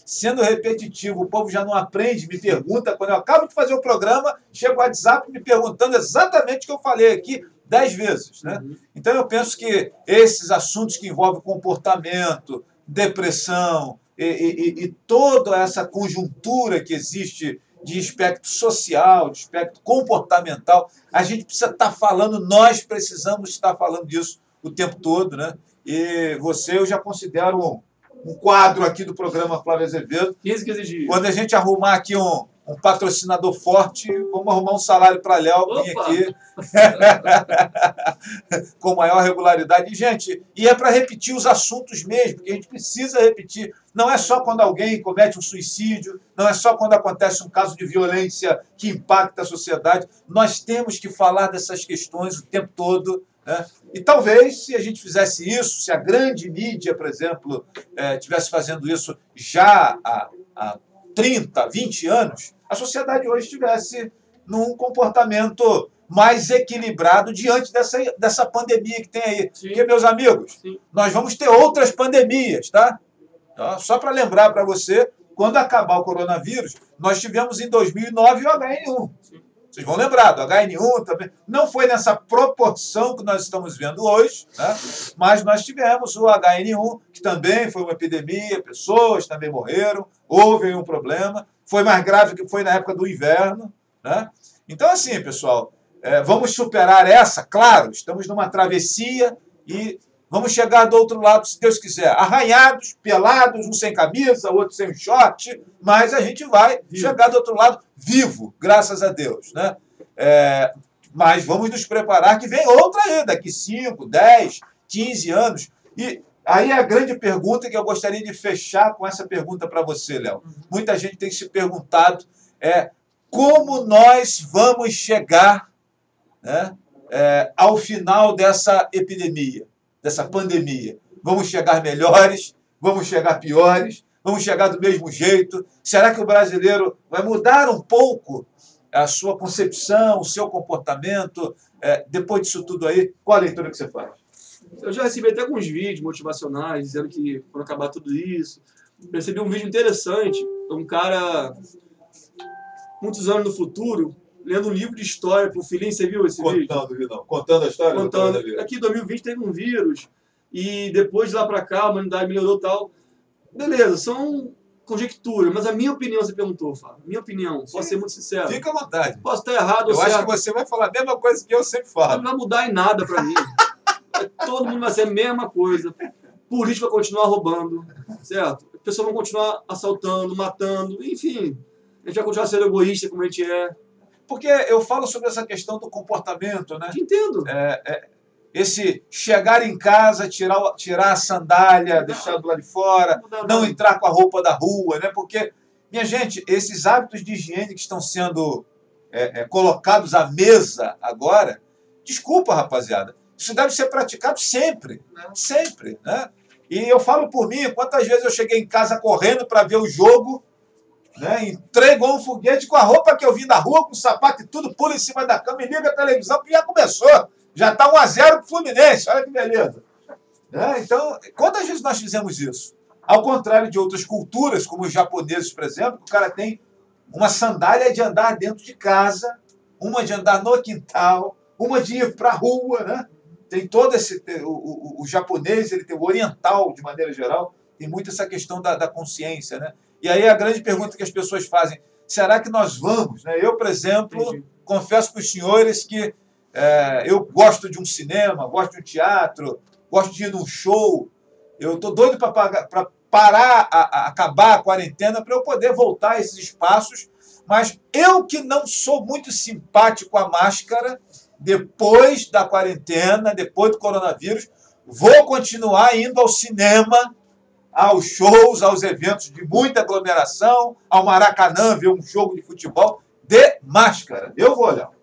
sendo repetitivo, o povo já não aprende, me pergunta, quando eu acabo de fazer o programa, chega o WhatsApp me perguntando exatamente o que eu falei aqui 10 vezes. Né? Então eu penso que esses assuntos que envolvem comportamento, depressão e toda essa conjuntura que existe de aspecto social, de aspecto comportamental, a gente precisa estar falando, nós precisamos estar falando disso o tempo todo, né? E você eu já considero um quadro aqui do programa Flávio Azevedo. 15 dias. Quando a gente arrumar aqui um patrocinador forte, vamos arrumar um salário para Léo vir aqui com maior regularidade. E, gente, e é para repetir os assuntos mesmo, porque a gente precisa repetir. Não é só quando alguém comete um suicídio, não é só quando acontece um caso de violência que impacta a sociedade. Nós temos que falar dessas questões o tempo todo. Né? E talvez, se a gente fizesse isso, se a grande mídia, por exemplo, estivesse fazendo isso já há 30, 20 anos, a sociedade hoje estivesse num comportamento mais equilibrado diante dessa pandemia que tem aí. Sim. Porque, meus amigos, Sim. nós vamos ter outras pandemias, tá? Então, só para lembrar para você, quando acabar o coronavírus, nós tivemos em 2009 o HN1. Sim. Vocês vão lembrar do HN1 também. Não foi nessa proporção que nós estamos vendo hoje, né? Mas nós tivemos o HN1, que também foi uma epidemia, pessoas também morreram, houve um problema, foi mais grave que foi na época do inverno. Né? Então, assim, pessoal, vamos superar essa, claro, estamos numa travessia e vamos chegar do outro lado, se Deus quiser, arranhados, pelados, um sem camisa, outro sem short, mas a gente vai chegar do outro lado vivo, graças a Deus. Né? Mas vamos nos preparar que vem outra aí, daqui 5, 10, 15 anos. E aí a grande pergunta que eu gostaria de fechar com essa pergunta para você, Léo. Muita gente tem se perguntado como nós vamos chegar, né, ao final dessa epidemia, dessa pandemia. Vamos chegar melhores? Vamos chegar piores? Vamos chegar do mesmo jeito? Será que o brasileiro vai mudar um pouco a sua concepção, o seu comportamento? Depois disso tudo aí, qual a leitura que você faz? Eu já recebi até alguns vídeos motivacionais dizendo que quando acabar tudo isso, recebi um vídeo interessante, um cara muitos anos no futuro, lendo um livro de história para o filhinho. Você viu esse vídeo? Contando a história? Contando. Aqui em 2020 teve um vírus e depois de lá para cá a humanidade melhorou e tal. Beleza, são conjecturas, mas a minha opinião, você perguntou, Fábio. Minha opinião, posso ser muito sincero. Fica à vontade. Posso estar errado ou certo. Eu acho que você vai falar a mesma coisa que eu sempre falo. Não vai mudar em nada para mim. Todo mundo vai ser a mesma coisa. Político vai continuar roubando, certo? As pessoas vão continuar assaltando, matando, enfim. A gente vai continuar sendo egoísta como a gente é. Porque eu falo sobre essa questão do comportamento, né? Entendo. Esse chegar em casa, tirar a sandália, deixar do lado de fora, não entrar com a roupa da rua, né? Porque, minha gente, esses hábitos de higiene que estão sendo colocados à mesa agora, desculpa, rapaziada, isso deve ser praticado sempre, sempre, né? E eu falo por mim, quantas vezes eu cheguei em casa correndo para ver o jogo, né? Entrei igual um foguete com a roupa que eu vim da rua, com o sapato e tudo, pulo em cima da cama e liga a televisão, que já começou. Já está 1-0 para o Fluminense, olha que beleza. Né? Então, quantas vezes nós fizemos isso? Ao contrário de outras culturas, como os japoneses, por exemplo, o cara tem uma sandália de andar dentro de casa, uma de andar no quintal, uma de ir para a rua, né? Tem todo esse... O japonês, ele tem o oriental, de maneira geral, tem muito essa questão da consciência, né? E aí a grande pergunta que as pessoas fazem, será que nós vamos? Né? Eu, por exemplo, confesso para os senhores que eu gosto de um cinema, gosto de um teatro, gosto de ir num show. Eu estou doido para parar, acabar a quarentena, para eu poder voltar a esses espaços. Mas eu que não sou muito simpático à máscara, depois da quarentena, depois do coronavírus, vou continuar indo ao cinema, aos shows, aos eventos de muita aglomeração, ao Maracanã, ver um jogo de futebol de máscara. Eu vou olhar.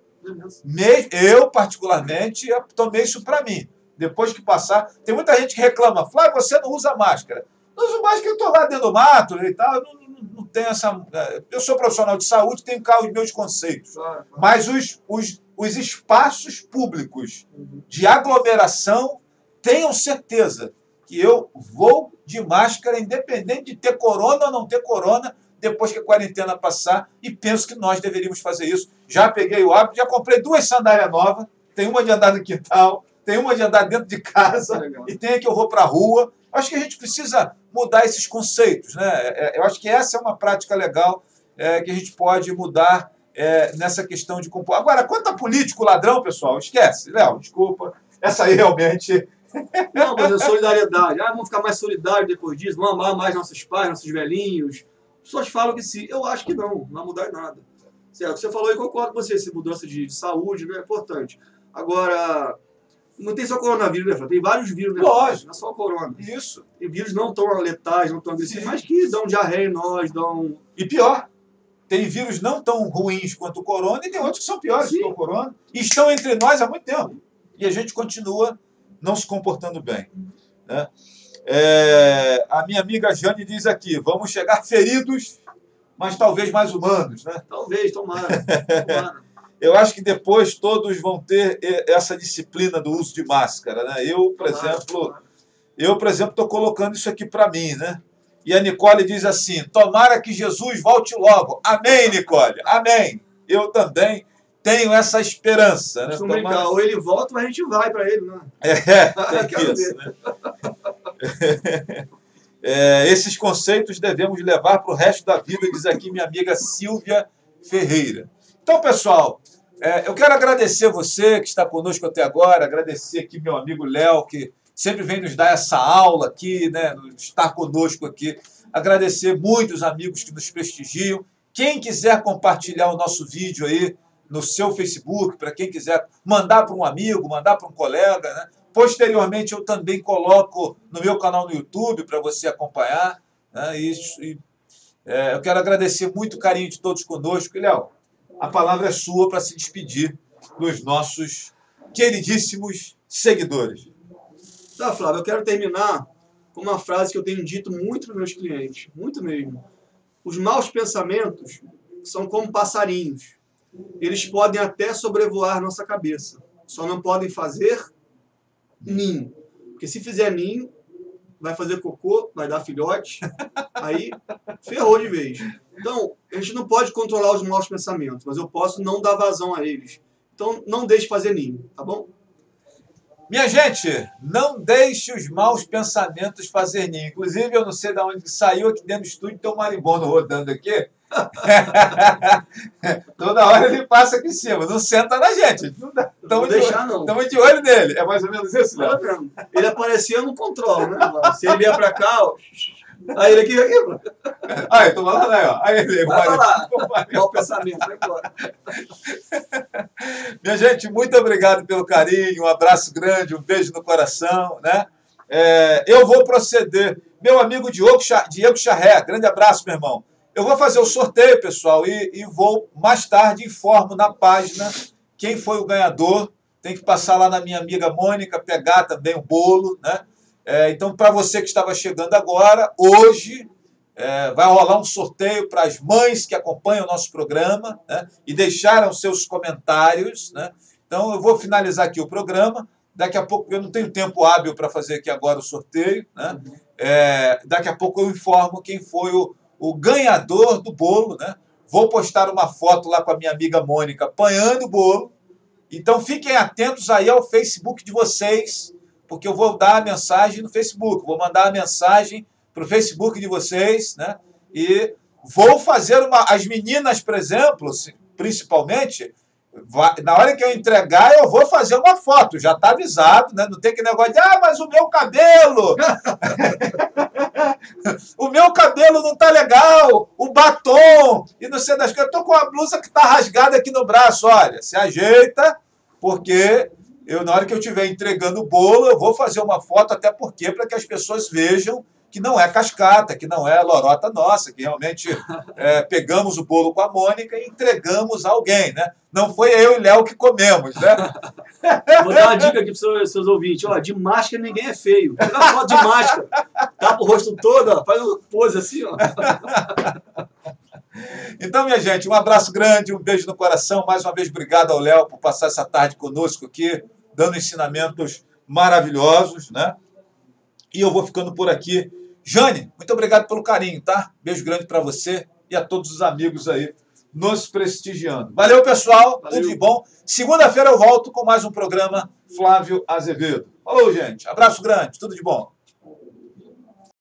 Eu, particularmente, tomei isso para mim. Depois que passar... Tem muita gente que reclama, Flávio, você não usa máscara. Não uso máscara, eu estou lá dentro do mato e tal, não tenho essa... Eu sou profissional de saúde, tenho cá os meus conceitos. Mas os espaços públicos de aglomeração, tenham certeza que eu vou de máscara, independente de ter corona ou não ter corona, depois que a quarentena passar, e penso que nós deveríamos fazer isso. Já peguei o hábito, já comprei 2 sandálias novas, tem uma de andar no quintal, tem uma de andar dentro de casa, e tem a que eu vou para a rua. Acho que a gente precisa mudar esses conceitos, né? Eu acho que essa é uma prática legal que a gente pode mudar nessa questão de compor. Agora, quanto a político ladrão, pessoal, esquece. Léo, desculpa, essa aí realmente... Não, mas é solidariedade. Vamos ficar mais solidários depois disso, vamos amar mais nossos pais, nossos velhinhos. As pessoas falam que sim. Eu acho que não vai mudar nada. Certo? Você falou e concordo com você, essa mudança de saúde, né, é importante. Agora, não tem só coronavírus, né? Tem vários vírus, né? Lógico. Não é só o corona. Isso. Tem vírus não tão letais, não tão agressivos, mas que dão diarreia em nós, dão... E pior, tem vírus não tão ruins quanto o corona e tem outros que são piores que o corona. E estão entre nós há muito tempo. E a gente continua não se comportando bem, né? A minha amiga Jane diz aqui, vamos chegar feridos, mas talvez mais humanos, né? Talvez, tomara. Eu acho que depois todos vão ter essa disciplina do uso de máscara, né? Eu, por exemplo, estou colocando isso aqui para mim, né? E a Nicole diz assim, tomara que Jesus volte logo. Amém, Nicole, amém. Eu também tenho essa esperança, né? Tomara... Ou ele volta, mas a gente vai para ele, né? Tem isso, né? Esses conceitos devemos levar para o resto da vida, diz aqui minha amiga Silvia Ferreira. Então, pessoal, eu quero agradecer você que está conosco até agora, agradecer aqui meu amigo Léo, que sempre vem nos dar essa aula aqui, né, estar conosco aqui, agradecer muitos amigos que nos prestigiam. Quem quiser compartilhar o nosso vídeo aí no seu Facebook, para quem quiser mandar para um amigo, mandar para um colega, né? Posteriormente, eu também coloco no meu canal no YouTube para você acompanhar, né? Eu quero agradecer muito o carinho de todos conosco. E, Léo, a palavra é sua para se despedir dos nossos queridíssimos seguidores. Tá, Flávio, eu quero terminar com uma frase que eu tenho dito muito para meus clientes, muito mesmo. Os maus pensamentos são como passarinhos. Eles podem até sobrevoar nossa cabeça, só não podem fazer ninho. Porque se fizer ninho, vai fazer cocô, vai dar filhote, aí ferrou de vez. Então, a gente não pode controlar os maus pensamentos, mas eu posso não dar vazão a eles. Então, não deixe fazer ninho, tá bom? Minha gente, não deixe os maus pensamentos fazer ninho. Inclusive, eu não sei de onde saiu, aqui dentro do estúdio tem um marimbondo rodando aqui. Toda hora ele passa aqui em cima, não senta na gente. Não vou deixar, não. Estamos de olho nele. É mais ou menos isso, Léo? Ele aparecia, eu não controlo, né? Se ele vier pra cá, ó, aí ele aqui. Aí, tô falando aí, ó. Aí ele vai lá. Mau pensamento, vai embora. Minha gente, muito obrigado pelo carinho, um abraço grande, um beijo no coração, né? Eu vou proceder. Meu amigo Diego Charré, grande abraço, meu irmão. Eu vou fazer o sorteio, pessoal, e vou, mais tarde, informo na página quem foi o ganhador. Tem que passar lá na minha amiga Mônica, pegar também o bolo, né? Então, para você que estava chegando agora, hoje vai rolar um sorteio para as mães que acompanham o nosso programa, né? E deixaram seus comentários, né? Então, eu vou finalizar aqui o programa. Daqui a pouco, eu não tenho tempo hábil para fazer aqui agora o sorteio, né? Daqui a pouco eu informo quem foi o ganhador do bolo, né? Vou postar uma foto lá com a minha amiga Mônica apanhando o bolo. Então, fiquem atentos aí ao Facebook de vocês, porque eu vou dar a mensagem no Facebook. Vou mandar a mensagem para o Facebook de vocês, né? E vou fazer as meninas, por exemplo, principalmente, na hora que eu entregar, eu vou fazer uma foto. Já está avisado, né? Não tem aquele negócio de, mas o meu cabelo... O meu cabelo não tá legal, o batom, e não sei das coisas. Eu tô com a blusa que tá rasgada aqui no braço, olha, se ajeita, porque na hora que eu estiver entregando o bolo, eu vou fazer uma foto, até porque para que as pessoas vejam que não é cascata, que não é lorota nossa, que realmente pegamos o bolo com a Mônica e entregamos a alguém, né? Não foi eu e Léo que comemos, né? Vou dar uma dica aqui para os seus ouvintes. Ó, de máscara ninguém é feio. Pega uma foto de máscara, tapa o rosto todo, ó, faz uma pose assim, ó. Então, minha gente, um abraço grande, um beijo no coração. Mais uma vez, obrigado ao Léo por passar essa tarde conosco aqui, dando ensinamentos maravilhosos, né? E eu vou ficando por aqui. Jane, muito obrigado pelo carinho, tá? Beijo grande para você e a todos os amigos aí nos prestigiando. Valeu, pessoal. Valeu. Tudo de bom. Segunda-feira eu volto com mais um programa Flávio Azevedo. Falou, gente. Abraço grande. Tudo de bom.